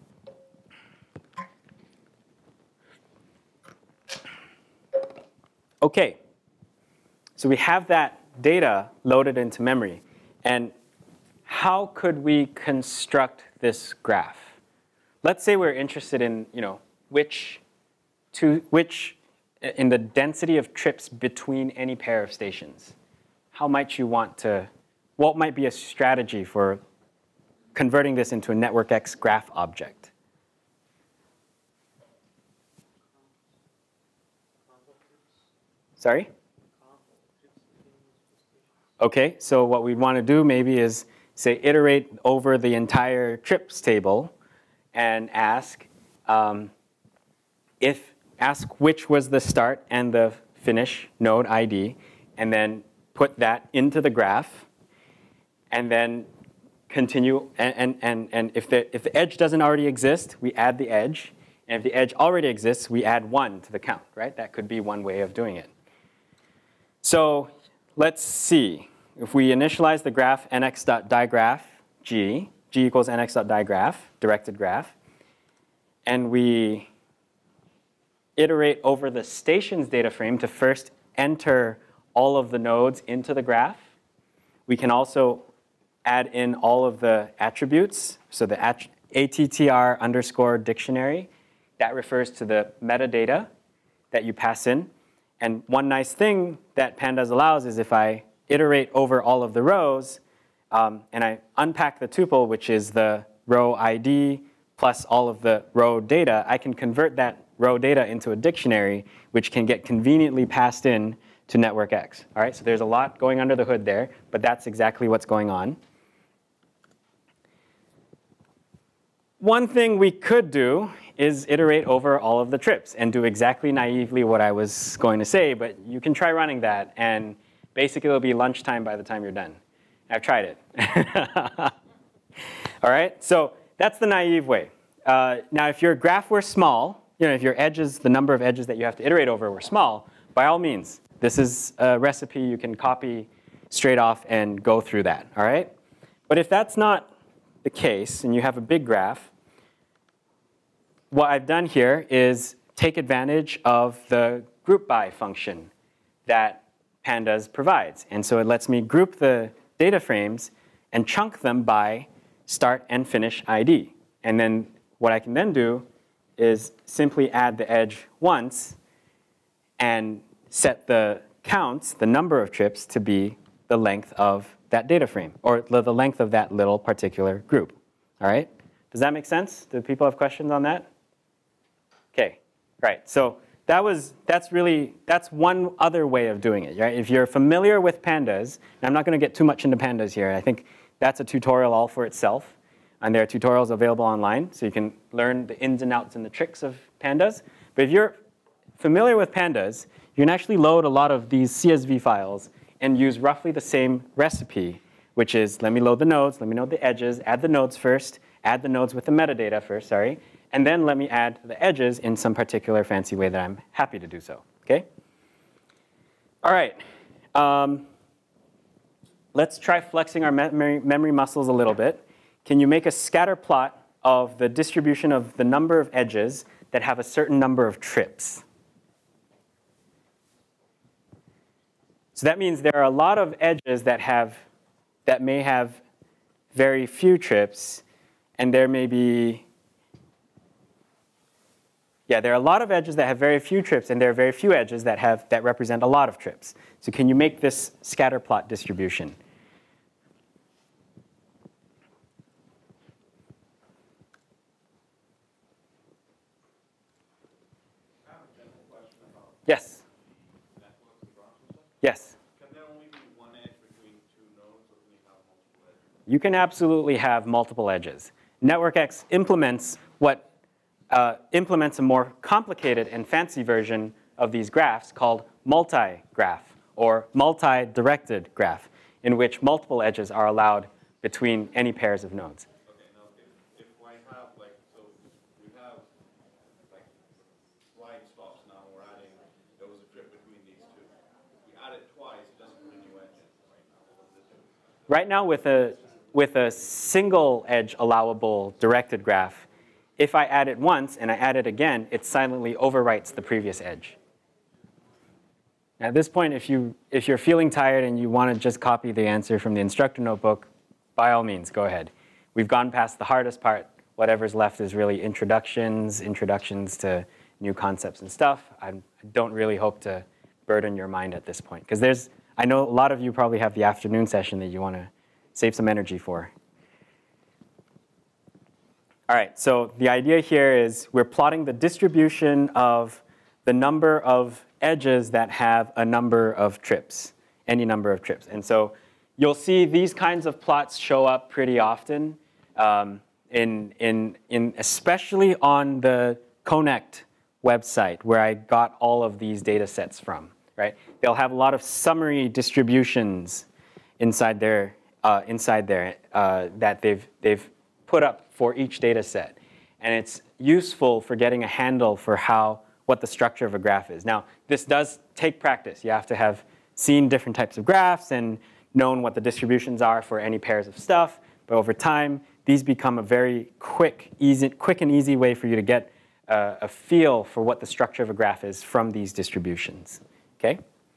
Okay, so we have that data loaded into memory. And how could we construct this graph? Let's say we're interested in, you know, which, two, which in the density of trips between any pair of stations. How might you want to, what might be a strategy for converting this into a networkx graph object? Sorry? Okay, so what we'd want to do maybe is say iterate over the entire trips table and ask um, if ask which was the start and the finish node I D, and then put that into the graph, and then continue. And and and, and if the if the edge doesn't already exist, we add the edge, and if the edge already exists, we add one to the count. Right? That could be one way of doing it. So let's see. If we initialize the graph nx.digraph g, g equals nx.digraph, directed graph, and we iterate over the stations data frame to first enter all of the nodes into the graph. We can also add in all of the attributes. So the att attr underscore dictionary, that refers to the metadata that you pass in. And one nice thing that pandas allows is if I iterate over all of the rows, um, and I unpack the tuple, which is the row I D plus all of the row data, I can convert that row data into a dictionary, which can get conveniently passed in to networkx. All right, so there's a lot going under the hood there, but that's exactly what's going on. One thing we could do is iterate over all of the trips and do exactly naively what I was going to say, but you can try running that, and basically it'll be lunchtime by the time you're done. I've tried it. All right, so that's the naive way. Uh, now, if your graph were small, you know, if your edges, the number of edges that you have to iterate over were small, by all means, this is a recipe you can copy straight off and go through that, all right? But if that's not the case and you have a big graph, what I've done here is take advantage of the group by function that pandas provides. And so it lets me group the data frames and chunk them by start and finish I D. And then what I can then do is simply add the edge once and set the counts, the number of trips, to be the length of that data frame, or the length of that little particular group. All right? Does that make sense? Do people have questions on that? Okay, right. So that was, that's really, that's one other way of doing it, right? If you're familiar with pandas, and I'm not going to get too much into pandas here. I think that's a tutorial all for itself. And there are tutorials available online, so you can learn the ins and outs and the tricks of pandas. But if you're familiar with pandas, you can actually load a lot of these C S V files and use roughly the same recipe which is let me load the nodes, let me load the edges, add the nodes first, add the nodes with the metadata first, sorry, and then let me add the edges in some particular fancy way that I'm happy to do so, okay? All right, um, let's try flexing our memory, memory muscles a little bit. Can you make a scatter plot of the distribution of the number of edges that have a certain number of trips? So that means there are a lot of edges that have, that may have very few trips, and there may be, yeah, there are a lot of edges that have very few trips, and there are very few edges that have, that represent a lot of trips. So can you make this scatter plot distribution? Yes. Yes. Can there only be one edge between two nodes, or can you have multiple edges? You can absolutely have multiple edges. networkx implements what uh, implements a more complicated and fancy version of these graphs called multi-graph or multi-directed graph, in which multiple edges are allowed between any pairs of nodes. Okay, now if, if I have like, so we have like line stops now, we're adding, there was a trip between these two. We add it twice, it doesn't put a new edge in right now. What does it do? Right now, with a, with a single edge allowable directed graph, if I add it once and I add it again, it silently overwrites the previous edge. At this point, if, you, if you're feeling tired and you want to just copy the answer from the instructor notebook, by all means, go ahead. We've gone past the hardest part. Whatever's left is really introductions, introductions to new concepts and stuff. I don't really hope to burden your mind at this point, because there's, I know a lot of you probably have the afternoon session that you want to save some energy for. All right, so the idea here is we're plotting the distribution of the number of edges that have a number of trips, any number of trips. And so you'll see these kinds of plots show up pretty often, um, in, in, in especially on the Connect website, where I got all of these data sets from. Right? They'll have a lot of summary distributions inside there, uh, inside there uh, that they've, they've put up for each data set. And it's useful for getting a handle for how, what the structure of a graph is. Now, this does take practice. You have to have seen different types of graphs and known what the distributions are for any pairs of stuff. But over time, these become a very quick, easy, quick and easy way for you to get uh, a feel for what the structure of a graph is from these distributions. Okay?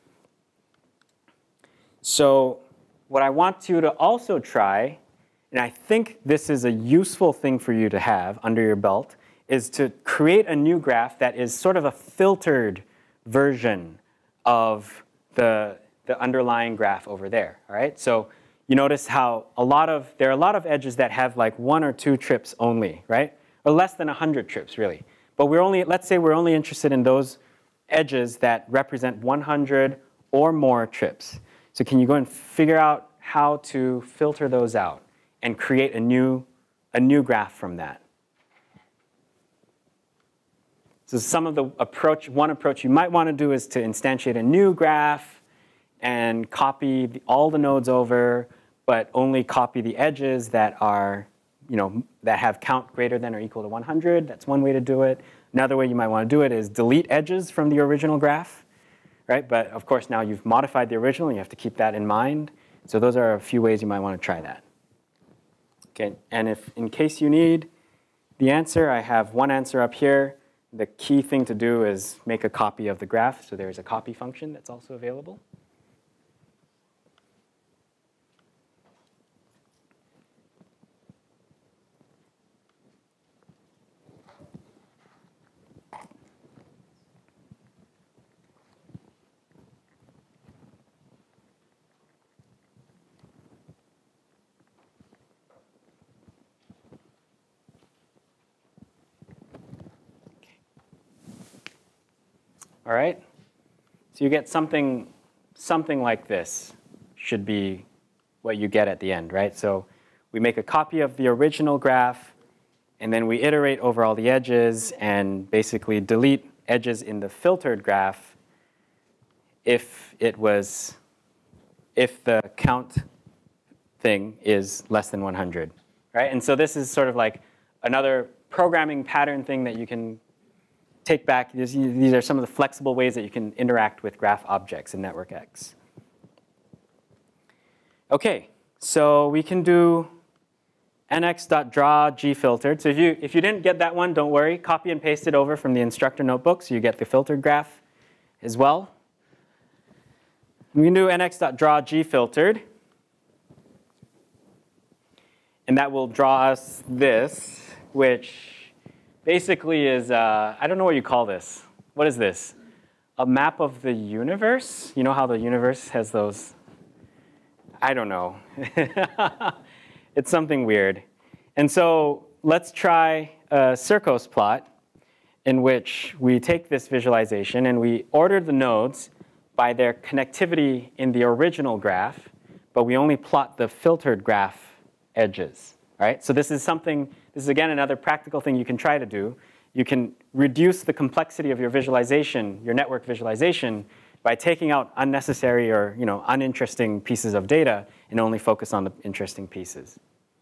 So what I want you to also try, and I think this is a useful thing for you to have under your belt, is to create a new graph that is sort of a filtered version of the, the underlying graph over there. All right? So you notice how a lot of, there are a lot of edges that have like one or two trips only, right? Or less than one hundred trips, really. But we're only, let's say we're only interested in those edges that represent one hundred or more trips. So can you go and figure out how to filter those out and create a new, a new graph from that? So some of the approach, one approach you might want to do is to instantiate a new graph and copy the, all the nodes over, but only copy the edges that are, you know, that have count greater than or equal to one hundred. That's one way to do it. Another way you might want to do it is delete edges from the original graph, right? But of course, now you've modified the original. You have to keep that in mind. So those are a few ways you might want to try that. Okay, and if in case you need the answer, I have one answer up here. The key thing to do is make a copy of the graph. So there's a copy function that's also available. All right? So you get something, something like this should be what you get at the end, right? So we make a copy of the original graph, and then we iterate over all the edges and basically delete edges in the filtered graph if it was, if the count thing is less than one hundred, right? And so this is sort of like another programming pattern thing that you can take back. These are some of the flexible ways that you can interact with graph objects in networkx. OK, so we can do nx.draw gfiltered. So if you, if you didn't get that one, don't worry. Copy and paste it over from the instructor notebook so you get the filtered graph as well. We can do nx.draw gfiltered. And that will draw us this, which basically is, uh, I don't know what you call this. What is this? A map of the universe? You know how the universe has those? I don't know. It's something weird. And so let's try a Circos plot in which we take this visualization and we order the nodes by their connectivity in the original graph, but we only plot the filtered graph edges. Right? So this is something, this is again another practical thing you can try to do. You can reduce the complexity of your visualization, your network visualization, by taking out unnecessary or you know, uninteresting pieces of data and only focus on the interesting pieces.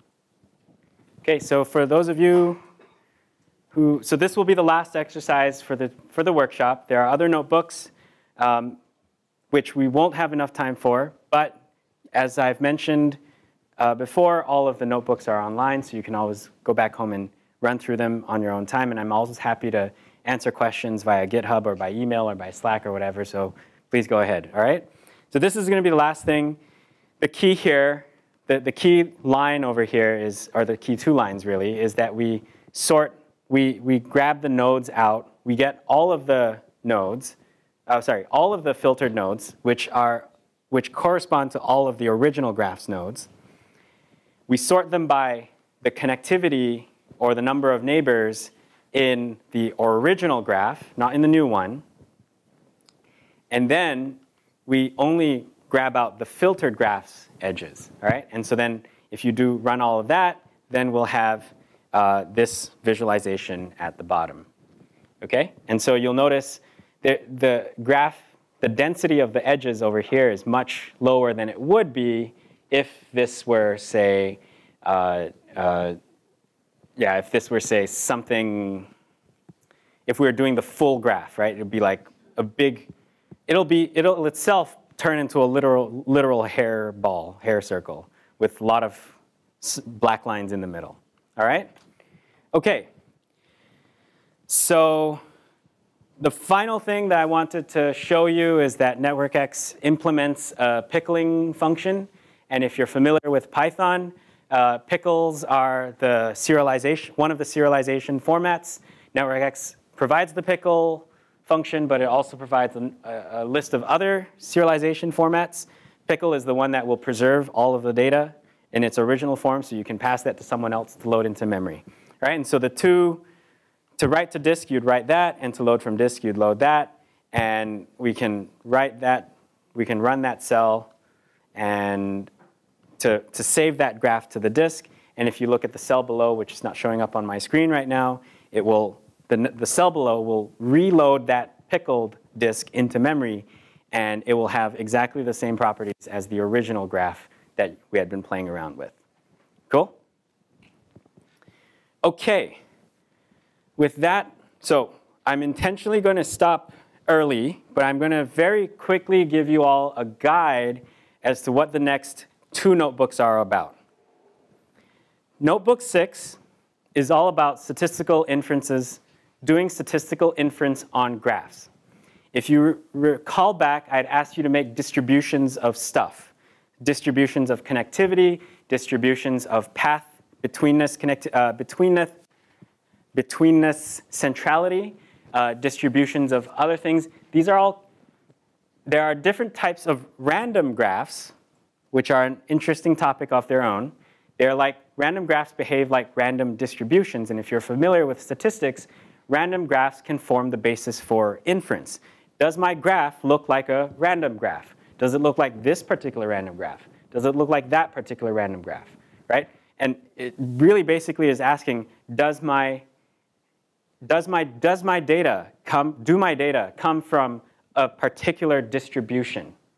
OK, so for those of you who, so this will be the last exercise for the, for the workshop. There are other notebooks, um, which we won't have enough time for. But as I've mentioned uh, before, all of the notebooks are online, so you can always go back home and run through them on your own time. And I'm always happy to answer questions via GitHub or by email or by Slack or whatever. So please go ahead. All right? So this is going to be the last thing. The key here, the, the key line over here is, or the key two lines really, is that we sort, we, we grab the nodes out. We get all of the nodes, oh, sorry, all of the filtered nodes, which, are, which correspond to all of the original graph's nodes. We sort them by the connectivity or the number of neighbors in the original graph, not in the new one. And then we only grab out the filtered graph's edges. All right? And so then if you do run all of that, then we'll have uh, this visualization at the bottom. OK? And so you'll notice the, the graph, the density of the edges over here is much lower than it would be if this were, say, uh, uh, yeah, if this were, say, something, if we were doing the full graph, right? It would be like a big, it'll be, it'll itself turn into a literal, literal hair ball, hair circle, with a lot of black lines in the middle. All right? OK. So the final thing that I wanted to show you is that networkx implements a pickling function. And if you're familiar with Python, uh, pickles are the serialization, one of the serialization formats. networkx provides the pickle function, but it also provides a, a list of other serialization formats. Pickle is the one that will preserve all of the data in its original form, so you can pass that to someone else to load into memory. All right? And so the two, to write to disk, you'd write that, and to load from disk, you'd load that. And we can write that, we can run that cell, and to, to save that graph to the disk. And if you look at the cell below, which is not showing up on my screen right now, it will, the, the cell below will reload that pickled disk into memory, and it will have exactly the same properties as the original graph that we had been playing around with. Cool? OK. With that, so I'm intentionally going to stop early, but I'm going to very quickly give you all a guide as to what the next two notebooks are about. Notebook six is all about statistical inferences, doing statistical inference on graphs. If you recall back, I'd asked you to make distributions of stuff, distributions of connectivity, distributions of path betweenness, connect, uh, betweenness, betweenness centrality, uh, distributions of other things. These are all, there are different types of random graphs, which are an interesting topic of their own. They're like, random graphs behave like random distributions. And if you're familiar with statistics, random graphs can form the basis for inference. Does my graph look like a random graph? Does it look like this particular random graph? Does it look like that particular random graph? Right? And it really basically is asking, does my, does my, does my data come, do my data come from a particular distribution?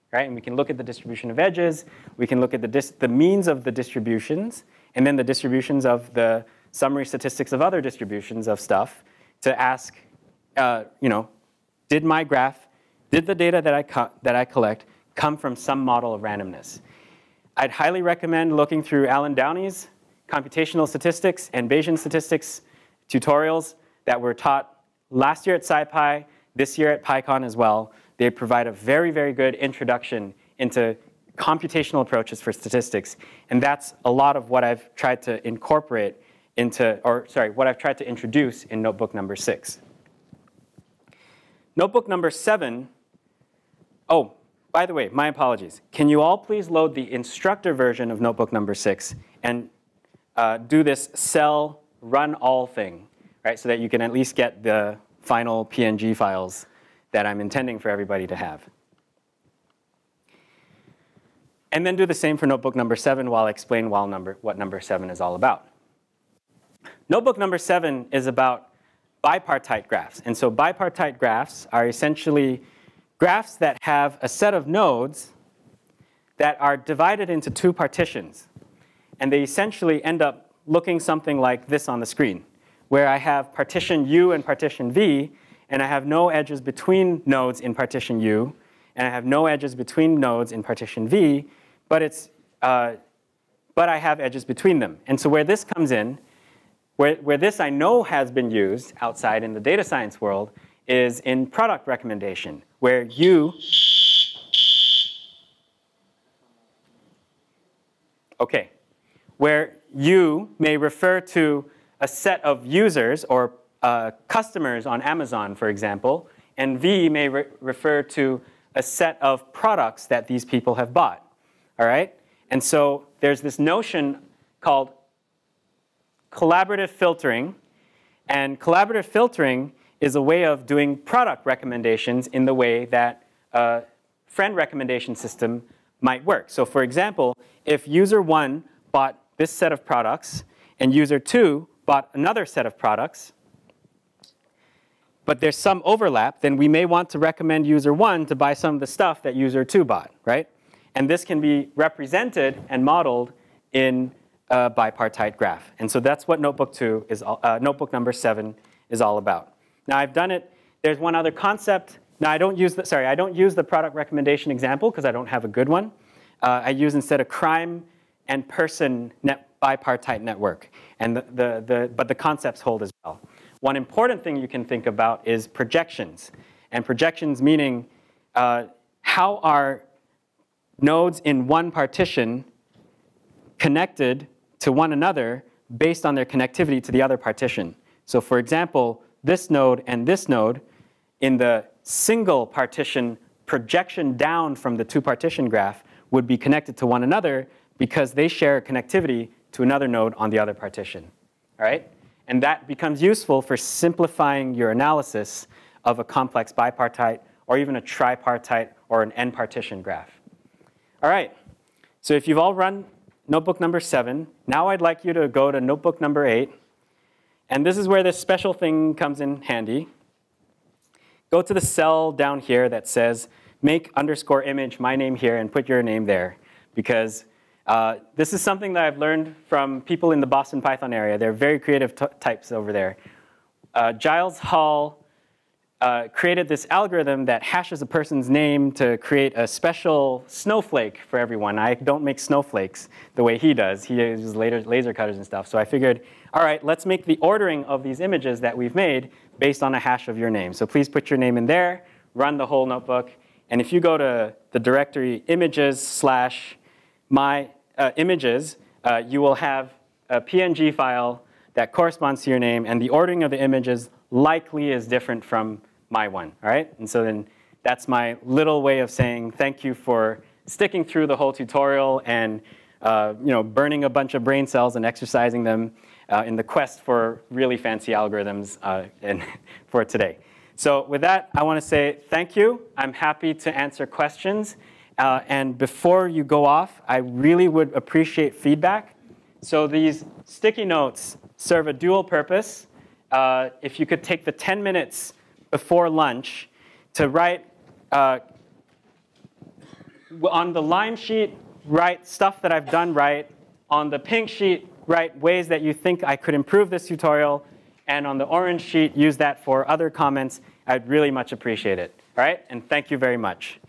right? And we can look at the distribution of edges. We can look at the, dis the means of the distributions, and then the distributions of the summary statistics of other distributions of stuff to ask, uh, you know, did my graph, did the data that I, co that I collect come from some model of randomness? I'd highly recommend looking through Alan Downey's computational statistics and Bayesian statistics tutorials that were taught last year at SciPy, this year at PyCon as well. They provide a very, very good introduction into computational approaches for statistics. And that's a lot of what I've tried to incorporate into, or sorry, what I've tried to introduce in notebook number six. Notebook number seven, oh, by the way, my apologies. Can you all please load the instructor version of notebook number six and uh, do this cell run all thing, right? So that you can at least get the final P N G files that I'm intending for everybody to have. And then do the same for notebook number seven while I explain while number, what number seven is all about. Notebook number seven is about bipartite graphs. And so bipartite graphs are essentially graphs that have a set of nodes that are divided into two partitions. And they essentially end up looking something like this on the screen, where I have partition U and partition V, and I have no edges between nodes in partition U, and I have no edges between nodes in partition V, but, it's, uh, but I have edges between them. And so where this comes in, where, where this I know has been used outside in the data science world, is in product recommendation, where U, okay, where U may refer to a set of users or uh, customers on Amazon, for example, and V may re refer to a set of products that these people have bought, all right? And so there's this notion called collaborative filtering, and collaborative filtering is a way of doing product recommendations in the way that a friend recommendation system might work. So for example, if user one bought this set of products and user two bought another set of products, but there's some overlap, then we may want to recommend user one to buy some of the stuff that user two bought, right? And this can be represented and modeled in a bipartite graph. And so that's what notebook two is, all, uh, notebook number seven is all about. Now I've done it. There's one other concept. Now I don't use the, sorry, I don't use the product recommendation example because I don't have a good one. Uh, I use instead a crime and person net bipartite network. And the, the, the, but the concepts hold as well. One important thing you can think about is projections. And projections meaning uh, how are nodes in one partition connected to one another based on their connectivity to the other partition. So for example, this node and this node in the single partition projection down from the two partition graph would be connected to one another because they share connectivity to another node on the other partition, all right? And that becomes useful for simplifying your analysis of a complex bipartite or even a tripartite or an n-partition graph. All right, so if you've all run notebook number seven, now I'd like you to go to notebook number eight. And this is where this special thing comes in handy. Go to the cell down here that says make underscore image my name here and put your name there. Because uh, this is something that I've learned from people in the Boston Python area. They're very creative types over there. Uh, Giles Hall uh, created this algorithm that hashes a person's name to create a special snowflake for everyone. I don't make snowflakes the way he does. He uses laser, laser cutters and stuff. So I figured, all right, let's make the ordering of these images that we've made based on a hash of your name. So please put your name in there, run the whole notebook. And if you go to the directory images slash my uh, images, uh, you will have a P N G file that corresponds to your name. And the ordering of the images likely is different from my one, all right? And so then that's my little way of saying thank you for sticking through the whole tutorial and uh, you know, burning a bunch of brain cells and exercising them uh, in the quest for really fancy algorithms uh, and for today. So with that, I want to say thank you. I'm happy to answer questions. Uh, and before you go off, I really would appreciate feedback. So these sticky notes serve a dual purpose. Uh, if you could take the ten minutes before lunch to write, uh, on the lime sheet, write stuff that I've done right. On the pink sheet, write ways that you think I could improve this tutorial. And on the orange sheet, use that for other comments. I'd really much appreciate it. All right? And thank you very much.